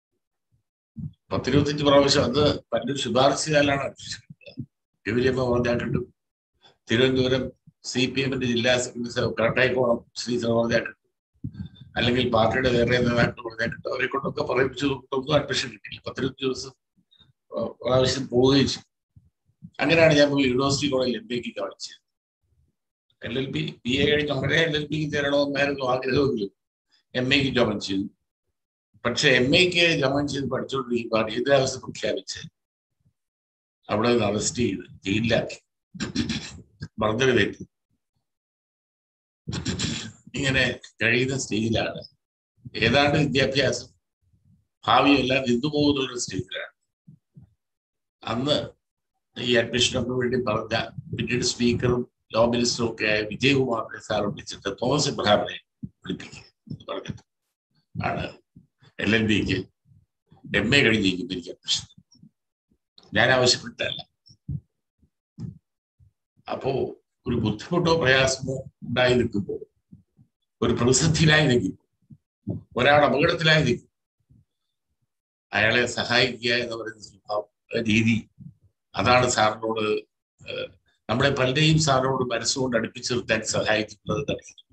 10-25 പ്രാവശ്യം അത് പലരും ശുപാർശ ചെയ്താലാണ് അഡ്മിഷൻ കിട്ടുക. ഇവരിപ്പോ പറഞ്ഞാൽ കിട്ടും. തിരുവനന്തപുരം CPM ജില്ലാ സെക്രട്ടറി കാട്ടായിക്കോണം ശ്രീ പറഞ്ഞാൽ കിട്ടും, അല്ലെങ്കിൽ പാർട്ടിയുടെ വേറെ നേതാക്കൾ പറഞ്ഞാൽ കിട്ടും. അവരെ കൊണ്ടൊക്കെ പറയിപ്പിച്ചൊന്നും അഡ്മിഷൻ കിട്ടിയില്ല. 10-25 ദിവസം പ്രാവശ്യം പോവുകയും ചെയ്തു. അങ്ങനെയാണ് ഞാൻ പോയി യൂണിവേഴ്സിറ്റി കോളേജിൽ MA കാണിച്ചത്. LLB BA കഴിഞ്ഞ് വളരെ LLB തരണമെന്നായിരുന്നു ആഗ്രഹമെങ്കിലും MA ജോയിൻ ചെയ്തു. പക്ഷെ MA ജോയിൻ ചെയ്ത് പഠിച്ചുകൊണ്ടിരിക്കുമ്പോൾ അടിയന്തരാവസ്ഥ പ്രഖ്യാപിച്ച് അവിടെ നിന്ന് അറസ്റ്റ് ചെയ്ത് ജയിലിലാക്കി, മർദ്ദനമേറ്റ് ഇങ്ങനെ കഴിയുന്ന സ്റ്റേജിലാണ്. ഏതാണ്ട് വിദ്യാഭ്യാസം ഭാവിയെല്ലാം നിന്നുപോകുന്ന സ്റ്റേജിലാണ്. അന്ന് ഈ അഡ്മിഷനൊക്കെ വേണ്ടി പറഞ്ഞ പിന്നീട് സ്പീക്കറും ലോ മിനിസ്റ്ററും ഒക്കെ ആയ വിജയകുമാറിനെ സാർ വിളിച്ചിട്ട് തോമസ് ഇബ്രഹാമിനെ വിളിപ്പിക്കുക എന്ന് പറഞ്ഞിട്ട് ആണ് LLBക്ക് MA കഴിഞ്ഞിരിക്കും എനിക്ക് അഡ്മിഷൻ. ഞാൻ ആവശ്യപ്പെട്ടല്ല. അപ്പോ ഒരു ബുദ്ധിമുട്ടോ പ്രയാസമോ ഉണ്ടായി നിൽക്കുമ്പോൾ, ഒരു പ്രതിസന്ധിയിലായി നിൽക്കുമ്പോൾ, ഒരാൾ അപകടത്തിലായി നിൽക്കും, അയാളെ സഹായിക്കുക എന്ന് പറയുന്ന സ്വഭാവം രീതി, അതാണ് സാറിനോട് നമ്മളെ പലരെയും സാറിനോട് മനസ്സുകൊണ്ട് അടുപ്പിച്ചു നിർത്താൻ സഹായിക്കുന്നത്.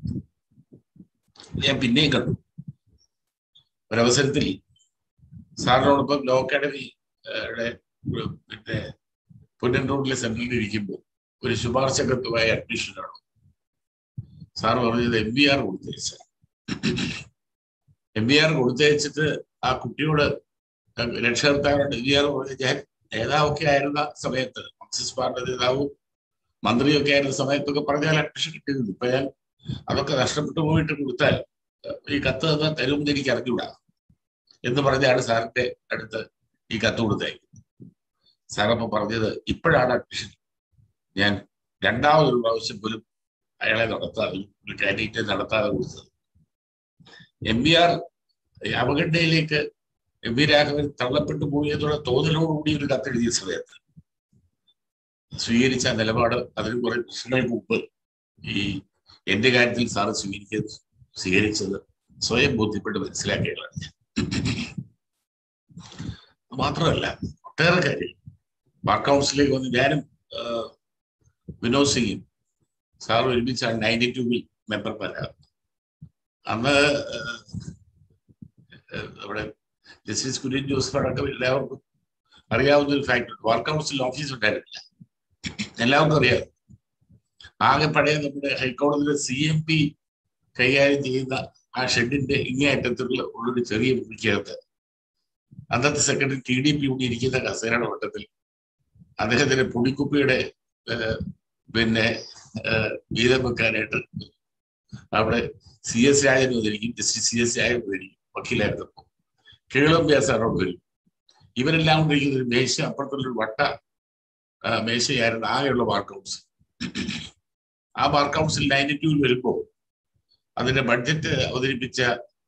ഞാൻ പിന്നെയും കണ്ടു ഒരവസരത്തിൽ സാറിനോടൊപ്പം ലോ അക്കാഡമിയുടെ പുന്നൻ റോഡിലെ സെന്ററിൽ ഇരിക്കുമ്പോൾ ഒരു ശുപാർശ കത്തുമായി അഡ്മിഷനാണ്. സാർ പറഞ്ഞത് MBR കൊടുത്തയച്ച. MBR കൊടുത്തയച്ചിട്ട് ആ കുട്ടിയോട് രക്ഷകർത്താവിനോട് MBR പറഞ്ഞ് ഞാൻ നേതാവൊക്കെ ആയിരുന്ന സമയത്ത്, മാർക്സിസ്റ്റ് പാർട്ടി നേതാവും മന്ത്രിയൊക്കെ ആയിരുന്ന സമയത്തൊക്കെ പറഞ്ഞാൽ അഡ്മിഷൻ കിട്ടിയിരുന്നു. ഇപ്പൊ ഞാൻ അതൊക്കെ നഷ്ടപ്പെട്ടു പോയിട്ട് കൊടുത്താൽ ഈ കത്ത് തന്നാൽ തരുമെന്ന് എനിക്ക് അറിഞ്ഞൂടാ എന്ന് പറഞ്ഞാണ് സാറിന്റെ അടുത്ത് ഈ കത്ത് കൊടുത്തത്. സാറപ്പം പറഞ്ഞത് ഇപ്പോഴാണ് അഡ്മിഷൻ ഞാൻ രണ്ടാമതൊരു പ്രാവശ്യം പോലും അയാളെ നടത്താതെ, ഒരു കാൻഡിഡേറ്റ് നടത്താതെ കൊടുത്തത്. MBR അവഗണനയിലേക്ക് MV രാഘവൻ തള്ളപ്പെട്ടു പോയി എന്നുള്ള തോന്നലോടുകൂടി ഒരു കത്തെഴുതിയ സമയത്ത് സ്വീകരിച്ച നിലപാട്, അതിന് കുറെ പ്രശ്നങ്ങൾക്ക് മുമ്പ് ഈ എന്റെ കാര്യത്തിൽ സാറ് സ്വീകരിച്ചത് സ്വയം ബോധ്യപ്പെട്ട് മനസ്സിലാക്കുകയാണ്. മാത്രമല്ല ഒട്ടേറെ കാര്യം ബാർ കൗൺസിലേക്ക് വന്ന് ഞാനും വിനോദ് സിംഗും സാറ് ഒരുമിച്ചാണ് 92 മെമ്പർമാരാണ്. അന്ന് നമ്മുടെ ജസ്റ്റിസ് കുര്യൻ ജോസഫ് അടക്കം എല്ലാവർക്കും അറിയാവുന്ന ഒരു ഫാക്ടർ, ബാർ കൗൺസിൽ ഓഫീസ് ഉണ്ടായിരുന്നില്ല, എല്ലാവർക്കും അറിയാം. ആകെ പഴയ നമ്മുടെ ഹൈക്കോടതിയിലെ CMP കൈകാര്യം ചെയ്യുന്ന ആ ഷെഡിന്റെ ഇങ്ങേയറ്റത്തുള്ള ഉള്ളൊരു ചെറിയ മുറിക്കകത്ത് അന്നത്തെ സെക്രട്ടറി TDP കൂടി ഇരിക്കുന്ന കസേരയുടെ വട്ടത്തിൽ അദ്ദേഹത്തിന്റെ പൊടിക്കുപ്പിയുടെ വീതം വെക്കാനായിട്ട് അവിടെ CS രാജൻ വന്നിരിക്കും, ജസ്റ്റിസ് CS രാജൻ വന്നിരിക്കും, വക്കീലായിരുന്നപ്പോ കേളമ്പ്യാസാറോട് വരും. ഇവരെല്ലാം കൊണ്ടിരിക്കുന്ന ഒരു മേശ, അപ്പുറത്തുള്ളൊരു വട്ട മേശയായിരുന്നു ആകെയുള്ള ബാർ കൗൺസിൽ. ആ ബാർ കൗൺസിൽ 92 വരുമ്പോൾ അതിന്റെ ബഡ്ജറ്റ് അവതരിപ്പിച്ച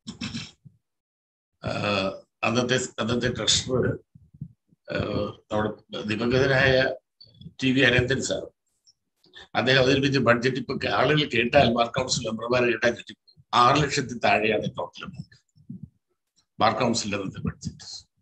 അന്നത്തെ ട്രഷറർ നമ്മുടെ ദിവംഗതനായ ടി വി അനന്തൻ സാർ, അദ്ദേഹം അവതരിപ്പിച്ച ബഡ്ജറ്റ് ഇപ്പൊ ആളുകൾ കേട്ടാൽ, ബാർ കൗൺസിൽ മെമ്പർമാർ കേട്ടാൽ 6 ലക്ഷത്തിൽ താഴെയാണ് ടോട്ടൽ എമൗണ്ട് ബാർ കൗൺസിലിന്റെ അന്നത്തെ ബഡ്ജറ്റ്.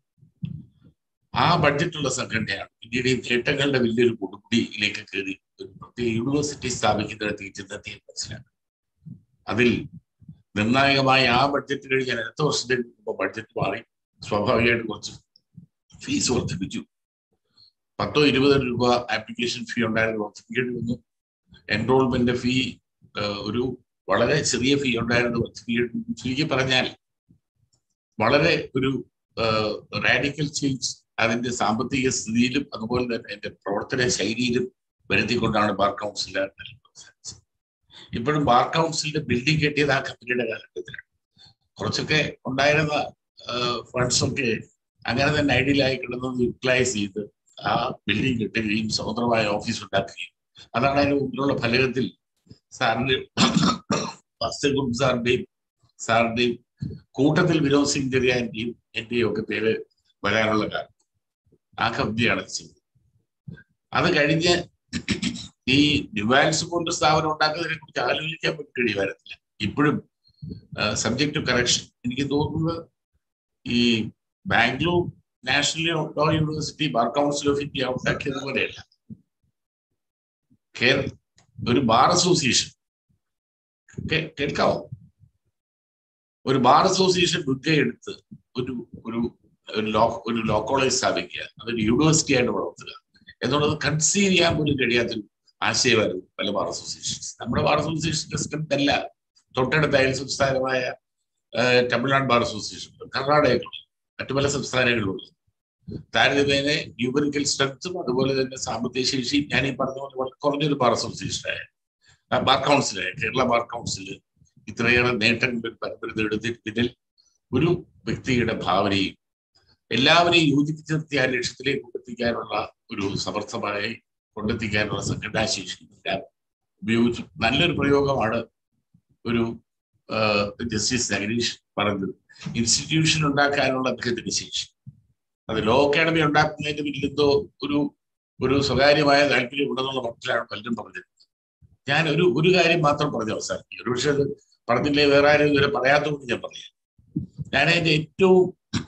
ആ ബഡ്ജറ്റുള്ള സംഘടനയാണ് പിന്നീട് ഈ നേട്ടങ്ങളുടെ വലിയൊരു കൊടുമുടിയിലേക്ക് കയറി ഒരു പ്രത്യേക യൂണിവേഴ്സിറ്റി സ്ഥാപിക്കുന്നിടത്ത് ചെന്നെത്തി മനസ്സിലാക്കുക. അതിൽ നിർണായകമായ ആ ബഡ്ജറ്റ് കഴിഞ്ഞ് അടുത്ത വർഷത്തേക്ക് ബഡ്ജറ്റ് മാറി. സ്വാഭാവികമായിട്ട് കുറച്ച് ഫീസ് വർദ്ധിപ്പിച്ചു. 10-20 രൂപ ആപ്ലിക്കേഷൻ ഫീ ഉണ്ടായിരുന്നു, വർദ്ധിപ്പിക്കേണ്ടി വന്നു. എൻറോൾമെന്റ് ഫീ ഒരു വളരെ ചെറിയ ഫീ ഉണ്ടായിരുന്നു, വർദ്ധിപ്പിക്കേണ്ടി വന്നു. ചുരുക്കി പറഞ്ഞാൽ വളരെ ഒരു റാഡിക്കൽ ചേഞ്ച് അതിന്റെ സാമ്പത്തിക സ്ഥിതിയിലും അതുപോലെ തന്നെ അതിന്റെ പ്രവർത്തന ശൈലിയിലും വരുത്തിക്കൊണ്ടാണ് ബാർ കൗൺസിൽ സാധിച്ചത്. ഇപ്പോഴും ബാർ കൗൺസിലിന്റെ ബിൽഡിംഗ് കെട്ടിയത് ആ കമ്പനിയുടെ കാലഘട്ടത്തിലാണ്. കുറച്ചൊക്കെ ഉണ്ടായിരുന്ന ഫണ്ട്സൊക്കെ അങ്ങനെ തന്നെ ഐഡിയലായി കിടന്നത് യൂട്ടിലൈസ് ചെയ്ത് ആ ബിൽഡിംഗ് കെട്ടുകയും സ്വതന്ത്രമായ ഓഫീസ് ഉണ്ടാക്കുകയും, അതാണ് അതിന്റെ മുമ്പിലുള്ള ഫലകത്തിൽ സാറിന്റെയും കൂട്ടത്തിൽ വിനോദ് സിംഗ് ചെറിയാന്റെയും എന്റെയും ഒക്കെ പേര് വരാനുള്ള കാരണം. ആ കമ്പനിയാണ് ചെയ്തത്. അത് കഴിഞ്ഞ് ഈ ന്യൂവാൽസ് പോലുള്ള സ്ഥാപനം ഉണ്ടാക്കുന്നതിനെ കുറിച്ച് ആലോചിക്കാൻ പറ്റി കഴിയുമായിരുന്നില്ല. ഇപ്പോഴും സബ്ജക്ട് ടു കറക്ഷൻ, എനിക്ക് തോന്നുന്നത് ഈ Bangalore national law university bar council of India ഉണ്ടാക്കിയത് പോലെയല്ല. ഒരു ബാർ അസോസിയേഷൻ കേൾക്കാവോ? ഒരു ബാർ അസോസിയേഷൻ മുൻകൈയെടുത്ത് ഒരു ലോ കോളേജ് സ്ഥാപിക്കുക, അതൊരു യൂണിവേഴ്സിറ്റി ആയിട്ട് വളർത്തുക എന്നുള്ളത് കൺസീവ് ചെയ്യാൻ പോലും കഴിയാത്തൊരു ആശയമായിരുന്നു പല ബാർ അസോസിയേഷൻസ്. നമ്മുടെ ബാർ അസോസിയേഷന്റെ സ്ട്രെങ്ത് അല്ല തൊട്ടടുത്ത അയൽ സംസ്ഥാനമായ തമിഴ്നാട് ബാർ അസോസിയേഷൻ, കർണാടകയിലുള്ള മറ്റു പല സംസ്ഥാനങ്ങളിലുള്ള താരതമ്യേന ന്യൂമറിക്കൽ സ്ട്രെങ്ത്തും അതുപോലെ തന്നെ സാമ്പത്തിക ശേഷിയും ഞാൻ ഈ പറഞ്ഞ പോലെ വളരെ കുറഞ്ഞൊരു ബാർ അസോസിയേഷനായ ബാർ കൗൺസിലായ കേരള ബാർ കൗൺസിൽ ഇത്രയേറെ നേട്ടങ്ങൾ പരമ്പര എടുത്തിട്ട് പിന്നിൽ ഒരു വ്യക്തിയുടെ ഭാവനയും എല്ലാവരെയും യോജിപ്പിച്ച് നിർത്തി ആ ലക്ഷ്യത്തിലേക്ക് കൊണ്ടെത്തിക്കാനുള്ള ഒരു സമർത്ഥമായി കൊണ്ടെത്തിക്കാനുള്ള സംഘടനാശേഷി എല്ലാം ഉപയോഗിച്ചു. നല്ലൊരു പ്രയോഗമാണ് ഒരു ജസ്റ്റിസ് ജഗദീഷ് പറഞ്ഞത്. ഇൻസ്റ്റിറ്റ്യൂഷൻ ഉണ്ടാക്കാനുള്ള അദ്ദേഹത്തിന്റെ ശേഷി, അത് ലോ അക്കാഡമി ഉണ്ടാക്കുന്നതിന് പിന്നിലെന്തോ ഒരു സ്വകാര്യമായ താല്പര്യം ഉണ്ടെന്നുള്ള മട്ടിലാണ് പലരും പറഞ്ഞത്. ഞാൻ ഒരു കാര്യം മാത്രം പറഞ്ഞ് അവസാനിപ്പിക്കും. ഒരുപക്ഷെ അത് പറഞ്ഞില്ലേ വേറെ ആരും ഇതുവരെ പറയാത്തതുകൊണ്ട് ഞാൻ പറയാം. ഞാൻ അതിന്റെ ഏറ്റവും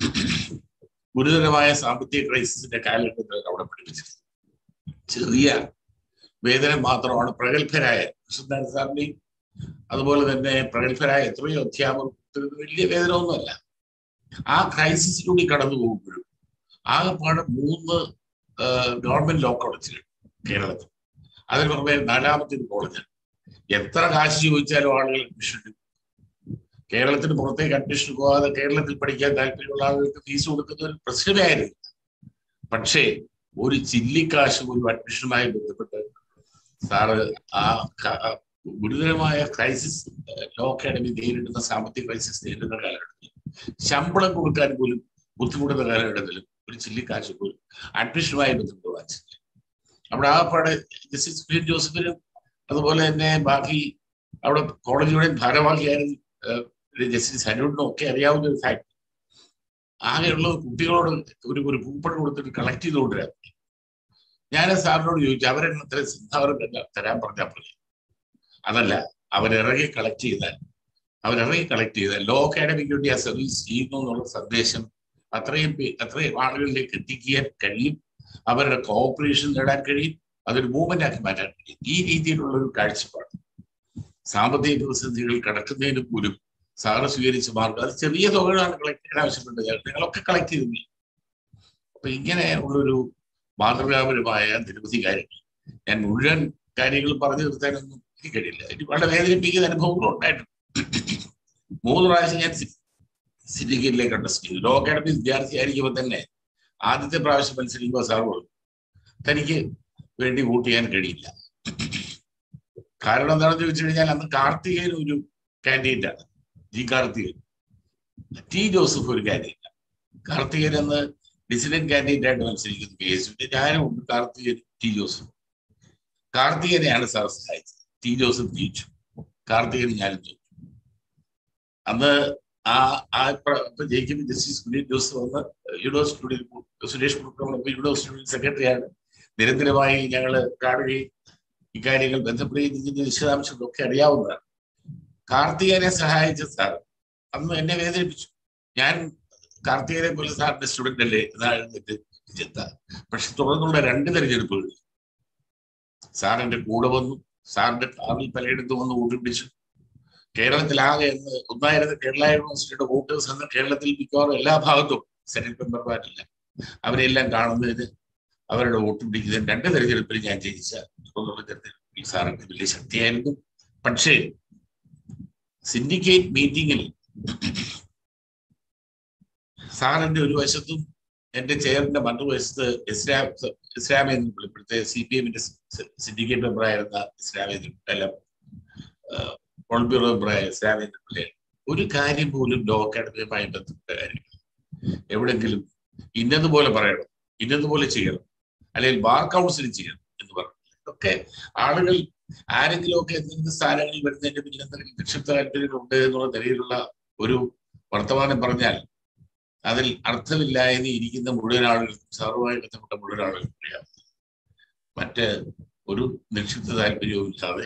ഗുരുതരമായ സാമ്പത്തിക ക്രൈസിസിന്റെ കാലഘട്ടത്തിൽ അവിടെ പഠിപ്പിച്ചിരുന്നത് ചെറിയ വേതനം മാത്രമാണ് പ്രഗത്ഭരായ കൃഷ്ണനാരായണ സാറിന്റെയും അതുപോലെ തന്നെ പ്രഗത്ഭരായ എത്രയോ അധ്യാപകർക്ക് വലിയ വേതനമൊന്നുമല്ല. ആ ക്രൈസിസിലൂടെ കടന്നു പോകുമ്പോഴും ആകെപ്പാട് 3 ഗവൺമെന്റ് ലോ കോളേജുകൾ കേരളത്തിൽ, അതിന് പുറമെ 4ാമത്തെ കോളേജാണ്. എത്ര കാശ് ചോദിച്ചാലും ആളുകൾ അഡ്മിഷൻ എടുക്കും. കേരളത്തിന് പുറത്തേക്ക് അഡ്മിഷൻ പോകാതെ കേരളത്തിൽ പഠിക്കാൻ താല്പര്യമുള്ള ആളുകൾക്ക് ഫീസ് കൊടുക്കുന്ന ഒരു പ്രശ്നമേ ആയിരുന്നു. പക്ഷേ ഒരു ചില്ലിക്കാശ് ഒരു അഡ്മിഷനുമായി ബന്ധപ്പെട്ട് സാറ് ആ ഗുരുതരമായ ക്രൈസിസ് ലോ അക്കാഡമി നേരിടുന്ന സാമ്പത്തിക ക്രൈസിസ് നേരിടുന്ന കാലഘട്ടത്തിൽ ശമ്പളം കൊടുക്കാൻ പോലും ബുദ്ധിമുട്ടുന്ന കാലഘട്ടത്തിലും ഒരു ചില്ലിക്കാശ് പോലും അഡ്മിഷനുമായി ബന്ധപ്പെട്ട് വാങ്ങിച്ചില്ല. അവിടെ ആകെപ്പാടെ ജസ്റ്റിസ് പി ജോസഫിനും അതുപോലെ തന്നെ ബാക്കി അവിടെ കോളേജുകളിൽ ഭാരവാഹിയായിരുന്നു ജസ്റ്റിസ് അനൂരിനും ഒക്കെ അറിയാവുന്ന ഒരു ഫാക്ട്. ആകെയുള്ളത് കുട്ടികളോട് ഒരു കൂപ്പൺ കൊടുത്തിട്ട് കളക്ട് ചെയ്ത് കൊണ്ടുവരാൻ. ഞാൻ സാറിനോട് ചോദിച്ചു, അവരെന്നെ അത്ര സംഭാവന തരാൻ പറഞ്ഞാൽ പോലെ അതല്ല, അവരിറങ്ങി കളക്ട് ചെയ്താൽ ലോ അക്കാഡമിക്ക് വേണ്ടി ആ സർവീസ് ചെയ്യുന്നു എന്നുള്ള സന്ദേശം അത്രയും ആളുകളിലേക്ക് എത്തിക്കാൻ കഴിയും. അവരുടെ കോഓപ്പറേഷൻ നേടാൻ കഴിയും. അതൊരു മൂവ്മെന്റ് ആക്കി മാറ്റാൻ കഴിയും. ഈ രീതിയിലുള്ള ഒരു കാഴ്ചപ്പാട് സാമ്പത്തിക പ്രതിസന്ധികൾ കടക്കുന്നതിന് പോലും സാറ് സ്വീകരിച്ച മാർഗം, അത് ചെറിയ തുകകളാണ് കളക്ട് ചെയ്യാൻ ആവശ്യപ്പെട്ടത്. നിങ്ങളൊക്കെ കളക്ട് ചെയ്തില്ല. അപ്പൊ ഇങ്ങനെ ഉള്ളൊരു മാതൃകാപരമായ നിരവധി കാര്യങ്ങൾ, ഞാൻ മുഴുവൻ കാര്യങ്ങൾ പറഞ്ഞു നിർത്താനൊന്നും എനിക്ക് കഴിയില്ല. എനിക്ക് വളരെ വേദനിപ്പിക്കുന്ന അനുഭവങ്ങൾ ഉണ്ടായിട്ടുണ്ട്. 3 പ്രാവശ്യം ഞാൻ സിൻഡിക്കേറ്റിലേക്ക് അഡ്രസ് ചെയ്തു. ലോ അക്കാഡമി വിദ്യാർത്ഥിയായിരിക്കുമ്പോൾ തന്നെ ആദ്യത്തെ പ്രാവശ്യം മത്സരിക്കുമ്പോൾ സാർ പറഞ്ഞു തനിക്ക് വേണ്ടി വോട്ട് ചെയ്യാൻ കഴിയില്ല. കാരണം എന്താണെന്ന് ചോദിച്ചു കഴിഞ്ഞാൽ അന്ന് കാർത്തികേയൻ ഒരു കാൻഡിഡേറ്റ് ആണ്, ജി കാർത്തികേയൻ. ടി ജോസഫ് ഒരു കാൻഡിഡേറ്റ്. കാർത്തികേയൻ അന്ന് ഡിസിഡന്റ് കാൻഡിഡേറ്റ് ആയിട്ട് മത്സരിക്കുന്ന KSUവിന്റെ ഞാനും ഉണ്ട്, കാർത്തികൻ ടി ജോസഫ്. കാർത്തികനെയാണ് സാർ സഹായിച്ചത്. ടി ജോസഫ് ജയിച്ചു, കാർത്തികന് ഞാനും തോറ്റു. അന്ന് ജയിക്കുന്ന ജസ്റ്റിസ് കുര്യൻ ജോസഫ് വന്ന് യൂണിവേഴ്സിറ്റി സുരേഷ് യൂണിവേഴ്സിറ്റി സെക്രട്ടറിയാണ്. നിരന്തരമായി ഞങ്ങൾ കാണുകയും ഇക്കാര്യങ്ങൾ ബന്ധപ്പെടുകയും ഇതിന്റെ വിശദാംശങ്ങളൊക്കെ അറിയാവുന്നതാണ്. കാർത്തികനെ സഹായിച്ച സാർ അന്ന് എന്നെ വേദനിപ്പിച്ചു. ഞാൻ കാർത്തികനെ പോലെ സാറിന്റെ സ്റ്റുഡന്റ് അല്ലേ എന്നായിരുന്നിട്ട് ചിന്ത. പക്ഷെ തുടർന്നുള്ള 2 തെരഞ്ഞെടുപ്പുകൾ സാറിന്റെ കൂടെ വന്നു. സാറിന്റെ കാറിൽ പലയിടത്തും വന്ന് വോട്ട് പിടിച്ചു. കേരളത്തിലാകെ ഒന്നായിരുന്ന കേരള യൂണിവേഴ്സിറ്റിയുടെ വോട്ടേഴ്സ് എന്ന കേരളത്തിൽ മിക്കവാറും എല്ലാ ഭാഗത്തും സെനറ്റ് മെമ്പർമാരില്ല. അവരെല്ലാം കാണുന്നതിന്, അവരുടെ വോട്ട് പിടിക്കുന്നതിന് 2 തെരഞ്ഞെടുപ്പിൽ ഞാൻ ജയിച്ച തെരഞ്ഞെടുപ്പിൽ സാറിന്റെ വലിയ ശക്തിയായിരുന്നു. പക്ഷേ സിൻഡിക്കേറ്റ് മീറ്റിംഗിൽ സാറിന്റെ ഒരു വശത്തും എന്റെ ചെയറിന്റെ മറുവശത്ത് ഇസ്ലാമേന്ദ്രൻ പിള്ള, ഇപ്പോഴത്തെ CPM-ന്റെ സിൻഡിക്കേറ്റ് മെമ്പറായിരുന്ന ബ്യൂറോ മെമ്പറായ ഇസ്ലാമേന്ദ്രൻ പിള്ള ഒരു കാര്യം പോലും ലോ അക്കാഡമിയുമായി ബന്ധപ്പെട്ട കാര്യങ്ങൾ എവിടെങ്കിലും ഇന്നതുപോലെ പറയണം, ഇന്നതുപോലെ ചെയ്യണം, അല്ലെങ്കിൽ ബാർ കൗൺസിൽ ചെയ്യണം എന്ന് പറഞ്ഞു. ഇതൊക്കെ ആളുകൾ ആരെങ്കിലുമൊക്കെ എന്തെങ്കിലും സ്ഥാനങ്ങളിൽ വരുന്നതിന്റെ പിന്നിൽ എന്തെങ്കിലും നിക്ഷിപ്ത താല്പര്യങ്ങളുണ്ട് എന്നുള്ള നിലയിലുള്ള ഒരു വർത്തമാനം പറഞ്ഞാൽ അതിൽ അർത്ഥമില്ലാതെ ഇരിക്കുന്ന മുഴുവൻ ആളുകൾക്കും സാറുമായി ബന്ധപ്പെട്ട മുഴുവൻ ആളുകൾക്കും അറിയാം. മറ്റ് ഒരു നിക്ഷിപ്ത താല്പര്യവും ഇല്ലാതെ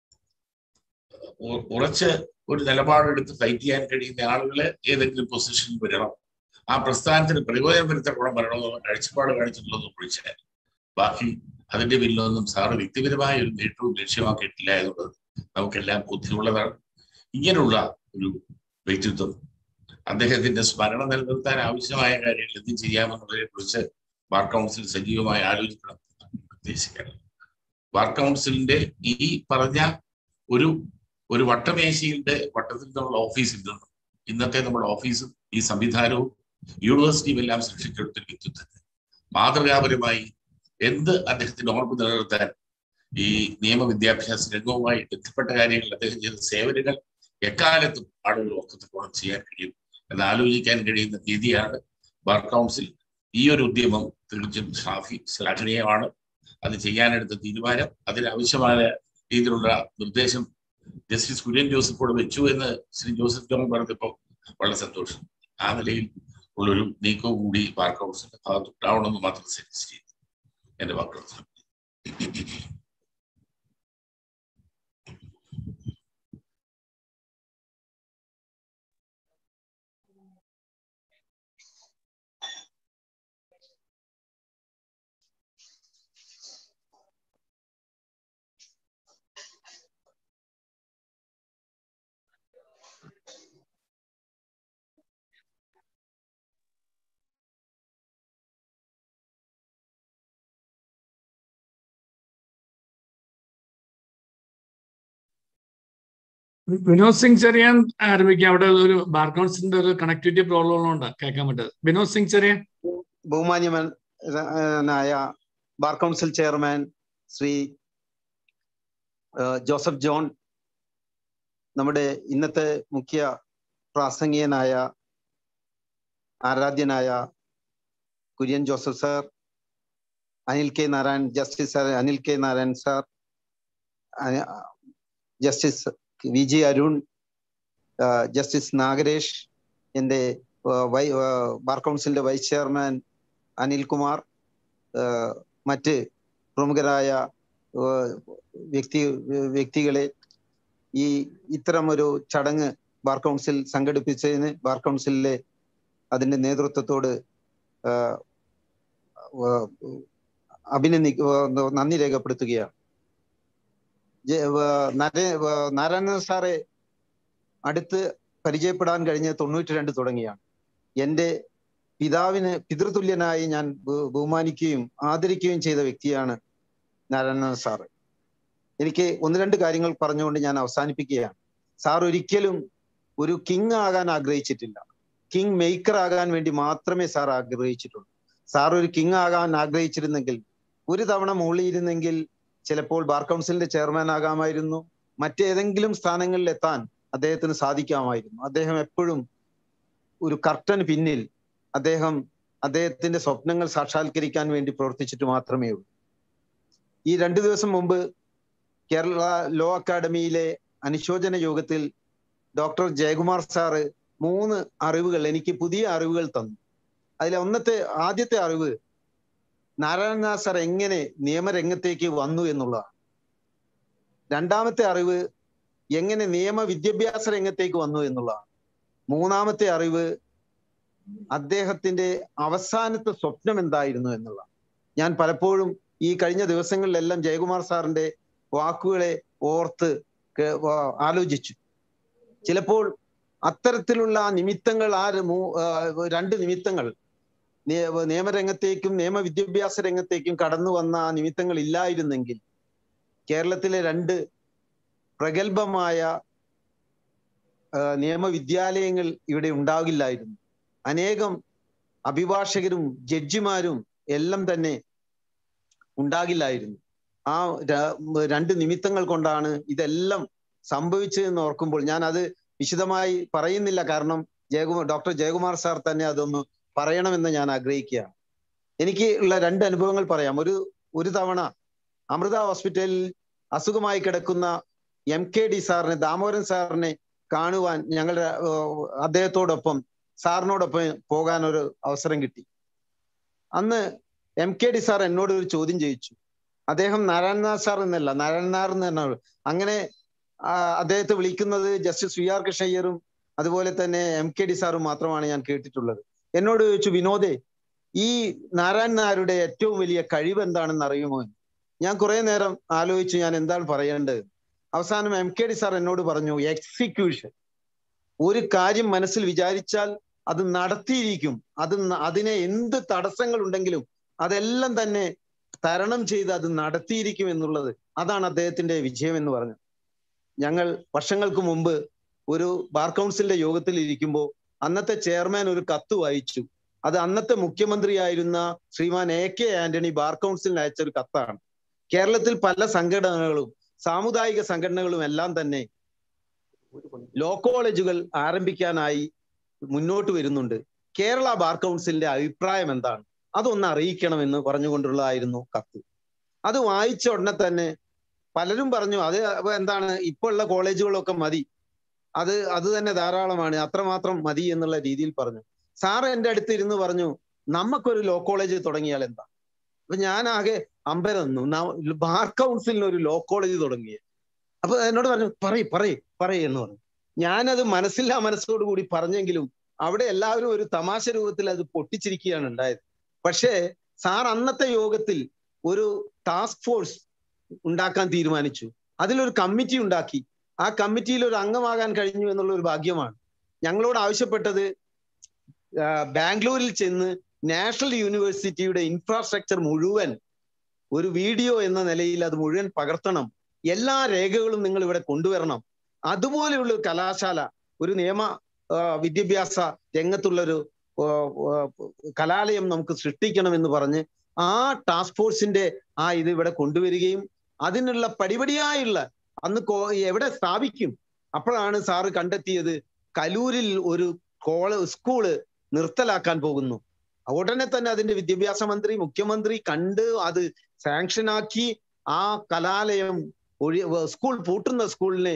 ഉറച്ച് ഒരു നിലപാടെടുത്ത് ഫൈറ്റ് ചെയ്യാൻ കഴിയുന്ന ആളുകളെ ഏതെങ്കിലും പൊസിഷനിൽ വരണം, ആ പ്രസ്ഥാനത്തിന് പ്രയോജനം വരുത്തപ്പെടാൻ വരണമെന്നുള്ള കാഴ്ചപ്പാട് കാണിച്ചിട്ടുള്ളതെന്ന് ഒഴിച്ചാൽ ബാക്കി അതിന്റെ പിന്നിലൊന്നും സാറ് വ്യക്തിപരമായ ഒരു നേട്ടവും ലക്ഷ്യമാക്കിയിട്ടില്ല എന്നുള്ളത് നമുക്കെല്ലാം ബോധ്യമുള്ളതാണ്. ഇങ്ങനെയുള്ള ഒരു വ്യക്തിത്വം അദ്ദേഹത്തിന്റെ സ്മരണ നിലനിർത്താൻ ആവശ്യമായ കാര്യങ്ങൾ എന്ത് ചെയ്യാമെന്നുള്ളതിനെ കുറിച്ച് ബാർ കൗൺസിൽ സജീവമായി ആലോചിക്കണം നിർദ്ദേശിക്കണം. ബാർ കൗൺസിലിന്റെ ഈ പറഞ്ഞ ഒരു വട്ടമേശയുടെ വട്ടത്തിൽ നമ്മുടെ ഓഫീസിൽ നിന്നും ഇന്നത്തെ നമ്മുടെ ഓഫീസും ഈ സംവിധാനവും യൂണിവേഴ്സിറ്റിയും എല്ലാം സൃഷ്ടിച്ചെടുത്ത വ്യക്തിത്വത്തിന് മാതൃകാപരമായി എന്ത് അദ്ദേഹത്തിന്റെ ഓർമ്മ നിലനിർത്താൻ ഈ നിയമവിദ്യാഭ്യാസ രംഗവുമായി ബന്ധപ്പെട്ട കാര്യങ്ങൾ അദ്ദേഹം ചെയ്ത സേവനങ്ങൾ എക്കാലത്തും ആളുകൾ ഓർക്കത്തോളം ചെയ്യാൻ കഴിയും എന്ന് ആലോചിക്കാൻ കഴിയുന്ന രീതിയാണ് ബാർ കൗൺസിൽ. ഈ ഒരു ഉദ്യമം തീർച്ചയായും ശ്ലാഘനീയമാണ്. അത് ചെയ്യാനെടുത്ത തീരുമാനം, അതിനാവശ്യമായ രീതിയിലുള്ള നിർദ്ദേശം ജസ്റ്റിസ് കുര്യൻ ജോസഫോട് വെച്ചു എന്ന് ശ്രീ ജോസഫ് ജോൺ പറഞ്ഞപ്പോൾ വളരെ സന്തോഷം. ആ നിലയിൽ ഉള്ളൊരു നീക്കവും കൂടി ബാർ കൗൺസിലിന്റെ ഭാഗത്തുണ്ടാവണമെന്ന് മാത്രം സജസ്റ്റ് ചെയ്തു. എന്റെ വാക്കുകൾ. വിനോദ് സിംഗ് ചെറിയാൻ ആരംഭിക്കാം. അവിടെ ഒരു ബാർ കൗൺസിലിന്റെ ഒരു കണക്ടിവിറ്റി പ്രോബ്ലം ഉള്ളതുകൊണ്ട് കേൾക്കാൻ പറ്റത്. വിനോദ് സിംഗ് ചെറിയാൻ. ബഹുമാന്യനായ bar council chairman Shri Joseph John, നമ്മുടെ ഇന്നത്തെ മുഖ്യ പ്രാസംഗികനായ ആരാധ്യനായ Kurian Joseph sir, justice Anil K Narayan sir, justice VG Arun, justice Nagaresh, എൻ്റെ ബാർ കൗൺസിലിന്റെ വൈസ് ചെയർമാൻ അനിൽകുമാർ, മറ്റ് പ്രമുഖരായ വ്യക്തികളെ, ഇത്തരമൊരു ചടങ്ങ് ബാർ കൗൺസിൽ സംഘടിപ്പിച്ചതിന് ബാർ കൗൺസിലിലെ അതിന്റെ നേതൃത്വത്തോട് നന്ദി രേഖപ്പെടുത്തുകയാണ്. നാരായണൻ സാറെ അടുത്ത് പരിചയപ്പെടാൻ കഴിഞ്ഞ 92 തുടങ്ങിയാണ്. എൻ്റെ പിതൃതുല്യനായി ഞാൻ ബഹുമാനിക്കുകയും ആദരിക്കുകയും ചെയ്ത വ്യക്തിയാണ് നാരായണൻ സാറ്. എനിക്ക് 1-2 കാര്യങ്ങൾ പറഞ്ഞുകൊണ്ട് ഞാൻ അവസാനിപ്പിക്കുകയാണ്. സാർ ഒരിക്കലും ഒരു കിങ് ആകാൻ ആഗ്രഹിച്ചിട്ടില്ല. കിങ് മേക്കർ ആകാൻ വേണ്ടി മാത്രമേ സാർ ആഗ്രഹിച്ചിട്ടുള്ളൂ. സാർ ഒരു കിങ് ആകാൻ ആഗ്രഹിച്ചിരുന്നെങ്കിൽ, ഒരു തവണ മുകളിലിരുന്നെങ്കിൽ ചിലപ്പോൾ ബാർ കൗൺസിലിന്റെ ചെയർമാൻ ആകാമായിരുന്നു, മറ്റേതെങ്കിലും സ്ഥാനങ്ങളിൽ എത്താൻ അദ്ദേഹത്തിന് സാധിക്കാമായിരുന്നു. അദ്ദേഹം എപ്പോഴും ഒരു കർട്ടന് പിന്നിൽ അദ്ദേഹം അദ്ദേഹത്തിന്റെ സ്വപ്നങ്ങൾ സാക്ഷാത്കരിക്കാൻ വേണ്ടി പ്രവർത്തിച്ചിട്ട് മാത്രമേ ഉള്ളൂ. ഈ 2 ദിവസം മുമ്പ് കേരള ലോ അക്കാഡമിയിലെ അനുശോചന യോഗത്തിൽ ഡോക്ടർ ജയകുമാർ സാറ് 3 അറിവുകൾ, എനിക്ക് പുതിയ അറിവുകൾ തന്നു. അതിൽ ആദ്യത്തെ അറിവ് നാരായണൻ സാർ എങ്ങനെ നിയമരംഗത്തേക്ക് വന്നു എന്നുള്ളതാണ്. രണ്ടാമത്തെ അറിവ് എങ്ങനെ നിയമ വിദ്യാഭ്യാസ രംഗത്തേക്ക് വന്നു എന്നുള്ളതാണ്. മൂന്നാമത്തെ അറിവ് അദ്ദേഹത്തിന്റെ അവസാനത്തെ സ്വപ്നം എന്തായിരുന്നു എന്നുള്ളതാണ്. ഞാൻ പലപ്പോഴും ഈ കഴിഞ്ഞ ദിവസങ്ങളിലെല്ലാം ജയകുമാർ സാറിന്റെ വാക്കുകളെ ഓർത്ത് ആലോചിച്ചു. ചിലപ്പോൾ അത്തരത്തിലുള്ള നിമിത്തങ്ങൾ 2 നിമിത്തങ്ങൾ നിയമരംഗത്തേക്കും നിയമവിദ്യാഭ്യാസ രംഗത്തേക്കും കടന്നു വന്ന ആ നിമിത്തങ്ങൾ ഇല്ലായിരുന്നെങ്കിൽ കേരളത്തിലെ 2 പ്രഗത്ഭമായ നിയമവിദ്യാലയങ്ങൾ ഇവിടെ ഉണ്ടാകില്ലായിരുന്നു. അനേകം അഭിഭാഷകരും ജഡ്ജിമാരും എല്ലാം തന്നെ ഉണ്ടാകില്ലായിരുന്നു. ആ 2 നിമിത്തങ്ങൾ കൊണ്ടാണ് ഇതെല്ലാം സംഭവിച്ചതെന്ന് ഓർക്കുമ്പോൾ ഞാൻ അത് വിശദമായി പറയുന്നില്ല. കാരണം ഡോക്ടർ ജയകുമാർ സാർ തന്നെ അതൊന്ന് പറയണമെന്ന് ഞാൻ ആഗ്രഹിക്കുകയാണ്. എനിക്ക് ഉള്ള 2 അനുഭവങ്ങൾ പറയാം. ഒരു തവണ അമൃത ഹോസ്പിറ്റലിൽ അസുഖമായി കിടക്കുന്ന MKD സാറിനെ, ദാമോദരൻ സാറിനെ കാണുവാൻ അദ്ദേഹത്തോടൊപ്പം സാറിനോടൊപ്പം പോകാൻ ഒരു അവസരം കിട്ടി. അന്ന് MKD സാർ എന്നോട് ഒരു ചോദ്യം ചോദിച്ചു. അദ്ദേഹം നാരായണനാഥ് സാർ എന്നല്ല, നാരായണൻ നായർ എന്ന് തന്നെ, അങ്ങനെ അദ്ദേഹത്തെ വിളിക്കുന്നത് ജസ്റ്റിസ് VR കൃഷ്ണയ്യരും അതുപോലെ തന്നെ MKD സാറും മാത്രമാണ് ഞാൻ കേട്ടിട്ടുള്ളത്. എന്നോട് ചോദിച്ചു, വിനോദേ, ഈ നാരായണൻ നായരുടെ ഏറ്റവും വലിയ കഴിവ് എന്താണെന്ന് അറിയുമോ? ഞാൻ കുറെ നേരം ആലോചിച്ചു ഞാൻ എന്താണ് പറയേണ്ടത്. അവസാനം MKD സാർ എന്നോട് പറഞ്ഞു, എക്സിക്യൂഷൻ. ഒരു കാര്യം മനസ്സിൽ വിചാരിച്ചാൽ അത് നടത്തിയിരിക്കും. അതിനെ എന്ത് തടസ്സങ്ങൾ ഉണ്ടെങ്കിലും അതെല്ലാം തന്നെ തരണം ചെയ്ത് അത് നടത്തിയിരിക്കും എന്നുള്ളത്, അതാണ് അദ്ദേഹത്തിന്റെ വിജയം എന്ന് പറഞ്ഞു. ഞങ്ങൾ വർഷങ്ങൾക്ക് മുമ്പ് ഒരു ബാർ കൗൺസിലിന്റെ യോഗത്തിൽ ഇരിക്കുമ്പോൾ അന്നത്തെ ചെയർമാൻ ഒരു കത്ത് വായിച്ചു. അത് അന്നത്തെ മുഖ്യമന്ത്രിയായിരുന്ന ശ്രീമാൻ AK ആന്റണി ബാർ കൗൺസിലിന് അയച്ച ഒരു കത്താണ്. കേരളത്തിൽ പല സംഘടനകളും സാമുദായിക സംഘടനകളും എല്ലാം തന്നെ ലോ കോളേജുകൾ ആരംഭിക്കാനായി മുന്നോട്ട് വരുന്നുണ്ട്. കേരള ബാർ കൗൺസിലിന്റെ അഭിപ്രായം എന്താണ്, അതൊന്ന് അറിയിക്കണമെന്ന് പറഞ്ഞുകൊണ്ടുള്ളതായിരുന്നു കത്ത്. അത് വായിച്ച ഉടനെ തന്നെ പലരും പറഞ്ഞു, അത് എന്താണ്, ഇപ്പോൾ ഉള്ള കോളേജുകളൊക്കെ മതി, അത് തന്നെ ധാരാളമാണ്, അത്രമാത്രം മതി എന്നുള്ള രീതിയിൽ പറഞ്ഞു. സാറ് എൻ്റെ അടുത്ത് ഇരുന്ന് പറഞ്ഞു, നമുക്കൊരു ലോ കോളേജ് തുടങ്ങിയാൽ എന്താ? അപ്പൊ ഞാൻ ആകെ അമ്പരന്നു. ബാർ കൗൺസിലിന് ഒരു ലോ കോളേജ് തുടങ്ങിയ. അപ്പൊ എന്നോട് പറഞ്ഞു, പറയ് എന്ന് പറഞ്ഞു. ഞാനത് മനസ്സോടു കൂടി പറഞ്ഞെങ്കിലും അവിടെ എല്ലാവരും ഒരു തമാശ രൂപത്തിൽ അത് പൊട്ടിച്ചിരിക്കുകയാണ് ഉണ്ടായത്. പക്ഷേ സാർ അന്നത്തെ യോഗത്തിൽ ഒരു ടാസ്ക് ഫോഴ്സ് ഉണ്ടാക്കാൻ തീരുമാനിച്ചു. അതിലൊരു കമ്മിറ്റി ഉണ്ടാക്കി. ആ കമ്മിറ്റിയിൽ ഒരു അംഗമാകാൻ കഴിഞ്ഞു എന്നുള്ള ഒരു ഭാഗ്യമാണ്. ഞങ്ങളോട് ആവശ്യപ്പെട്ടത് ബാംഗ്ലൂരിൽ ചെന്ന് നാഷണൽ യൂണിവേഴ്സിറ്റിയുടെ ഇൻഫ്രാസ്ട്രക്ചർ മുഴുവൻ ഒരു വീഡിയോ എന്ന നിലയിൽ അത് മുഴുവൻ പകർത്തണം, എല്ലാ രേഖകളും നിങ്ങൾ ഇവിടെ കൊണ്ടുവരണം, അതുപോലെയുള്ള ഒരു കലാശാല, ഒരു നിയമ വിദ്യാഭ്യാസ രംഗത്തുള്ളൊരു കലാലയം നമുക്ക് സൃഷ്ടിക്കണം എന്ന് പറഞ്ഞ് ആ ടാസ്ക് ഫോഴ്സിന്റെ ഇത് ഇവിടെ കൊണ്ടുവരികയും അതിനുള്ള പടിപടിയായുള്ള അന്ന് എവിടെ സ്ഥാപിക്കും. അപ്പോഴാണ് സാറ് കണ്ടെത്തിയത് കലൂരിൽ ഒരു സ്കൂള് നിർത്തലാക്കാൻ പോകുന്നു. ഉടനെ തന്നെ അതിന്റെ വിദ്യാഭ്യാസ മന്ത്രി, മുഖ്യമന്ത്രി കണ്ട് അത് സാങ്ഷനാക്കി ആ കലാലയം സ്കൂൾ പൂട്ടുന്ന സ്കൂളിനെ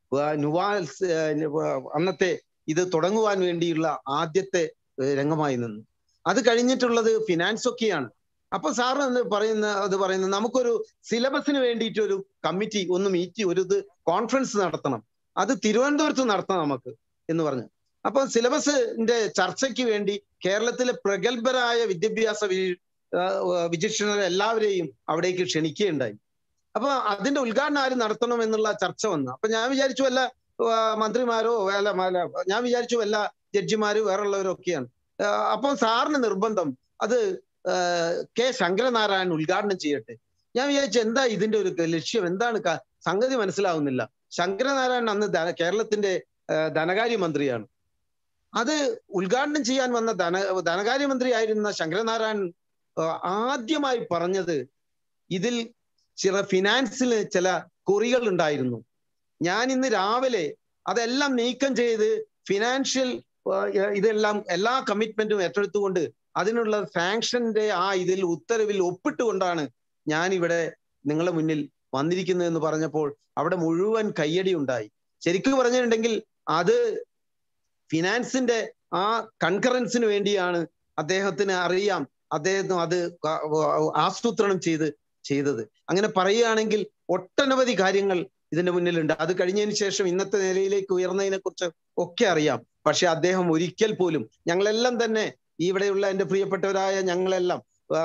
അന്നത്തെ ഇത് തുടങ്ങുവാൻ വേണ്ടിയുള്ള ആദ്യത്തെ രംഗമായി നിന്നു. അത് കഴിഞ്ഞിട്ടുള്ളത് ഫിനാൻസ് ഒക്കെയാണ്. അപ്പൊ സാറ് പറയുന്നത് നമുക്കൊരു സിലബസിന് വേണ്ടിയിട്ട് ഒരു കമ്മിറ്റി ഒരു കോൺഫറൻസ് നടത്തണം, അത് തിരുവനന്തപുരത്ത് നടത്തണം നമുക്ക് എന്ന് പറഞ്ഞു. അപ്പൊ സിലബസിന്റെ ചർച്ചയ്ക്ക് വേണ്ടി കേരളത്തിലെ പ്രഗത്ഭരായ വിദ്യാഭ്യാസ വിചക്ഷണരെ എല്ലാവരെയും അവിടേക്ക് ക്ഷണിക്കുകയുണ്ടായി. അപ്പൊ അതിന്റെ ഉദ്ഘാടനം ആര് നടത്തണം എന്നുള്ള ചർച്ച വന്നു. അപ്പൊ ഞാൻ വിചാരിച്ചു വല്ല മന്ത്രിമാരോ ഞാൻ വിചാരിച്ചു വല്ല ജഡ്ജിമാരോ വേറുള്ളവരോ ഒക്കെയാണ്. അപ്പം സാറിന് നിർബന്ധം അത് K ശങ്കരനാരായണൻ ഉദ്ഘാടനം ചെയ്യട്ടെ. ഞാൻ വിചാരിച്ചു എന്താ ഇതിന്റെ ഒരു ലക്ഷ്യം, എന്താണ് സംഗതി മനസ്സിലാവുന്നില്ല. ശങ്കരനാരായണൻ അന്ന് കേരളത്തിന്റെ ധനകാര്യമന്ത്രിയാണ്. അത് ഉദ്ഘാടനം ചെയ്യാൻ വന്ന ധനകാര്യമന്ത്രിയായിരുന്ന ശങ്കരനാരായണൻ ആദ്യമായി പറഞ്ഞത് ഇതിൽ ചില ഫിനാൻസിൽ ചില കുറികൾ ഉണ്ടായിരുന്നു. ഞാൻ ഇന്ന് രാവിലെ അതെല്ലാം നീക്കം ചെയ്ത് ഫിനാൻഷ്യൽ ഇതെല്ലാം എല്ലാ കമ്മിറ്റ്മെന്റും ഏറ്റെടുത്തുകൊണ്ട് അതിനുള്ള സാങ്ഷന്റെ ആ ഇതിൽ ഉത്തരവിൽ ഒപ്പിട്ടുകൊണ്ടാണ് ഞാൻ ഇവിടെ നിങ്ങളുടെ മുന്നിൽ വന്നിരിക്കുന്നതെന്ന് പറഞ്ഞപ്പോൾ അവിടെ മുഴുവൻ കയ്യടി ഉണ്ടായി. ശരിക്കും പറഞ്ഞിട്ടുണ്ടെങ്കിൽ അത് ഫിനാൻസിന്റെ ആ കൺകറൻസിന് വേണ്ടിയാണ് അദ്ദേഹത്തിന് അറിയാം, അദ്ദേഹം അത് ആസൂത്രണം ചെയ്തത്. അങ്ങനെ പറയുകയാണെങ്കിൽ ഒട്ടനവധി കാര്യങ്ങൾ ഇതിന്റെ മുന്നിലുണ്ട്. അത് കഴിഞ്ഞതിന് ശേഷം ഇന്നത്തെ നിലയിലേക്ക് ഉയർന്നതിനെ കുറിച്ച് ഒക്കെ അറിയാം. പക്ഷെ അദ്ദേഹം ഒരിക്കൽ പോലും, ഞങ്ങളെല്ലാം തന്നെ ഇവിടെയുള്ള എൻ്റെ പ്രിയപ്പെട്ടവരായ ഞങ്ങളെല്ലാം,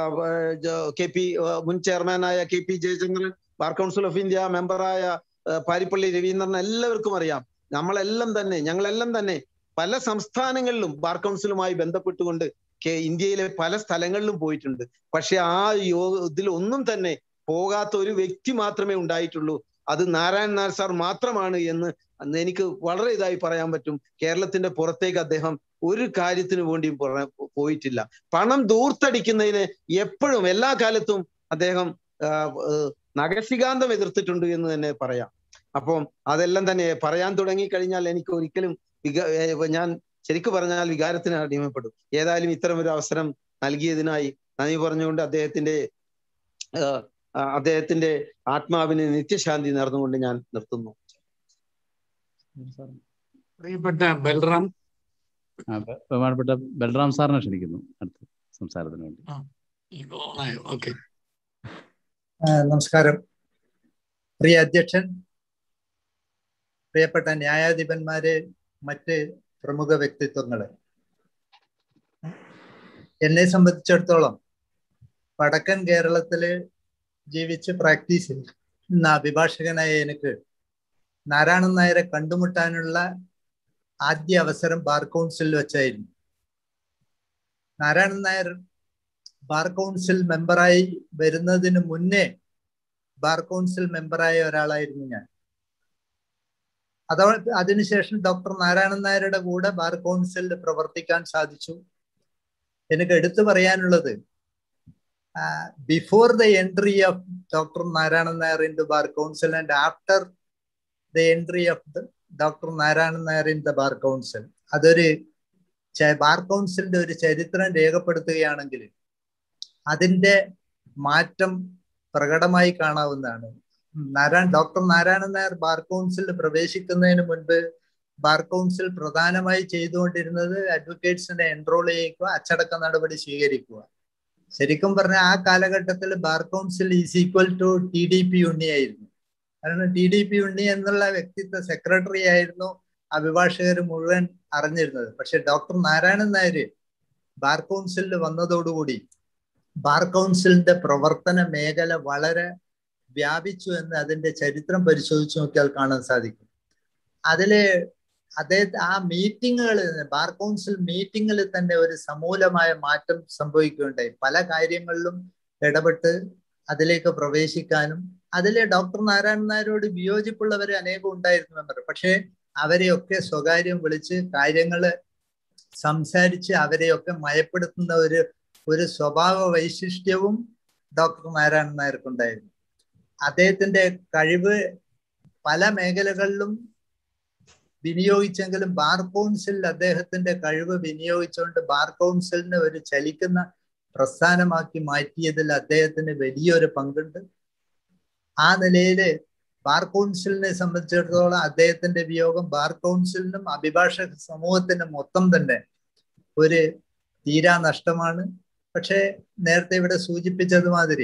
മുൻ ചെയർമാനായ KP Jayachandran, bar council of India മെമ്പറായ പാരിപ്പള്ളി രവീന്ദ്രൻ, എല്ലാവർക്കും അറിയാം. ഞങ്ങളെല്ലാം തന്നെ പല സംസ്ഥാനങ്ങളിലും ബാർ കൗൺസിലുമായി ബന്ധപ്പെട്ടുകൊണ്ട് ഇന്ത്യയിലെ പല സ്ഥലങ്ങളിലും പോയിട്ടുണ്ട്. പക്ഷെ ആ ഇതിലൊന്നും തന്നെ പോകാത്ത ഒരു വ്യക്തി മാത്രമേ ഉണ്ടായിട്ടുള്ളൂ. അത് നാരായണൻ നായർ സാർ മാത്രമാണ് എന്ന് എനിക്ക് വളരെ ഇതായി പറയാൻ പറ്റും. കേരളത്തിന്റെ പുറത്തേക്ക് അദ്ദേഹം ഒരു കാര്യത്തിന് വേണ്ടിയും പോയിട്ടില്ല. പണം ദൂർത്തടിക്കുന്നതിന് എപ്പോഴും എല്ലാ കാലത്തും അദ്ദേഹം നഖശികാന്തം എതിർത്തിട്ടുണ്ട് എന്ന് തന്നെ പറയാം. അപ്പം അതെല്ലാം തന്നെ പറയാൻ തുടങ്ങിക്കഴിഞ്ഞാൽ എനിക്ക് ഒരിക്കലും ഞാൻ ശരിക്കു പറഞ്ഞാൽ വികാരത്തിന് അടിമപ്പെടും. ഏതായാലും ഇത്തരം ഒരു അവസരം നൽകിയതിനായി നന്ദി പറഞ്ഞുകൊണ്ട് അദ്ദേഹത്തിന്റെ ആത്മാവിന് നിത്യശാന്തി നേർന്നുകൊണ്ട് ഞാൻ നിർത്തുന്നു. പ്രിയപ്പെട്ട ബൽറാം, ബഹുമാനപ്പെട്ട ബൽറാം സാറിനെ ക്ഷണിക്കുന്നു അടുത്ത സംസാരത്തിന് വേണ്ടി. നമസ്കാരം. പ്രിയ അധ്യക്ഷൻ, പ്രിയപ്പെട്ട ന്യായാധിപന്മാരെ, മറ്റ് പ്രമുഖ വ്യക്തിത്വങ്ങളെ, എന്നെ സംബന്ധിച്ചിടത്തോളം വടക്കൻ കേരളത്തില് ജീവിച്ച് പ്രാക്ടീസ് ചെയ്യുന്ന അഭിഭാഷകനായ എനിക്ക് നാരായണൻ നായരെ കണ്ടുമുട്ടാനുള്ള ആദ്യ അവസരം ബാർ കൗൺസിലിൽ വെച്ചായിരുന്നു. നാരായണൻ നായർ ബാർ കൗൺസിൽ മെമ്പറായി വരുന്നതിന് മുന്നേ ബാർ കൗൺസിൽ മെമ്പറായ ഒരാളായിരുന്നു ഞാൻ. അതിനുശേഷം ഡോക്ടർ നാരായണൻ നായരുടെ കൂടെ ബാർ കൗൺസിലിൽ പ്രവർത്തിക്കാൻ സാധിച്ചു. എനിക്ക് എടുത്തു പറയാനുള്ളത്, before the entry of doctor Narayanan Nair in the bar council and after the entry of doctor Narayanan Nair in the bar council, അതൊരു ബാർ കൗൺസിലിന്റെ ഒരു ചരിത്രം രേഖപ്പെടുത്തുകയാണെങ്കിൽ അതിന്റെ മാറ്റം പ്രകടമായി കാണാവുന്നതാണ്. ഡോക്ടർ നാരായണൻ നായർ ബാർ കൗൺസിലിൽ പ്രവേശിക്കുന്നതിന് മുൻപ് ബാർ കൗൺസിൽ പ്രധാനമായി ചെയ്തുകൊണ്ടിരുന്നത് അഡ്വക്കേറ്റ്സിനെ എൻറോൾ ചെയ്യിക്കുക, അച്ചടക്ക നടപടി സ്വീകരിക്കുക. ശരിക്കും പറഞ്ഞാൽ ആ കാലഘട്ടത്തിൽ bar council is equal to TDP ഉണ്ണിയായിരുന്നു. കാരണം TDP ഉണ്ണി എന്നുള്ള വ്യക്തിത്വ സെക്രട്ടറി ആയിരുന്നു അഭിഭാഷകർ മുഴുവൻ അറിഞ്ഞിരുന്നത്. പക്ഷെ ഡോക്ടർ നാരായണൻ നായർ ബാർ കൗൺസിലിൽ വന്നതോടുകൂടി ബാർ കൗൺസിലിന്റെ പ്രവർത്തന മേഖല വളരെ വ്യാപിച്ചു എന്ന് അതിന്റെ ചരിത്രം പരിശോധിച്ച് നോക്കിയാൽ കാണാൻ സാധിക്കും. അതില് ആ മീറ്റിങ്ങുകൾ, ബാർ കൗൺസിൽ മീറ്റിങ്ങിൽ തന്നെ ഒരു സമൂലമായ മാറ്റം സംഭവിക്കുകയുണ്ടായി. പല കാര്യങ്ങളിലും ഇടപെട്ട് അതിലേക്ക് പ്രവേശിക്കാനും, അതിലെ ഡോക്ടർ നാരായണൻ നായരോട് വിയോജിപ്പുള്ളവരെ അനേകം ഉണ്ടായിരുന്നു മെമ്പർ. പക്ഷെ അവരെയൊക്കെ സ്വകാര്യം വിളിച്ച് കാര്യങ്ങള് സംസാരിച്ച് അവരെയൊക്കെ മയപ്പെടുത്തുന്ന ഒരു സ്വഭാവ വൈശിഷ്ട്യവും ഡോക്ടർ നാരായണൻ നായർക്കുണ്ടായിരുന്നു. അദ്ദേഹത്തിന്റെ കഴിവ് പല മേഖലകളിലും വിനിയോഗിച്ചെങ്കിലും ബാർ കൗൺസിലിൽ അദ്ദേഹത്തിന്റെ കഴിവ് വിനിയോഗിച്ചുകൊണ്ട് ബാർ കൗൺസിലിനെ ഒരു ചലിക്കുന്ന പ്രസ്ഥാനമാക്കി മാറ്റിയതിൽ അദ്ദേഹത്തിന് വലിയൊരു പങ്കുണ്ട്. ആ നിലയില് ബാർ കൗൺസിലിനെ സംബന്ധിച്ചിടത്തോളം അദ്ദേഹത്തിന്റെ വിയോഗം ബാർ കൗൺസിലിനും അഭിഭാഷക സമൂഹത്തിനും മൊത്തം തന്നെ ഒരു തീരാ നഷ്ടമാണ്. പക്ഷെ നേരത്തെ ഇവിടെ സൂചിപ്പിച്ചതുമാതിരി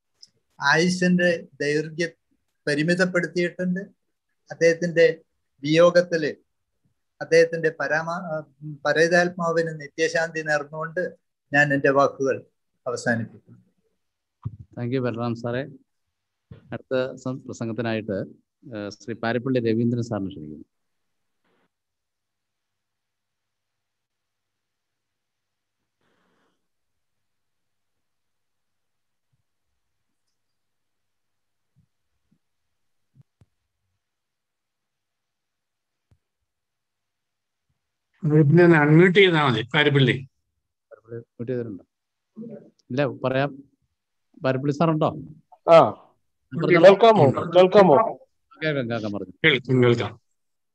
ആയുസിന്റെ ദൈർഘ്യം പരിമിതപ്പെടുത്തിയിട്ടുണ്ട്. അദ്ദേഹത്തിന്റെ വിയോഗത്തില് അദ്ദേഹത്തിന്റെ പരേതാത്മാവിന് നിത്യശാന്തി നേർന്നുകൊണ്ട് ഞാൻ എൻ്റെ വാക്കുകൾ അവസാനിപ്പിക്കുന്നു. താങ്ക് യു ബൽറാം സാറേ. അടുത്ത പ്രസംഗത്തിനായിട്ട് ശ്രീ പാരിപ്പള്ളി രവീന്ദ്രൻ സാറിനെ ക്ഷണിക്കുന്നു. അൺമ്യൂട്ട് ചെയ്താൽ മതി. പാരിപ്പള്ളി മ്യൂട്ട് ചെയ്തിട്ടുണ്ടോ? ഇല്ല, പറയാം. പാരിപ്പള്ളി സാർ ഉണ്ടോ?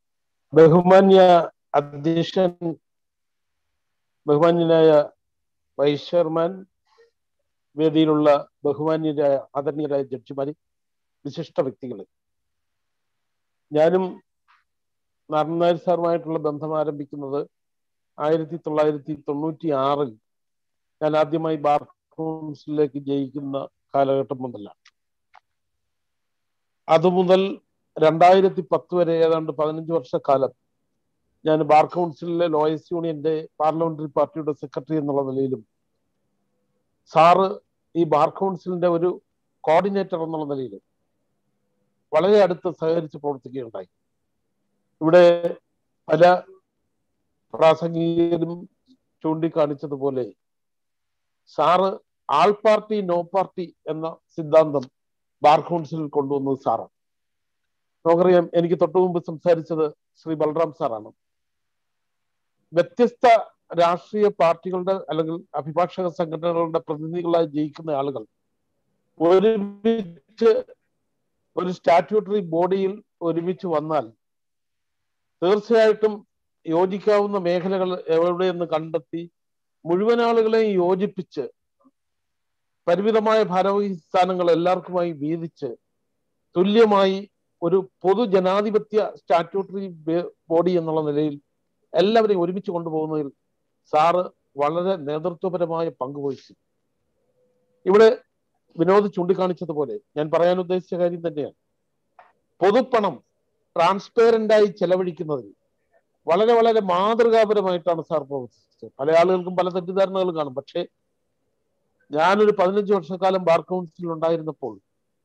ബഹുമാന്യ അധ്യക്ഷൻ, ബഹുമാന്യനായ വൈസ് ചെയർമാൻ, വേദിയിലുള്ള ബഹുമാന്യരായ ആദരണീയരായ ജഡ്ജിമാര്, വിശിഷ്ട വ്യക്തികളെ, ഞാനും നാരായണൻ നായർ സാറുമായിട്ടുള്ള ബന്ധം ആരംഭിക്കുന്നത് 1996 ഞാൻ ആദ്യമായി ബാർ കൗൺസിലിലേക്ക് ജയിക്കുന്ന കാലഘട്ടം മുതലാണ്. അതുമുതൽ 2010 വരെ ഏതാണ്ട് 15 വർഷക്കാലം ഞാൻ ബാർ കൗൺസിലിലെ ലോയേഴ്സ് യൂണിയന്റെ പാർലമെന്ററി പാർട്ടിയുടെ സെക്രട്ടറി എന്നുള്ള നിലയിലും സാറ് ഈ ബാർ കൗൺസിലിന്റെ ഒരു കോർഡിനേറ്റർ എന്നുള്ള നിലയിലും വളരെ അടുത്ത് സഹകരിച്ച് പ്രവർത്തിക്കുകയുണ്ടായി. ഇവിടെ പല പ്രാസംഗികരും ചൂണ്ടിക്കാണിച്ചതുപോലെ sir all party no party എന്ന സിദ്ധാന്തം ബാർ കൗൺസിലിൽ കൊണ്ടുവന്നത് സാറാണ്. നമുക്കറിയാം, എനിക്ക് തൊട്ടു മുമ്പ് സംസാരിച്ചത് ശ്രീ ബൽറാം സാറാണ്. വ്യത്യസ്ത രാഷ്ട്രീയ പാർട്ടികളുടെ അല്ലെങ്കിൽ അഭിഭാഷക സംഘടനകളുടെ പ്രതിനിധികളായി ജയിക്കുന്ന ആളുകൾ ഒരുമിച്ച് ഒരു സ്റ്റാറ്റ്യൂട്ടറി ബോഡിയിൽ ഒരുമിച്ച് വന്നാൽ തീർച്ചയായിട്ടും യോജിക്കാവുന്ന മേഖലകൾ എവിടെയെന്ന് കണ്ടെത്തി മുഴുവൻ ആളുകളെയും യോജിപ്പിച്ച് പരിമിതമായ ഭാരവാഹി സ്ഥാനങ്ങൾ എല്ലാവർക്കുമായി വീതിച്ച് തുല്യമായി ഒരു പൊതുജനാധിപത്യ സ്റ്റാറ്റ്യൂട്ടറി ബോഡി എന്നുള്ള നിലയിൽ എല്ലാവരെയും ഒരുമിച്ച് കൊണ്ടുപോകുന്നതിൽ സാറ് വളരെ നേതൃത്വപരമായ പങ്കുവഹിച്ചു. ഇവിടെ വിനോദ് ചൂണ്ടിക്കാണിച്ചതുപോലെ ഞാൻ പറയാൻ ഉദ്ദേശിച്ച കാര്യം തന്നെയാണ്. പൊതുപ്പണം ട്രാൻസ്പെയറന്റായി ചെലവഴിക്കുന്നതിൽ വളരെ വളരെ മാതൃകാപരമായിട്ടാണ് സാർ പ്രവർത്തിച്ചത്. പല ആളുകൾക്കും പല തെറ്റിദ്ധാരണകളും കാണും. പക്ഷേ ഞാനൊരു 15 വർഷക്കാലം ബാർ കൗൺസിലിൽ ഉണ്ടായിരുന്നപ്പോൾ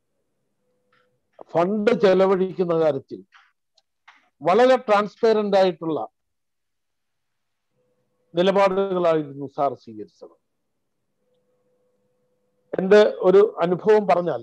ഫണ്ട് ചെലവഴിക്കുന്ന കാര്യത്തിൽ വളരെ ട്രാൻസ്പെയറന്റ് ആയിട്ടുള്ള നിലപാടുകളായിരുന്നു സാർ സ്വീകരിച്ചത്. എൻ്റെ ഒരു അനുഭവം പറഞ്ഞാൽ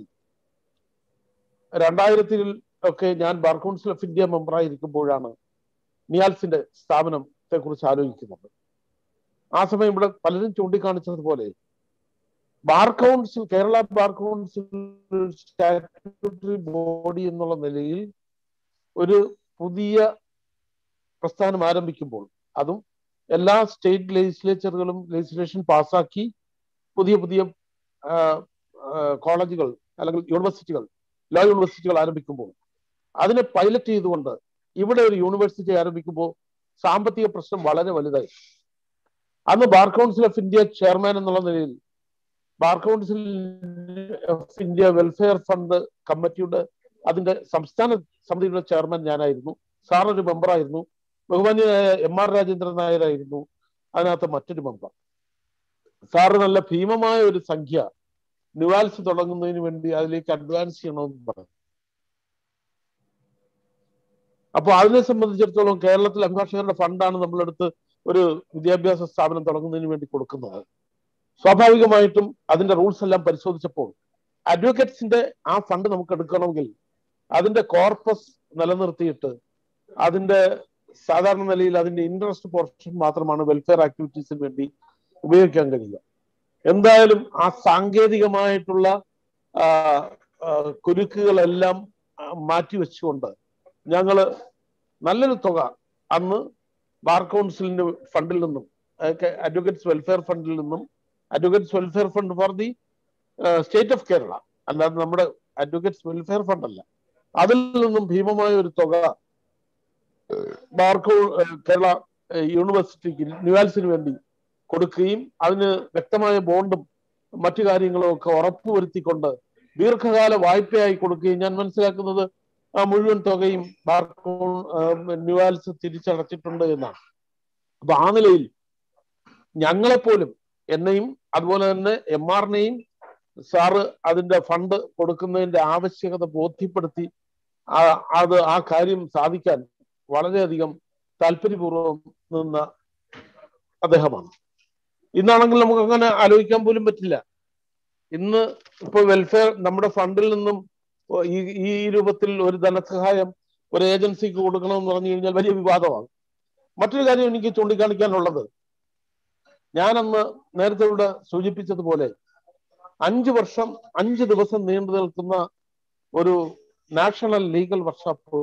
2000 ഒക്കെ ഞാൻ ബാർ കൗൺസിൽ ഓഫ് ഇന്ത്യ മെമ്പറായിരിക്കുമ്പോഴാണ് നിയാൽസിന്റെ സ്ഥാപനത്തെ കുറിച്ച് ആലോചിക്കുന്നത്. ആ സമയം ഇവിടെ പലരും ചൂണ്ടിക്കാണിച്ചതുപോലെ bar council, Kerala bar council statutory body എന്നുള്ള നിലയിൽ ഒരു പുതിയ പ്രസ്ഥാനം ആരംഭിക്കുമ്പോൾ, അതും എല്ലാ സ്റ്റേറ്റ് ലെജിസ്ലേച്ചറുകളും ലെജിസ്ലേഷൻ പാസ്സാക്കി പുതിയ പുതിയ കോളേജുകൾ അല്ലെങ്കിൽ യൂണിവേഴ്സിറ്റികൾ, ലോ യൂണിവേഴ്സിറ്റികൾ ആരംഭിക്കുമ്പോൾ അതിനെ പൈലറ്റ് ചെയ്തുകൊണ്ട് ഇവിടെ ഒരു യൂണിവേഴ്സിറ്റി ആരംഭിക്കുമ്പോൾ സാമ്പത്തിക പ്രശ്നം വളരെ വലുതായി. അന്ന് bar council of India chairman എന്നുള്ള നിലയിൽ bar council of India welfare fund കമ്മിറ്റിയുടെ അതിന്റെ സംസ്ഥാന സമിതിയുടെ ചെയർമാൻ ഞാനായിരുന്നു. സാർ ഒരു മെമ്പറായിരുന്നു. ബഹുമാന്യനായ MR രാജേന്ദ്രൻ നായരായിരുന്നു അതിനകത്ത് മറ്റൊരു മെമ്പർ. സാറ് നല്ല ഭീമമായ ഒരു സംഖ്യ നിവാൽസ് തുടങ്ങുന്നതിന് വേണ്ടി അതിലേക്ക് അഡ്വാൻസ് ചെയ്യണമെന്ന് പറഞ്ഞു. അപ്പോൾ അതിനെ സംബന്ധിച്ചിടത്തോളം കേരളത്തിൽ അഭിഭാഷകരുടെ ഫണ്ടാണ് നമ്മളെടുത്ത് ഒരു വിദ്യാഭ്യാസ സ്ഥാപനം തുടങ്ങുന്നതിന് വേണ്ടി കൊടുക്കുന്നത്. സ്വാഭാവികമായിട്ടും അതിന്റെ റൂൾസ് എല്ലാം പരിശോധിച്ചപ്പോൾ അഡ്വക്കേറ്റ്സിന്റെ ആ ഫണ്ട് നമുക്ക് എടുക്കണമെങ്കിൽ അതിന്റെ കോർപ്പസ് നിലനിർത്തിയിട്ട് അതിന്റെ സാധാരണ നിലയിൽ അതിന്റെ ഇൻട്രസ്റ്റ് പോർഷൻ മാത്രമാണ് വെൽഫെയർ ആക്ടിവിറ്റീസിന് വേണ്ടി ഉപയോഗിക്കാൻ കഴിയുക. എന്തായാലും ആ സാങ്കേതികമായിട്ടുള്ള കുരുക്കുകളെല്ലാം മാറ്റിവെച്ചുകൊണ്ട് ഞങ്ങള് നല്ലൊരു തുക അന്ന് ബാർ കൗൺസിലിന്റെ ഫണ്ടിൽ നിന്നും, അഡ്വക്കേറ്റ്സ് വെൽഫെയർ ഫണ്ടിൽ നിന്നും, advocates welfare fund for the state of Kerala, അല്ലാതെ നമ്മുടെ അഡ്വക്കേറ്റ്സ് വെൽഫെയർ ഫണ്ട് അല്ല, അതിൽ നിന്നും ഭീമമായ ഒരു തുക കേരള യൂണിവേഴ്സിറ്റിക്ക് നിവാൽസിന് വേണ്ടി കൊടുക്കുകയും അതിന് വ്യക്തമായ ബോണ്ടും മറ്റു കാര്യങ്ങളും ഒക്കെ ഉറപ്പുവരുത്തിക്കൊണ്ട് ദീർഘകാല വായ്പയായി കൊടുക്കുകയും, ഞാൻ മനസ്സിലാക്കുന്നത് ആ മുഴുവൻ തുകയും നിവാൽസ് തിരിച്ചടച്ചിട്ടുണ്ട് എന്നാണ്. അപ്പൊ ആ നിലയിൽ ഞങ്ങളെപ്പോലും, എന്നെയും അതുപോലെ തന്നെ MRനെയും സാറ് അതിന്റെ ഫണ്ട് കൊടുക്കുന്നതിന്റെ ആവശ്യകത ബോധ്യപ്പെടുത്തി അത് ആ കാര്യം സാധിക്കാൻ വളരെയധികം താല്പര്യപൂർവ്വം നിന്ന അദ്ദേഹമാണ്. ഇന്നാണെങ്കിൽ നമുക്ക് അങ്ങനെ ആലോചിക്കാൻ പോലും പറ്റില്ല. ഇന്ന് ഇപ്പൊ വെൽഫെയർ നമ്മുടെ ഫണ്ടിൽ നിന്നും ഈ രൂപത്തിൽ ഒരു ധനസഹായം ഒരു ഏജൻസിക്ക് കൊടുക്കണമെന്ന് പറഞ്ഞു കഴിഞ്ഞാൽ വലിയ വിവാദമാണ്. മറ്റൊരു കാര്യം എനിക്ക് ചൂണ്ടിക്കാണിക്കാനുള്ളത്, ഞാനന്ന് നേരത്തെ ഇവിടെ സൂചിപ്പിച്ചതുപോലെ 5 വർഷം 5 ദിവസം നീണ്ടു നിൽക്കുന്ന ഒരു നാഷണൽ ലീഗൽ വർക്ക്ഷോപ്പ്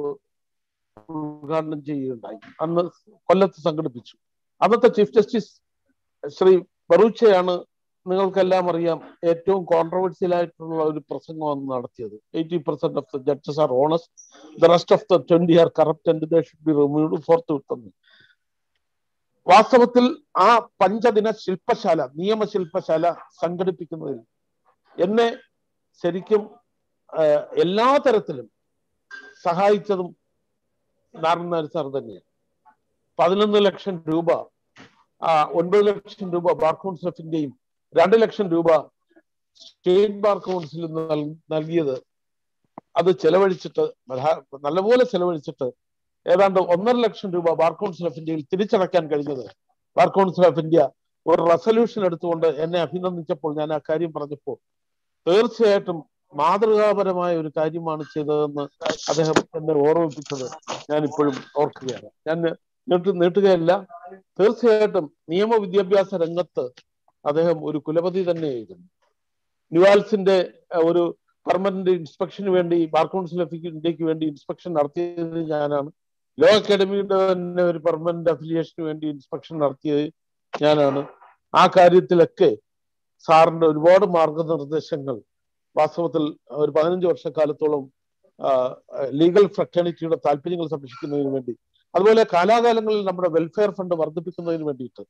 ഉദ്ഘാടനം ചെയ്യുകയുണ്ടായി. അന്ന് കൊല്ലത്ത് സംഘടിപ്പിച്ചു. അന്നത്തെ ചീഫ് ജസ്റ്റിസ് ശ്രീ ബറൂച്ചയാണ് നിങ്ങൾക്കെല്ലാം അറിയാം ഏറ്റവും കോൺട്രവേഴ്സ്യൽ ആയിട്ടുള്ള ഒരു പ്രസംഗമാണ് നടത്തിയത്. 80% of the judges are honest, the rest of the 20 are corrupt and they should be removed forth. വാസ്തവത്തിൽ ആ പഞ്ചദിന ശില്പശാല, നിയമശില്പശാല സംഘടിപ്പിക്കുന്നതിൽ എന്നെ ശരിക്കും എല്ലാ തരത്തിലും സഹായിച്ചതും നാരായണൻ നായർ സാർ തന്നെയാണ്. 11 ലക്ഷം രൂപ, 9 ലക്ഷം രൂപ ബാർ കൗൺസിൽ ഓഫ് ഇന്ത്യയും 2 ലക്ഷം രൂപ സ്റ്റേറ്റ് ബാർ കൗൺസിൽ നൽകിയത് അത് ചെലവഴിച്ചിട്ട്, നല്ലപോലെ ചെലവഴിച്ചിട്ട് ഏതാണ്ട് 1.5 ലക്ഷം രൂപ ബാർ കൗൺസിൽ ഓഫ് ഇന്ത്യയിൽ തിരിച്ചടയ്ക്കാൻ കഴിഞ്ഞത് ബാർ കൗൺസിൽ ഓഫ് ഇന്ത്യ ഒരു റെസൊല്യൂഷൻ എടുത്തുകൊണ്ട് എന്നെ അഭിനന്ദിച്ചപ്പോൾ ഞാൻ ആ കാര്യം പറഞ്ഞപ്പോൾ തീർച്ചയായിട്ടും മാതൃകാപരമായ ഒരു കാര്യമാണ് ചെയ്തതെന്ന് അദ്ദേഹം എന്നെ ഓർമ്മിപ്പിച്ചത് ഞാൻ ഇപ്പോഴും ഓർക്കുകയാണ്. ഞാൻ നീട്ടുകയല്ല, തീർച്ചയായിട്ടും നിയമവിദ്യാഭ്യാസ രംഗത്ത് അദ്ദേഹം ഒരു കുലപതി തന്നെയായിരുന്നു. ന്യൂവാൽസിന്റെ ഒരു പെർമനന്റ് ഇൻസ്പെക്ഷന് വേണ്ടി ബാർ കൗൺസിൽ ഓഫ് ഇന്ത്യക്ക് വേണ്ടി ഇൻസ്പെക്ഷൻ നടത്തിയത് ഞാനാണ്. ലോ അക്കാഡമിയുടെ തന്നെ ഒരു പെർമനന്റ് അഫിലിയേഷന് വേണ്ടി ഇൻസ്പെക്ഷൻ നടത്തിയത് ഞാനാണ്. ആ കാര്യത്തിലൊക്കെ സാറിന്റെ ഒരുപാട് മാർഗനിർദ്ദേശങ്ങൾ വാസ്തവത്തിൽ ഒരു 15 വർഷക്കാലത്തോളം ലീഗൽ ഫ്രറ്റേണിറ്റിയുടെ താല്പര്യങ്ങൾ സംരക്ഷിക്കുന്നതിന് വേണ്ടി, അതുപോലെ കാലാകാലങ്ങളിൽ നമ്മുടെ വെൽഫെയർ ഫണ്ട് വർദ്ധിപ്പിക്കുന്നതിന് വേണ്ടിയിട്ട്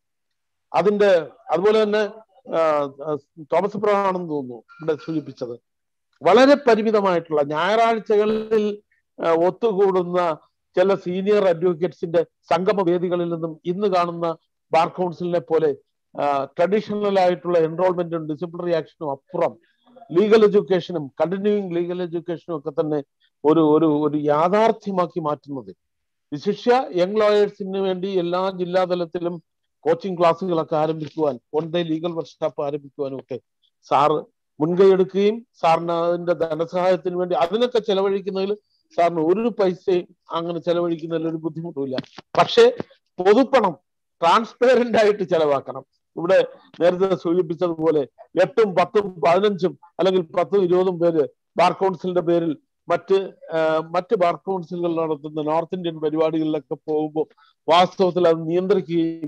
അതുപോലെ തന്നെ തോമസ് എബ്രഹാമാണെന്ന് തോന്നുന്നു ഇവിടെ സൂചിപ്പിച്ചത്, വളരെ പരിമിതമായിട്ടുള്ള ഞായറാഴ്ചകളിൽ ഒത്തുകൂടുന്ന ചില സീനിയർ അഡ്വക്കേറ്റ്സിന്റെ സംഗമ വേദികളിൽ നിന്നും ഇന്ന് കാണുന്ന ബാർ കൗൺസിലിനെ പോലെ ട്രഡീഷണൽ ആയിട്ടുള്ള എൻറോൾമെന്റും ഡിസിപ്ലിനറി ആക്ഷനും അപ്പുറം ലീഗൽ എഡ്യൂക്കേഷനും കണ്ടിന്യൂയിങ് ലീഗൽ എഡ്യൂക്കേഷനും ഒക്കെ തന്നെ ഒരു യാഥാർത്ഥ്യമാക്കി മാറ്റുന്നത്, വിശിഷ്യ യങ് ലോയേഴ്സിന് വേണ്ടി എല്ലാ ജില്ലാതലത്തിലും കോച്ചിങ് ക്ലാസ്സുകളൊക്കെ ആരംഭിക്കുവാൻ, 1 ഡേ ലീഗൽ വർക്ക്ഷോപ്പ് ആരംഭിക്കുവാനും ഒക്കെ സാറ് മുൻകൈ എടുക്കുകയും സാറിന് അതിന്റെ ധനസഹായത്തിന് വേണ്ടി അതിനൊക്കെ ചെലവഴിക്കുന്നതിൽ സാറിന് ഒരു പൈസയും അങ്ങനെ ചെലവഴിക്കുന്നതിൽ ഒരു ബുദ്ധിമുട്ടുമില്ല. പക്ഷേ പൊതുപ്പണം ട്രാൻസ്പെറന്റ് ആയിട്ട് ചെലവാക്കണം. ഇവിടെ നേരത്തെ സൂചിപ്പിച്ചതുപോലെ 8ഉം 10ഉം 15ഉം അല്ലെങ്കിൽ 10ഉം 20ഉം പേര് ബാർ കൗൺസിലിന്റെ പേരിൽ മറ്റ് ബാർ കൗൺസിലുകൾ നടത്തുന്ന നോർത്ത് ഇന്ത്യൻ പരിപാടികളിലൊക്കെ പോകുമ്പോൾ വാസ്തവത്തിൽ അത് നിയന്ത്രിക്കുകയും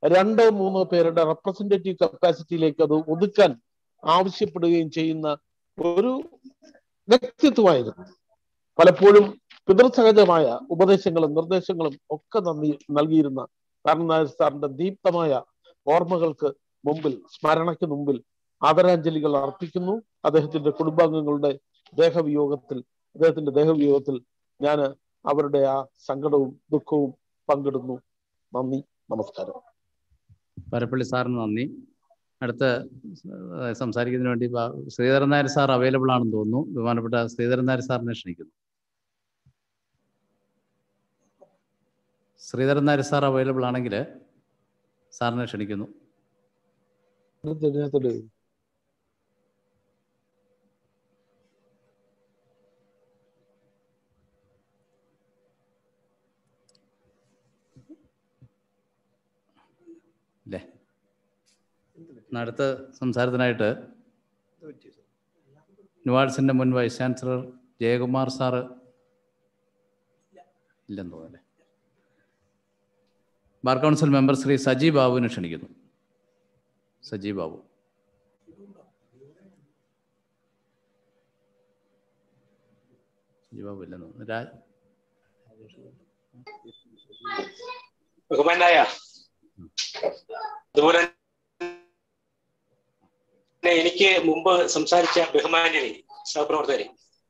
2-3 പേരുടെ റെപ്രസെന്റേറ്റീവ് കപ്പാസിറ്റിയിലേക്ക് അത് ഒതുക്കാൻ ആവശ്യപ്പെടുകയും ചെയ്യുന്ന ഒരു വ്യക്തിത്വമായിരുന്നു. പലപ്പോഴും പിതൃസഹജമായ ഉപദേശങ്ങളും നിർദ്ദേശങ്ങളും ഒക്കെ നൽകിയിരുന്ന നാരായണൻ നായർ സാറിന്റെ ദീപ്തമായ ഓർമ്മകൾക്ക് മുമ്പിൽ, സ്മരണയ്ക്ക് മുമ്പിൽ ആദരാഞ്ജലികൾ അർപ്പിക്കുന്നു. അദ്ദേഹത്തിന്റെ കുടുംബാംഗങ്ങളുടെ ദേഹവിയോഗത്തിൽ ഞാൻ അവരുടെ ആ സങ്കടവും ദുഃഖവും പങ്കിടുന്നു. നന്ദി, നമസ്കാരം. പരപ്പള്ളി സാറിന് നന്ദി. അടുത്ത സംസാരിക്കുന്നതിന് വേണ്ടി ശ്രീധരൻ നായർ സാർ അവൈലബിൾ ആണെന്ന് തോന്നുന്നു. ബഹുമാനപ്പെട്ട ശ്രീധരൻ നായർ സാറിനെ ക്ഷണിക്കുന്നു. ശ്രീധരൻ നായർ സാർ അവൈലബിൾ ആണെങ്കിൽ സാറിനെ ക്ഷണിക്കുന്നു. അല്ലേ? അടുത്ത സംസാരത്തിനായിട്ട് ന്യൂവാൾസിന്റെ മുൻ വൈസ് ചാൻസലർ ജയകുമാർ സാറ് ഇല്ലെന്ന് തോന്നുന്നല്ലേ. Bar council member Shri Saji ബാബുവിനെ ക്ഷണിക്കുന്നു. സജി ബാബു. സജി ബാബു ഇല്ലെന്ന് തോന്നുന്നു. ബഹുമാനായ അതുപോലെ എനിക്ക് മുമ്പ് സംസാരിച്ച ബഹുമാന്യരെ സഹപ്രവർത്തകരെ,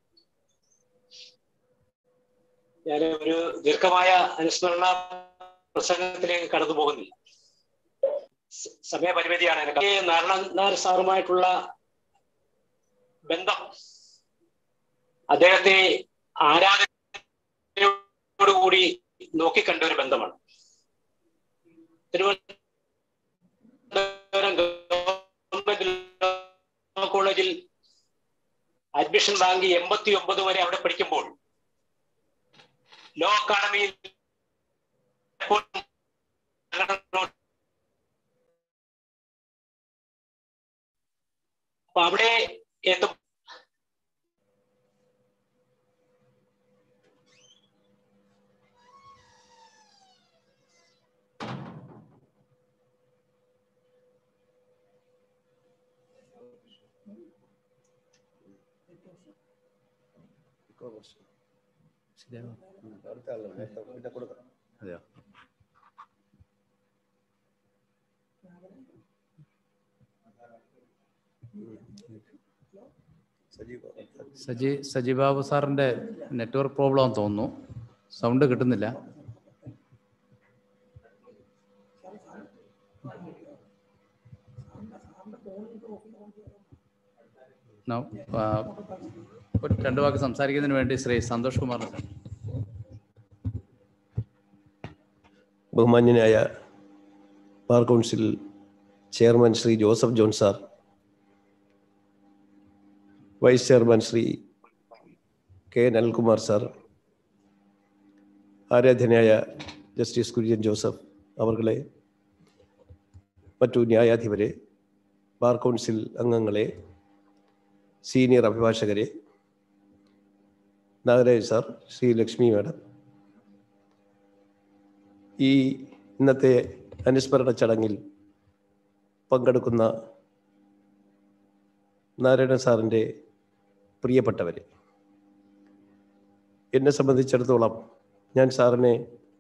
ഞാൻ ഒരു ദീർഘമായ അനുസ്മരണ പ്രസംഗത്തിലേക്ക് കടന്നു പോകുന്നില്ല, സമയപരിമിതിയാണ്. നാരായണൻ നായർ സാറുമായിട്ടുള്ള ബന്ധം അദ്ദേഹത്തെ ആരാധനയോടുകൂടി നോക്കിക്കണ്ട ഒരു ബന്ധമാണ്. തിരുവനന്തപുരം ഗവൺമെന്റ് ലോ കോളേജിൽ അഡ്മിഷൻ വാങ്ങി 89 വരെ അവിടെ പഠിക്കുമ്പോൾ ലോ അക്കാഡമിയിൽ അപ്പൊ അവിടെ എത്തും അതെയോ? സജിബാബു സാറിന്റെ നെറ്റ്വർക്ക് പ്രോബ്ലം ആണെന്ന് തോന്നുന്നു. സൗണ്ട് കിട്ടുന്നില്ല. രണ്ടു വാക്ക് സംസാരിക്കുന്നതിന് വേണ്ടി ശ്രീ സന്തോഷ് കുമാർ. ബഹുമാന്യനായ bar council chairman Shri Joseph John sir, vice chairman Shri K Anilkumar sir, ആരാധ്യനായ ജസ്റ്റിസ് കുര്യൻ ജോസഫ് അവർകളെ, മറ്റു ന്യായാധിപരെ, ബാർ കൗൺസിൽ അംഗങ്ങളെ, സീനിയർ അഭിഭാഷകരെ, നാഗരാജ് സാർ, ശ്രീ ലക്ഷ്മി മാഡം, ഈ ഇന്നത്തെ അനുസ്മരണ ചടങ്ങിൽ പങ്കെടുക്കുന്ന നാരായണ സാറിൻ്റെ പ്രിയപ്പെട്ടവരെ, എന്നെ സംബന്ധിച്ചിടത്തോളം ഞാൻ സാറിനെ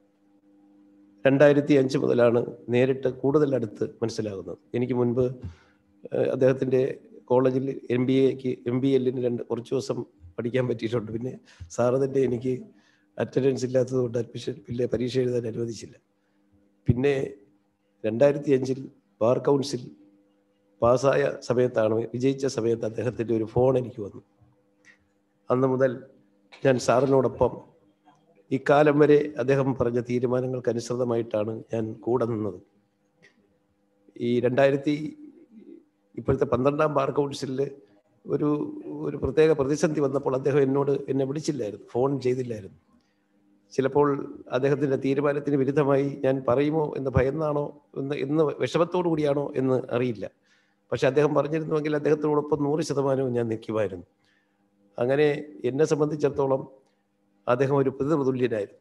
2005 മുതലാണ് നേരിട്ട് കൂടുതൽ അടുത്ത് മനസ്സിലാകുന്നത്. എനിക്ക് മുൻപ് അദ്ദേഹത്തിൻ്റെ കോളേജിൽ MBL കുറച്ച് ദിവസം പഠിക്കാൻ പറ്റിയിട്ടുണ്ട്. പിന്നെ സാറ് തന്നെ എനിക്ക് അറ്റൻഡൻസ് ഇല്ലാത്തതുകൊണ്ട് പരീക്ഷ എഴുതാൻ അനുവദിച്ചില്ല. പിന്നെ 2005 ബാർ കൗൺസിൽ പാസ്സായ സമയത്താണ്, വിജയിച്ച സമയത്ത് അദ്ദേഹത്തിൻ്റെ ഒരു ഫോൺ എനിക്ക് വന്നു. അന്ന് മുതൽ ഞാൻ സാറിനോടൊപ്പം ഇക്കാലം വരെ അദ്ദേഹം പറഞ്ഞ തീരുമാനങ്ങൾക്ക് അനുസൃതമായിട്ടാണ് ഞാൻ കൂടെ നിന്നത്. ഈ ഇപ്പോഴത്തെ 12ാം ബാർ കൗൺസിലിൽ ഒരു പ്രത്യേക പ്രതിസന്ധി വന്നപ്പോൾ അദ്ദേഹം എന്നെ വിളിച്ചില്ലായിരുന്നു, ഫോൺ ചെയ്തില്ലായിരുന്നു. ചിലപ്പോൾ അദ്ദേഹത്തിൻ്റെ തീരുമാനത്തിന് വിരുദ്ധമായി ഞാൻ പറയുമോ എന്ന് ഭയന്നാണോ എന്ന് വിഷമത്തോടു കൂടിയാണോ എന്ന് അറിയില്ല. പക്ഷെ അദ്ദേഹം പറഞ്ഞിരുന്നുവെങ്കിൽ അദ്ദേഹത്തിനോടൊപ്പം 100% ഞാൻ നിൽക്കുമായിരുന്നു. അങ്ങനെ എന്നെ സംബന്ധിച്ചിടത്തോളം അദ്ദേഹം ഒരു പിതൃതുല്യനായിരുന്നു.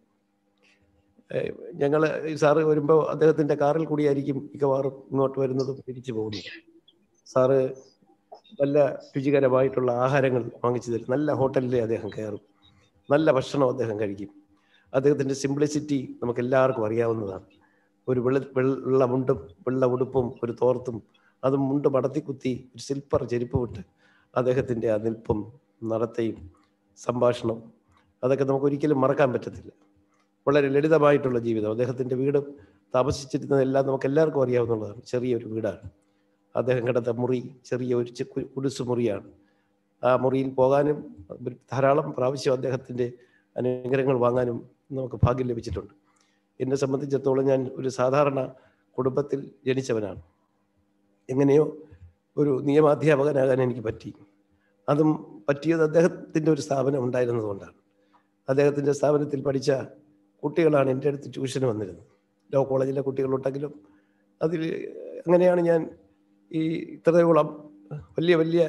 ഞങ്ങൾ സാറ് വരുമ്പോൾ അദ്ദേഹത്തിൻ്റെ കാറിൽ കൂടിയായിരിക്കും മിക്കവാറും ഇങ്ങോട്ട് വരുന്നതും തിരിച്ചു പോകുന്നതും. സാറ് നല്ല രുചികരമായിട്ടുള്ള ആഹാരങ്ങൾ വാങ്ങിച്ചു തരും. നല്ല ഹോട്ടലിൽ അദ്ദേഹം കയറും, നല്ല ഭക്ഷണം അദ്ദേഹം കഴിക്കും. അദ്ദേഹത്തിൻ്റെ സിംപ്ലിസിറ്റി നമുക്ക് എല്ലാവർക്കും അറിയാവുന്നതാണ്. ഒരു വെള്ള മുണ്ടും വെള്ള ഉടുപ്പും ഒരു തോർത്തും, അതും മുണ്ട് മടത്തിക്കുത്തി ഒരു സിൽപ്പർ ചെരുപ്പ് വിട്ട് അദ്ദേഹത്തിൻ്റെ ആ നിൽപ്പും നടത്തയും സംഭാഷണം, അതൊക്കെ നമുക്ക് ഒരിക്കലും മറക്കാൻ പറ്റത്തില്ല. വളരെ ലളിതമായിട്ടുള്ള ജീവിതം. അദ്ദേഹത്തിൻ്റെ വീട് താമസിച്ചിരുന്നതെല്ലാം നമുക്ക് എല്ലാവർക്കും അറിയാവുന്നതാണ്. ചെറിയൊരു വീടാണ്. അദ്ദേഹം കിടന്ന മുറി ചെറിയ ഒരു കുടിസ് മുറിയാണ്. ആ മുറിയിൽ പോകാനും ധാരാളം പ്രാവശ്യം അദ്ദേഹത്തിൻ്റെ അനുഗ്രഹങ്ങൾ വാങ്ങാനും നമുക്ക് ഭാഗ്യം ലഭിച്ചിട്ടുണ്ട്. എന്നെ സംബന്ധിച്ചിടത്തോളം ഞാൻ ഒരു സാധാരണ കുടുംബത്തിൽ ജനിച്ചവനാണ്. എങ്ങനെയോ ഒരു നിയമാധ്യാപകനാകാൻ എനിക്ക് പറ്റി. അതും പറ്റിയത് അദ്ദേഹത്തിൻ്റെ ഒരു സ്ഥാപനം ഉണ്ടായിരുന്നതുകൊണ്ടാണ്. അദ്ദേഹത്തിൻ്റെ സ്ഥാപനത്തിൽ പഠിച്ച കുട്ടികളാണ് എൻ്റെ അടുത്ത് ട്യൂഷന് വന്നിരുന്നത്. ലോ കോളേജിലെ കുട്ടികളുണ്ടെങ്കിലും അതിൽ അങ്ങനെയാണ് ഞാൻ ഈ ഇത്രയോളം വലിയ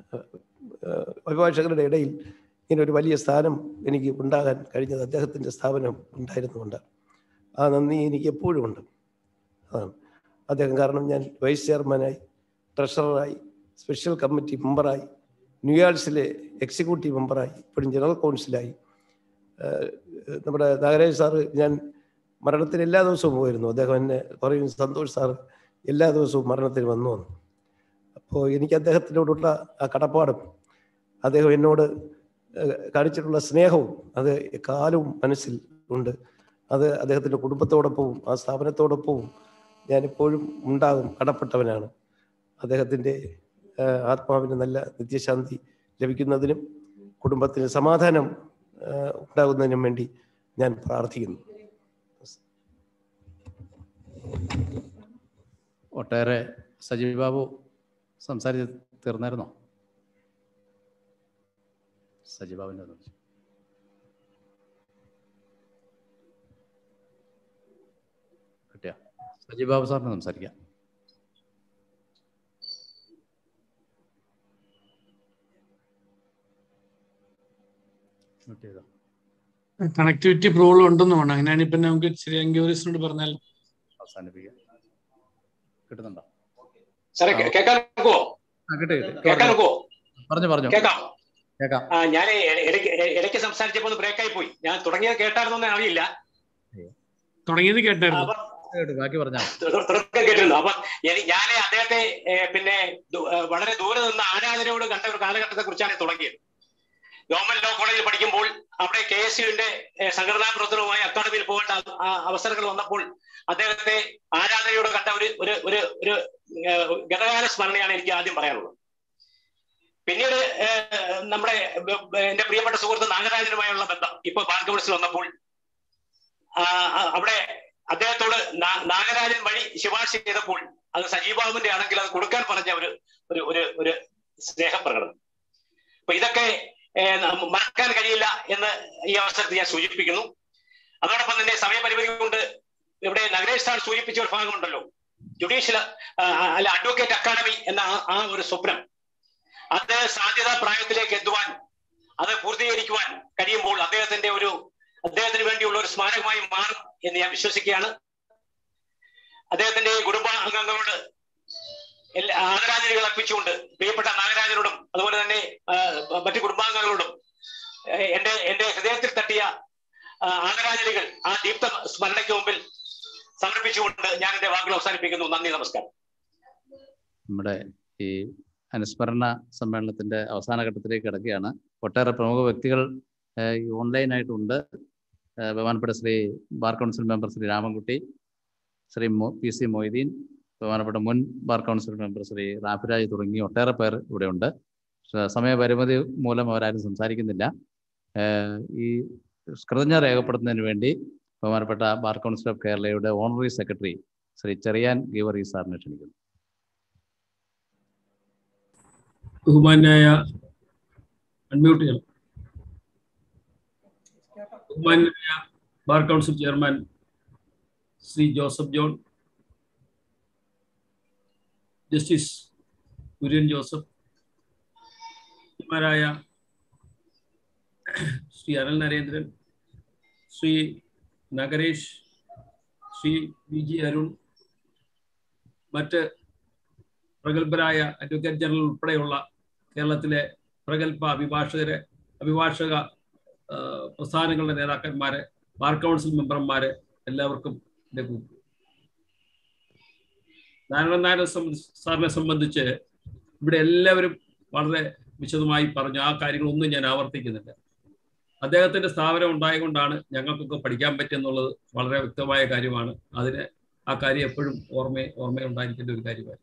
അഭിഭാഷകരുടെ ഇടയിൽ ഇങ്ങനെ ഒരു വലിയ സ്ഥാനം എനിക്ക് ഉണ്ടാകാൻ കഴിഞ്ഞത് അദ്ദേഹത്തിൻ്റെ സ്ഥാപനം ഉണ്ടായിരുന്നുകൊണ്ടാണ്. ആ നന്ദി എനിക്ക് എപ്പോഴും ഉണ്ട്. അതാണ് അദ്ദേഹം കാരണം ഞാൻ വൈസ് ചെയർമാനായി, ട്രഷററായി, സ്പെഷ്യൽ കമ്മിറ്റി മെമ്പറായി, ന്യൂയാർസിലെ എക്സിക്യൂട്ടീവ് മെമ്പറായി, ഇപ്പോഴും ജനറൽ കൗൺസിലായി. നമ്മുടെ നാഗരാജ് സാറ്, ഞാൻ മരണത്തിന് എല്ലാ ദിവസവും പോയിരുന്നു. അദ്ദേഹം എന്നെ പറയും, സന്തോഷ് സാറ് എല്ലാ ദിവസവും മരണത്തിന് വന്നു. അപ്പോൾ എനിക്ക് അദ്ദേഹത്തിനോടുള്ള ആ കടപ്പാടും അദ്ദേഹം എന്നോട് കാണിച്ചിട്ടുള്ള സ്നേഹവും അത് കാലവും മനസ്സിൽ ഉണ്ട്. അത് അദ്ദേഹത്തിൻ്റെ കുടുംബത്തോടൊപ്പവും ആ സ്ഥാപനത്തോടൊപ്പവും ഞാനെപ്പോഴും ഉണ്ടാകും, കടപ്പെട്ടവനാണ്. അദ്ദേഹത്തിൻ്റെ ആത്മാവിന് നല്ല നിത്യശാന്തി ലഭിക്കുന്നതിനും കുടുംബത്തിന് സമാധാനം ഉണ്ടാകുന്നതിനും വേണ്ടി ഞാൻ പ്രാർത്ഥിക്കുന്നു. ഒട്ടേറെ സജീവ് ബാബു സംസാരിച്ച് തീർന്നായിരുന്നോ? സജീവ് ബാബുവിൻ്റെ കിട്ടിയ സജീവ് ബാബു സാറിന് സംസാരിക്കാം. കണക്ടിവിറ്റി പ്രോബ്ലം ഉണ്ടെന്ന് വേണം. അങ്ങനെയാണെങ്കിൽ പിന്നെ നമുക്ക് ശ്രീ അങ്കോറിസിനോട് പറഞ്ഞാൽ അവസാനിപ്പിക്കാം. കിട്ടുന്നുണ്ടോ? പറഞ്ഞു ഞാൻ ഇടയ്ക്ക് സംസാരിച്ചപ്പോൾ ഒന്ന് ബ്രേക്കായി പോയി. ഞാൻ തുടങ്ങിയത് കേട്ടായിരുന്നൊന്നും അറിയില്ല. തുടങ്ങിയത് കേട്ടായിരുന്നു, ബാക്കി പറഞ്ഞാൽ തുടക്കം കേട്ടിരുന്നു. അപ്പൊ ഞാൻ അദ്ദേഹത്തെ പിന്നെ വളരെ ദൂരെ നിന്ന് ആരാധനയോട് കണ്ട ഒരു കാലഘട്ടത്തെ കുറിച്ചാണ് തുടങ്ങിയത്. ഗവൺമെന്റ് ലോ കോളേജിൽ പഠിക്കുമ്പോൾ അവിടെ KSUവിന്റെ സംഘടനാ പ്രവർത്തനവുമായി അക്കാദമിയിൽ പോകേണ്ട അവസരങ്ങൾ വന്നപ്പോൾ അദ്ദേഹത്തെ ആരാധനയോട് കണ്ട ഒരു ഗതകാല സ്മരണയാണ് എനിക്ക് ആദ്യം പറയാനുള്ളത്. പിന്നീട് നമ്മുടെ എന്റെ പ്രിയപ്പെട്ട സുഹൃത്ത് നാഗരാജനുമായുള്ള ബന്ധം ഇപ്പൊ ബാർ കൗൺസിൽ വന്നപ്പോൾ അവിടെ അദ്ദേഹത്തോട് നാഗരാജൻ വഴി ശുപാർശ ചെയ്തപ്പോൾ അത് സജീവാബുവിന്റെ ആണെങ്കിൽ അത് കൊടുക്കാൻ പറഞ്ഞ ഒരു സ്നേഹപ്രകടനം. അപ്പൊ ഇതൊക്കെ മറക്കാൻ കഴിയില്ല എന്ന് ഈ അവസരത്തിൽ ഞാൻ സൂചിപ്പിക്കുന്നു. അതോടൊപ്പം തന്നെ സമയപരിമിതി കൊണ്ട് ഇവിടെ നഗരേഷ് സാർ സൂചിപ്പിച്ച ഒരു ഭാഗമുണ്ടല്ലോ, ജുഡീഷ്യൽ അഡ്വക്കേറ്റ് അക്കാദമി എന്ന ആ ഒരു സ്വപ്നം, അത് സാധ്യതാ പ്രായത്തിലേക്ക് എത്തുവാൻ, അത് പൂർത്തീകരിക്കുവാൻ കഴിയുമ്പോൾ അദ്ദേഹത്തിന് വേണ്ടിയുള്ള ഒരു സ്മാരകമായി മാറും എന്ന് ഞാൻ വിശ്വസിക്കുകയാണ്. അദ്ദേഹത്തിന്റെ കുടുംബാംഗങ്ങളോട് ആദരാഞ്ജലികൾ അർപ്പിച്ചുകൊണ്ട് പ്രിയപ്പെട്ട നാഗരാജനോടും അതുപോലെ തന്നെ മറ്റു കുടുംബാംഗങ്ങളോടും എന്റെ ഹൃദയത്തിൽ തട്ടിയ ആദരാഞ്ജലികൾ ആ ദീപ്ത സ്മരണയ്ക്ക് മുമ്പിൽ സമർപ്പിച്ചുകൊണ്ട് ഞാൻ എന്റെ വാക്കുകൾ അവസാനിപ്പിക്കുന്നു. നന്ദി, നമസ്കാരം. നമ്മുടെ ഈ അനുസ്മരണ സമ്മേളനത്തിന്റെ അവസാന ഘട്ടത്തിലേക്ക് കിടക്കുകയാണ്. ഒട്ടേറെ പ്രമുഖ വ്യക്തികൾ ഓൺലൈനായിട്ടുണ്ട്. ബഹുമാനപ്പെട്ട Shri bar council member Shri Ramankutty, Shri PC Moideen, ബഹുമാനപ്പെട്ട മുൻ bar council member Shri Rafiraj തുടങ്ങി ഒട്ടേറെ പേർ ഇവിടെ ഉണ്ട്. സമയപരിമിതി മൂലം അവരാരും സംസാരിക്കുന്നില്ല. ഈ കൃതജ്ഞത രേഖപ്പെടുത്തുന്നതിന് വേണ്ടി ബഹുമാനപ്പെട്ട ബാർ കൗൺസിൽ ഓഫ് കേരളയുടെ ഓണററി സെക്രട്ടറി ശ്രീ ചെറിയാൻ ഗീവറി സാറിനെ ക്ഷണിക്കുന്നു. ബഹുമാനായ bar council chairman Shri Joseph John, justice Kurian Joseph, മാരായ ശ്രീ അനിൽ നരേന്ദ്രൻ, ശ്രീ നഗരേഷ്, ശ്രീ VG അരുൺ, മറ്റ് പ്രഗത്ഭരായ അഡ്വക്കേറ്റ് ജനറൽ ഉൾപ്പെടെയുള്ള കേരളത്തിലെ പ്രഗത്ഭ അഭിഭാഷക പ്രസ്ഥാനങ്ങളുടെ നേതാക്കന്മാരെ, ബാർ കൗൺസിൽ മെമ്പർമാരെ, എല്ലാവർക്കും എൻ്റെ കൂട്ടു. നാരായണൻ നായർ സാറിനെ സംബന്ധിച്ച് ഇവിടെ എല്ലാവരും വളരെ വിശദമായി പറഞ്ഞു. ആ കാര്യങ്ങളൊന്നും ഞാൻ ആവർത്തിക്കുന്നില്ല. അദ്ദേഹത്തിൻ്റെ സ്ഥാപനം ഉണ്ടായതുകൊണ്ടാണ് ഞങ്ങൾക്കൊക്കെ പഠിക്കാൻ പറ്റുമെന്നുള്ളത് വളരെ വ്യക്തമായ കാര്യമാണ്. ആ കാര്യം എപ്പോഴും ഓർമ്മയുണ്ടായിരിക്കേണ്ട ഒരു കാര്യമാണ്.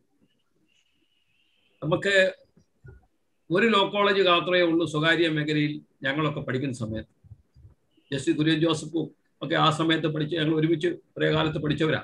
നമുക്ക് ഒരു ലോ കോളേജ് മാത്രമേ ഉള്ളൂ സ്വകാര്യ മേഖലയിൽ ഞങ്ങളൊക്കെ പഠിക്കുന്ന സമയത്ത്. ജസ്റ്റിസ് കുര്യൻ ജോസഫും ഒക്കെ ആ സമയത്ത് ഞങ്ങൾ ഒരുമിച്ച് ഒരേ കാലത്ത് പഠിച്ചവരാണ്.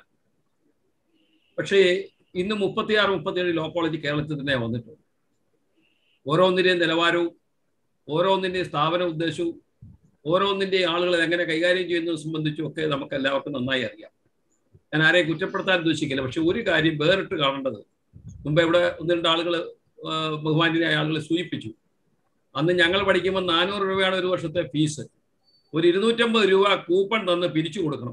പക്ഷേ ഇന്ന് 36-37 ലോ കോളേജ് കേരളത്തിൽ തന്നെ വന്നിട്ടുണ്ട്. ഓരോന്നിൻ്റെയും നിലവാരവും ഓരോന്നിൻ്റെയും സ്ഥാപന ഉദ്ദേശവും ഓരോന്നിൻ്റെയും ആളുകളെ എങ്ങനെ കൈകാര്യം ചെയ്യുന്നത് സംബന്ധിച്ചും ഒക്കെ നമുക്ക് എല്ലാവർക്കും നന്നായി അറിയാം. ഞാൻ ആരെയും കുറ്റപ്പെടുത്താൻ ഉദ്ദേശിക്കില്ല. പക്ഷെ ഒരു കാര്യം വേറിട്ട് കാണേണ്ടത്, മുമ്പ് ഇവിടെ 1-2 ആളുകൾ ബഹുമാന്യരായ ആളുകളെ സൂചിപ്പിച്ചു. അന്ന് ഞങ്ങൾ പഠിക്കുമ്പോൾ 400 രൂപയാണ് ഒരു വർഷത്തെ ഫീസ്. ഒരു 250 രൂപ കൂപ്പൺ തന്ന് പിരിച്ചു കൊടുക്കണം.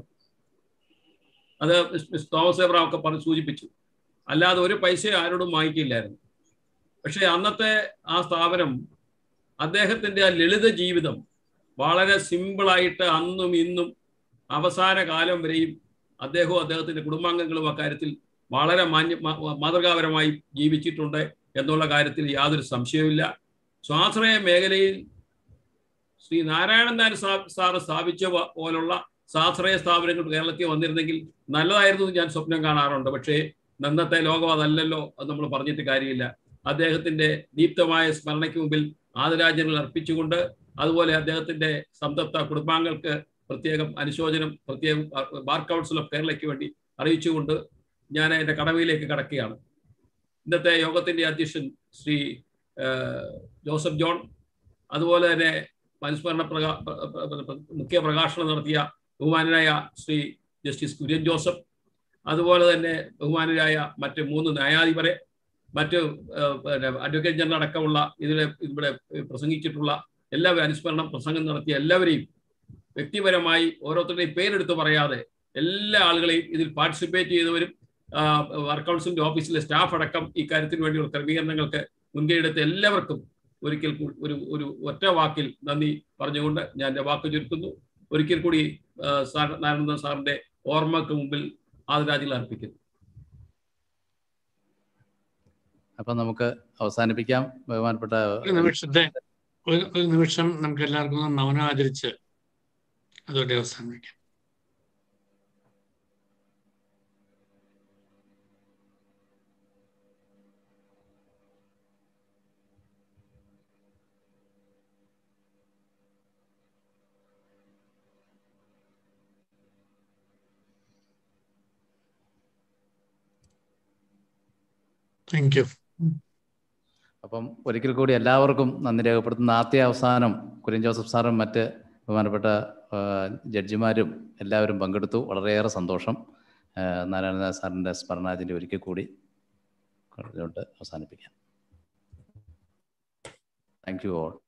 അത് മിസ് തോമസ് എബ്രഹാം ഒക്കെ പറഞ്ഞ് സൂചിപ്പിച്ചു. അല്ലാതെ ഒരു പൈസ ആരോടും വാങ്ങിക്കില്ലായിരുന്നു. പക്ഷേ അന്നത്തെ ആ സ്ഥാപനം അദ്ദേഹത്തിൻ്റെ ആ ലളിത ജീവിതം വളരെ സിമ്പിളായിട്ട് അന്നും ഇന്നും അവസാന കാലം വരെയും അദ്ദേഹവും അദ്ദേഹത്തിൻ്റെ കുടുംബാംഗങ്ങളും അക്കാര്യത്തിൽ വളരെ മാതൃകാപരമായി ജീവിച്ചിട്ടുണ്ട് എന്നുള്ള കാര്യത്തിൽ യാതൊരു സംശയവുമില്ല. സ്വാശ്രയ മേഖലയിൽ ശ്രീ നാരായണൻ നായർ സാറ് സ്ഥാപിച്ച പോലുള്ള സ്വാശ്രയ സ്ഥാപനങ്ങൾ കേരളത്തിൽ വന്നിരുന്നെങ്കിൽ നല്ലതായിരുന്നു ഞാൻ സ്വപ്നം കാണാറുണ്ട്. പക്ഷേ ഇന്നത്തെ ലോകം അതല്ലല്ലോ, അത് നമ്മൾ പറഞ്ഞിട്ട് കാര്യമില്ല. അദ്ദേഹത്തിൻ്റെ ദീപ്തമായ സ്മരണയ്ക്ക് മുമ്പിൽ ആദരാഞ്ജലികൾ അർപ്പിച്ചുകൊണ്ട്, അതുപോലെ അദ്ദേഹത്തിൻ്റെ സംതൃപ്ത കുടുംബാംഗങ്ങൾക്ക് പ്രത്യേകം അനുശോചനം ബാർ കൗൺസിൽ ഓഫ് കേരളയ്ക്ക് വേണ്ടി അറിയിച്ചുകൊണ്ട് ഞാൻ എൻ്റെ കടമയിലേക്ക് കടക്കുകയാണ്. ഇന്നത്തെ യോഗത്തിൻ്റെ അധ്യക്ഷൻ ശ്രീ ജോസഫ് ജോൺ, അതുപോലെ തന്നെ അനുസ്മരണ മുഖ്യ പ്രഭാഷണം നടത്തിയ ബഹുമാനരായ ശ്രീ ജസ്റ്റിസ് കുര്യൻ ജോസഫ്, അതുപോലെ തന്നെ ബഹുമാനരായ മറ്റ് 3 ന്യായാധിപരെ, മറ്റ് അഡ്വക്കേറ്റ് ജനറൽ അടക്കമുള്ള ഇവിടെ പ്രസംഗിച്ചിട്ടുള്ള എല്ലാവരും, അനുസ്മരണം പ്രസംഗം നടത്തിയ എല്ലാവരെയും വ്യക്തിപരമായി ഓരോരുത്തരുടെയും പേരെടുത്ത് പറയാതെ എല്ലാ ആളുകളെയും ഇതിൽ പാർട്ടിസിപ്പേറ്റ് ചെയ്തവരും ബാർ കൗൺസിലിൻ്റെ ഓഫീസിലെ സ്റ്റാഫ് അടക്കം ഈ കാര്യത്തിന് വേണ്ടിയുള്ള ക്രമീകരണങ്ങൾക്ക് മുൻകൈ എടുത്ത എല്ലാവർക്കും ഒരിക്കൽ ഒരു ഒറ്റ വാക്കിൽ നന്ദി പറഞ്ഞുകൊണ്ട് ഞാൻ എൻ്റെ വാക്ക് ചുരുക്കുന്നു. ഒരിക്കൽ കൂടി നാരായണൻ സാറിന്റെ ഓർമ്മക്ക് മുമ്പിൽ ആദരാഞ്ജലി അർപ്പിക്കുന്നു. അപ്പൊ നമുക്ക് അവസാനിപ്പിക്കാം. ബഹുമാനപ്പെട്ട ഒരു നിമിഷം നമുക്ക് എല്ലാവർക്കും നമനം ആചരിച്ച് അതോടെ അവസാനിപ്പിക്കാം. Thank you. അപ്പം ഒരിക്കൽ കൂടി എല്ലാവർക്കും നന്ദി രേഖപ്പെടുത്തുന്ന. ആദ്യ അവസാനം കുര്യൻ ജോസഫ് സാറും മറ്റ് ബഹുമാനപ്പെട്ട ജഡ്ജിമാരും എല്ലാവരും പങ്കെടുത്തു. വളരെയേറെ സന്തോഷം. നാരായണ സാറിൻ്റെ സ്മരണാഞ്ജലി ഒരിക്കൽ കൂടി അവസാനിപ്പിക്കാം. Thank you all.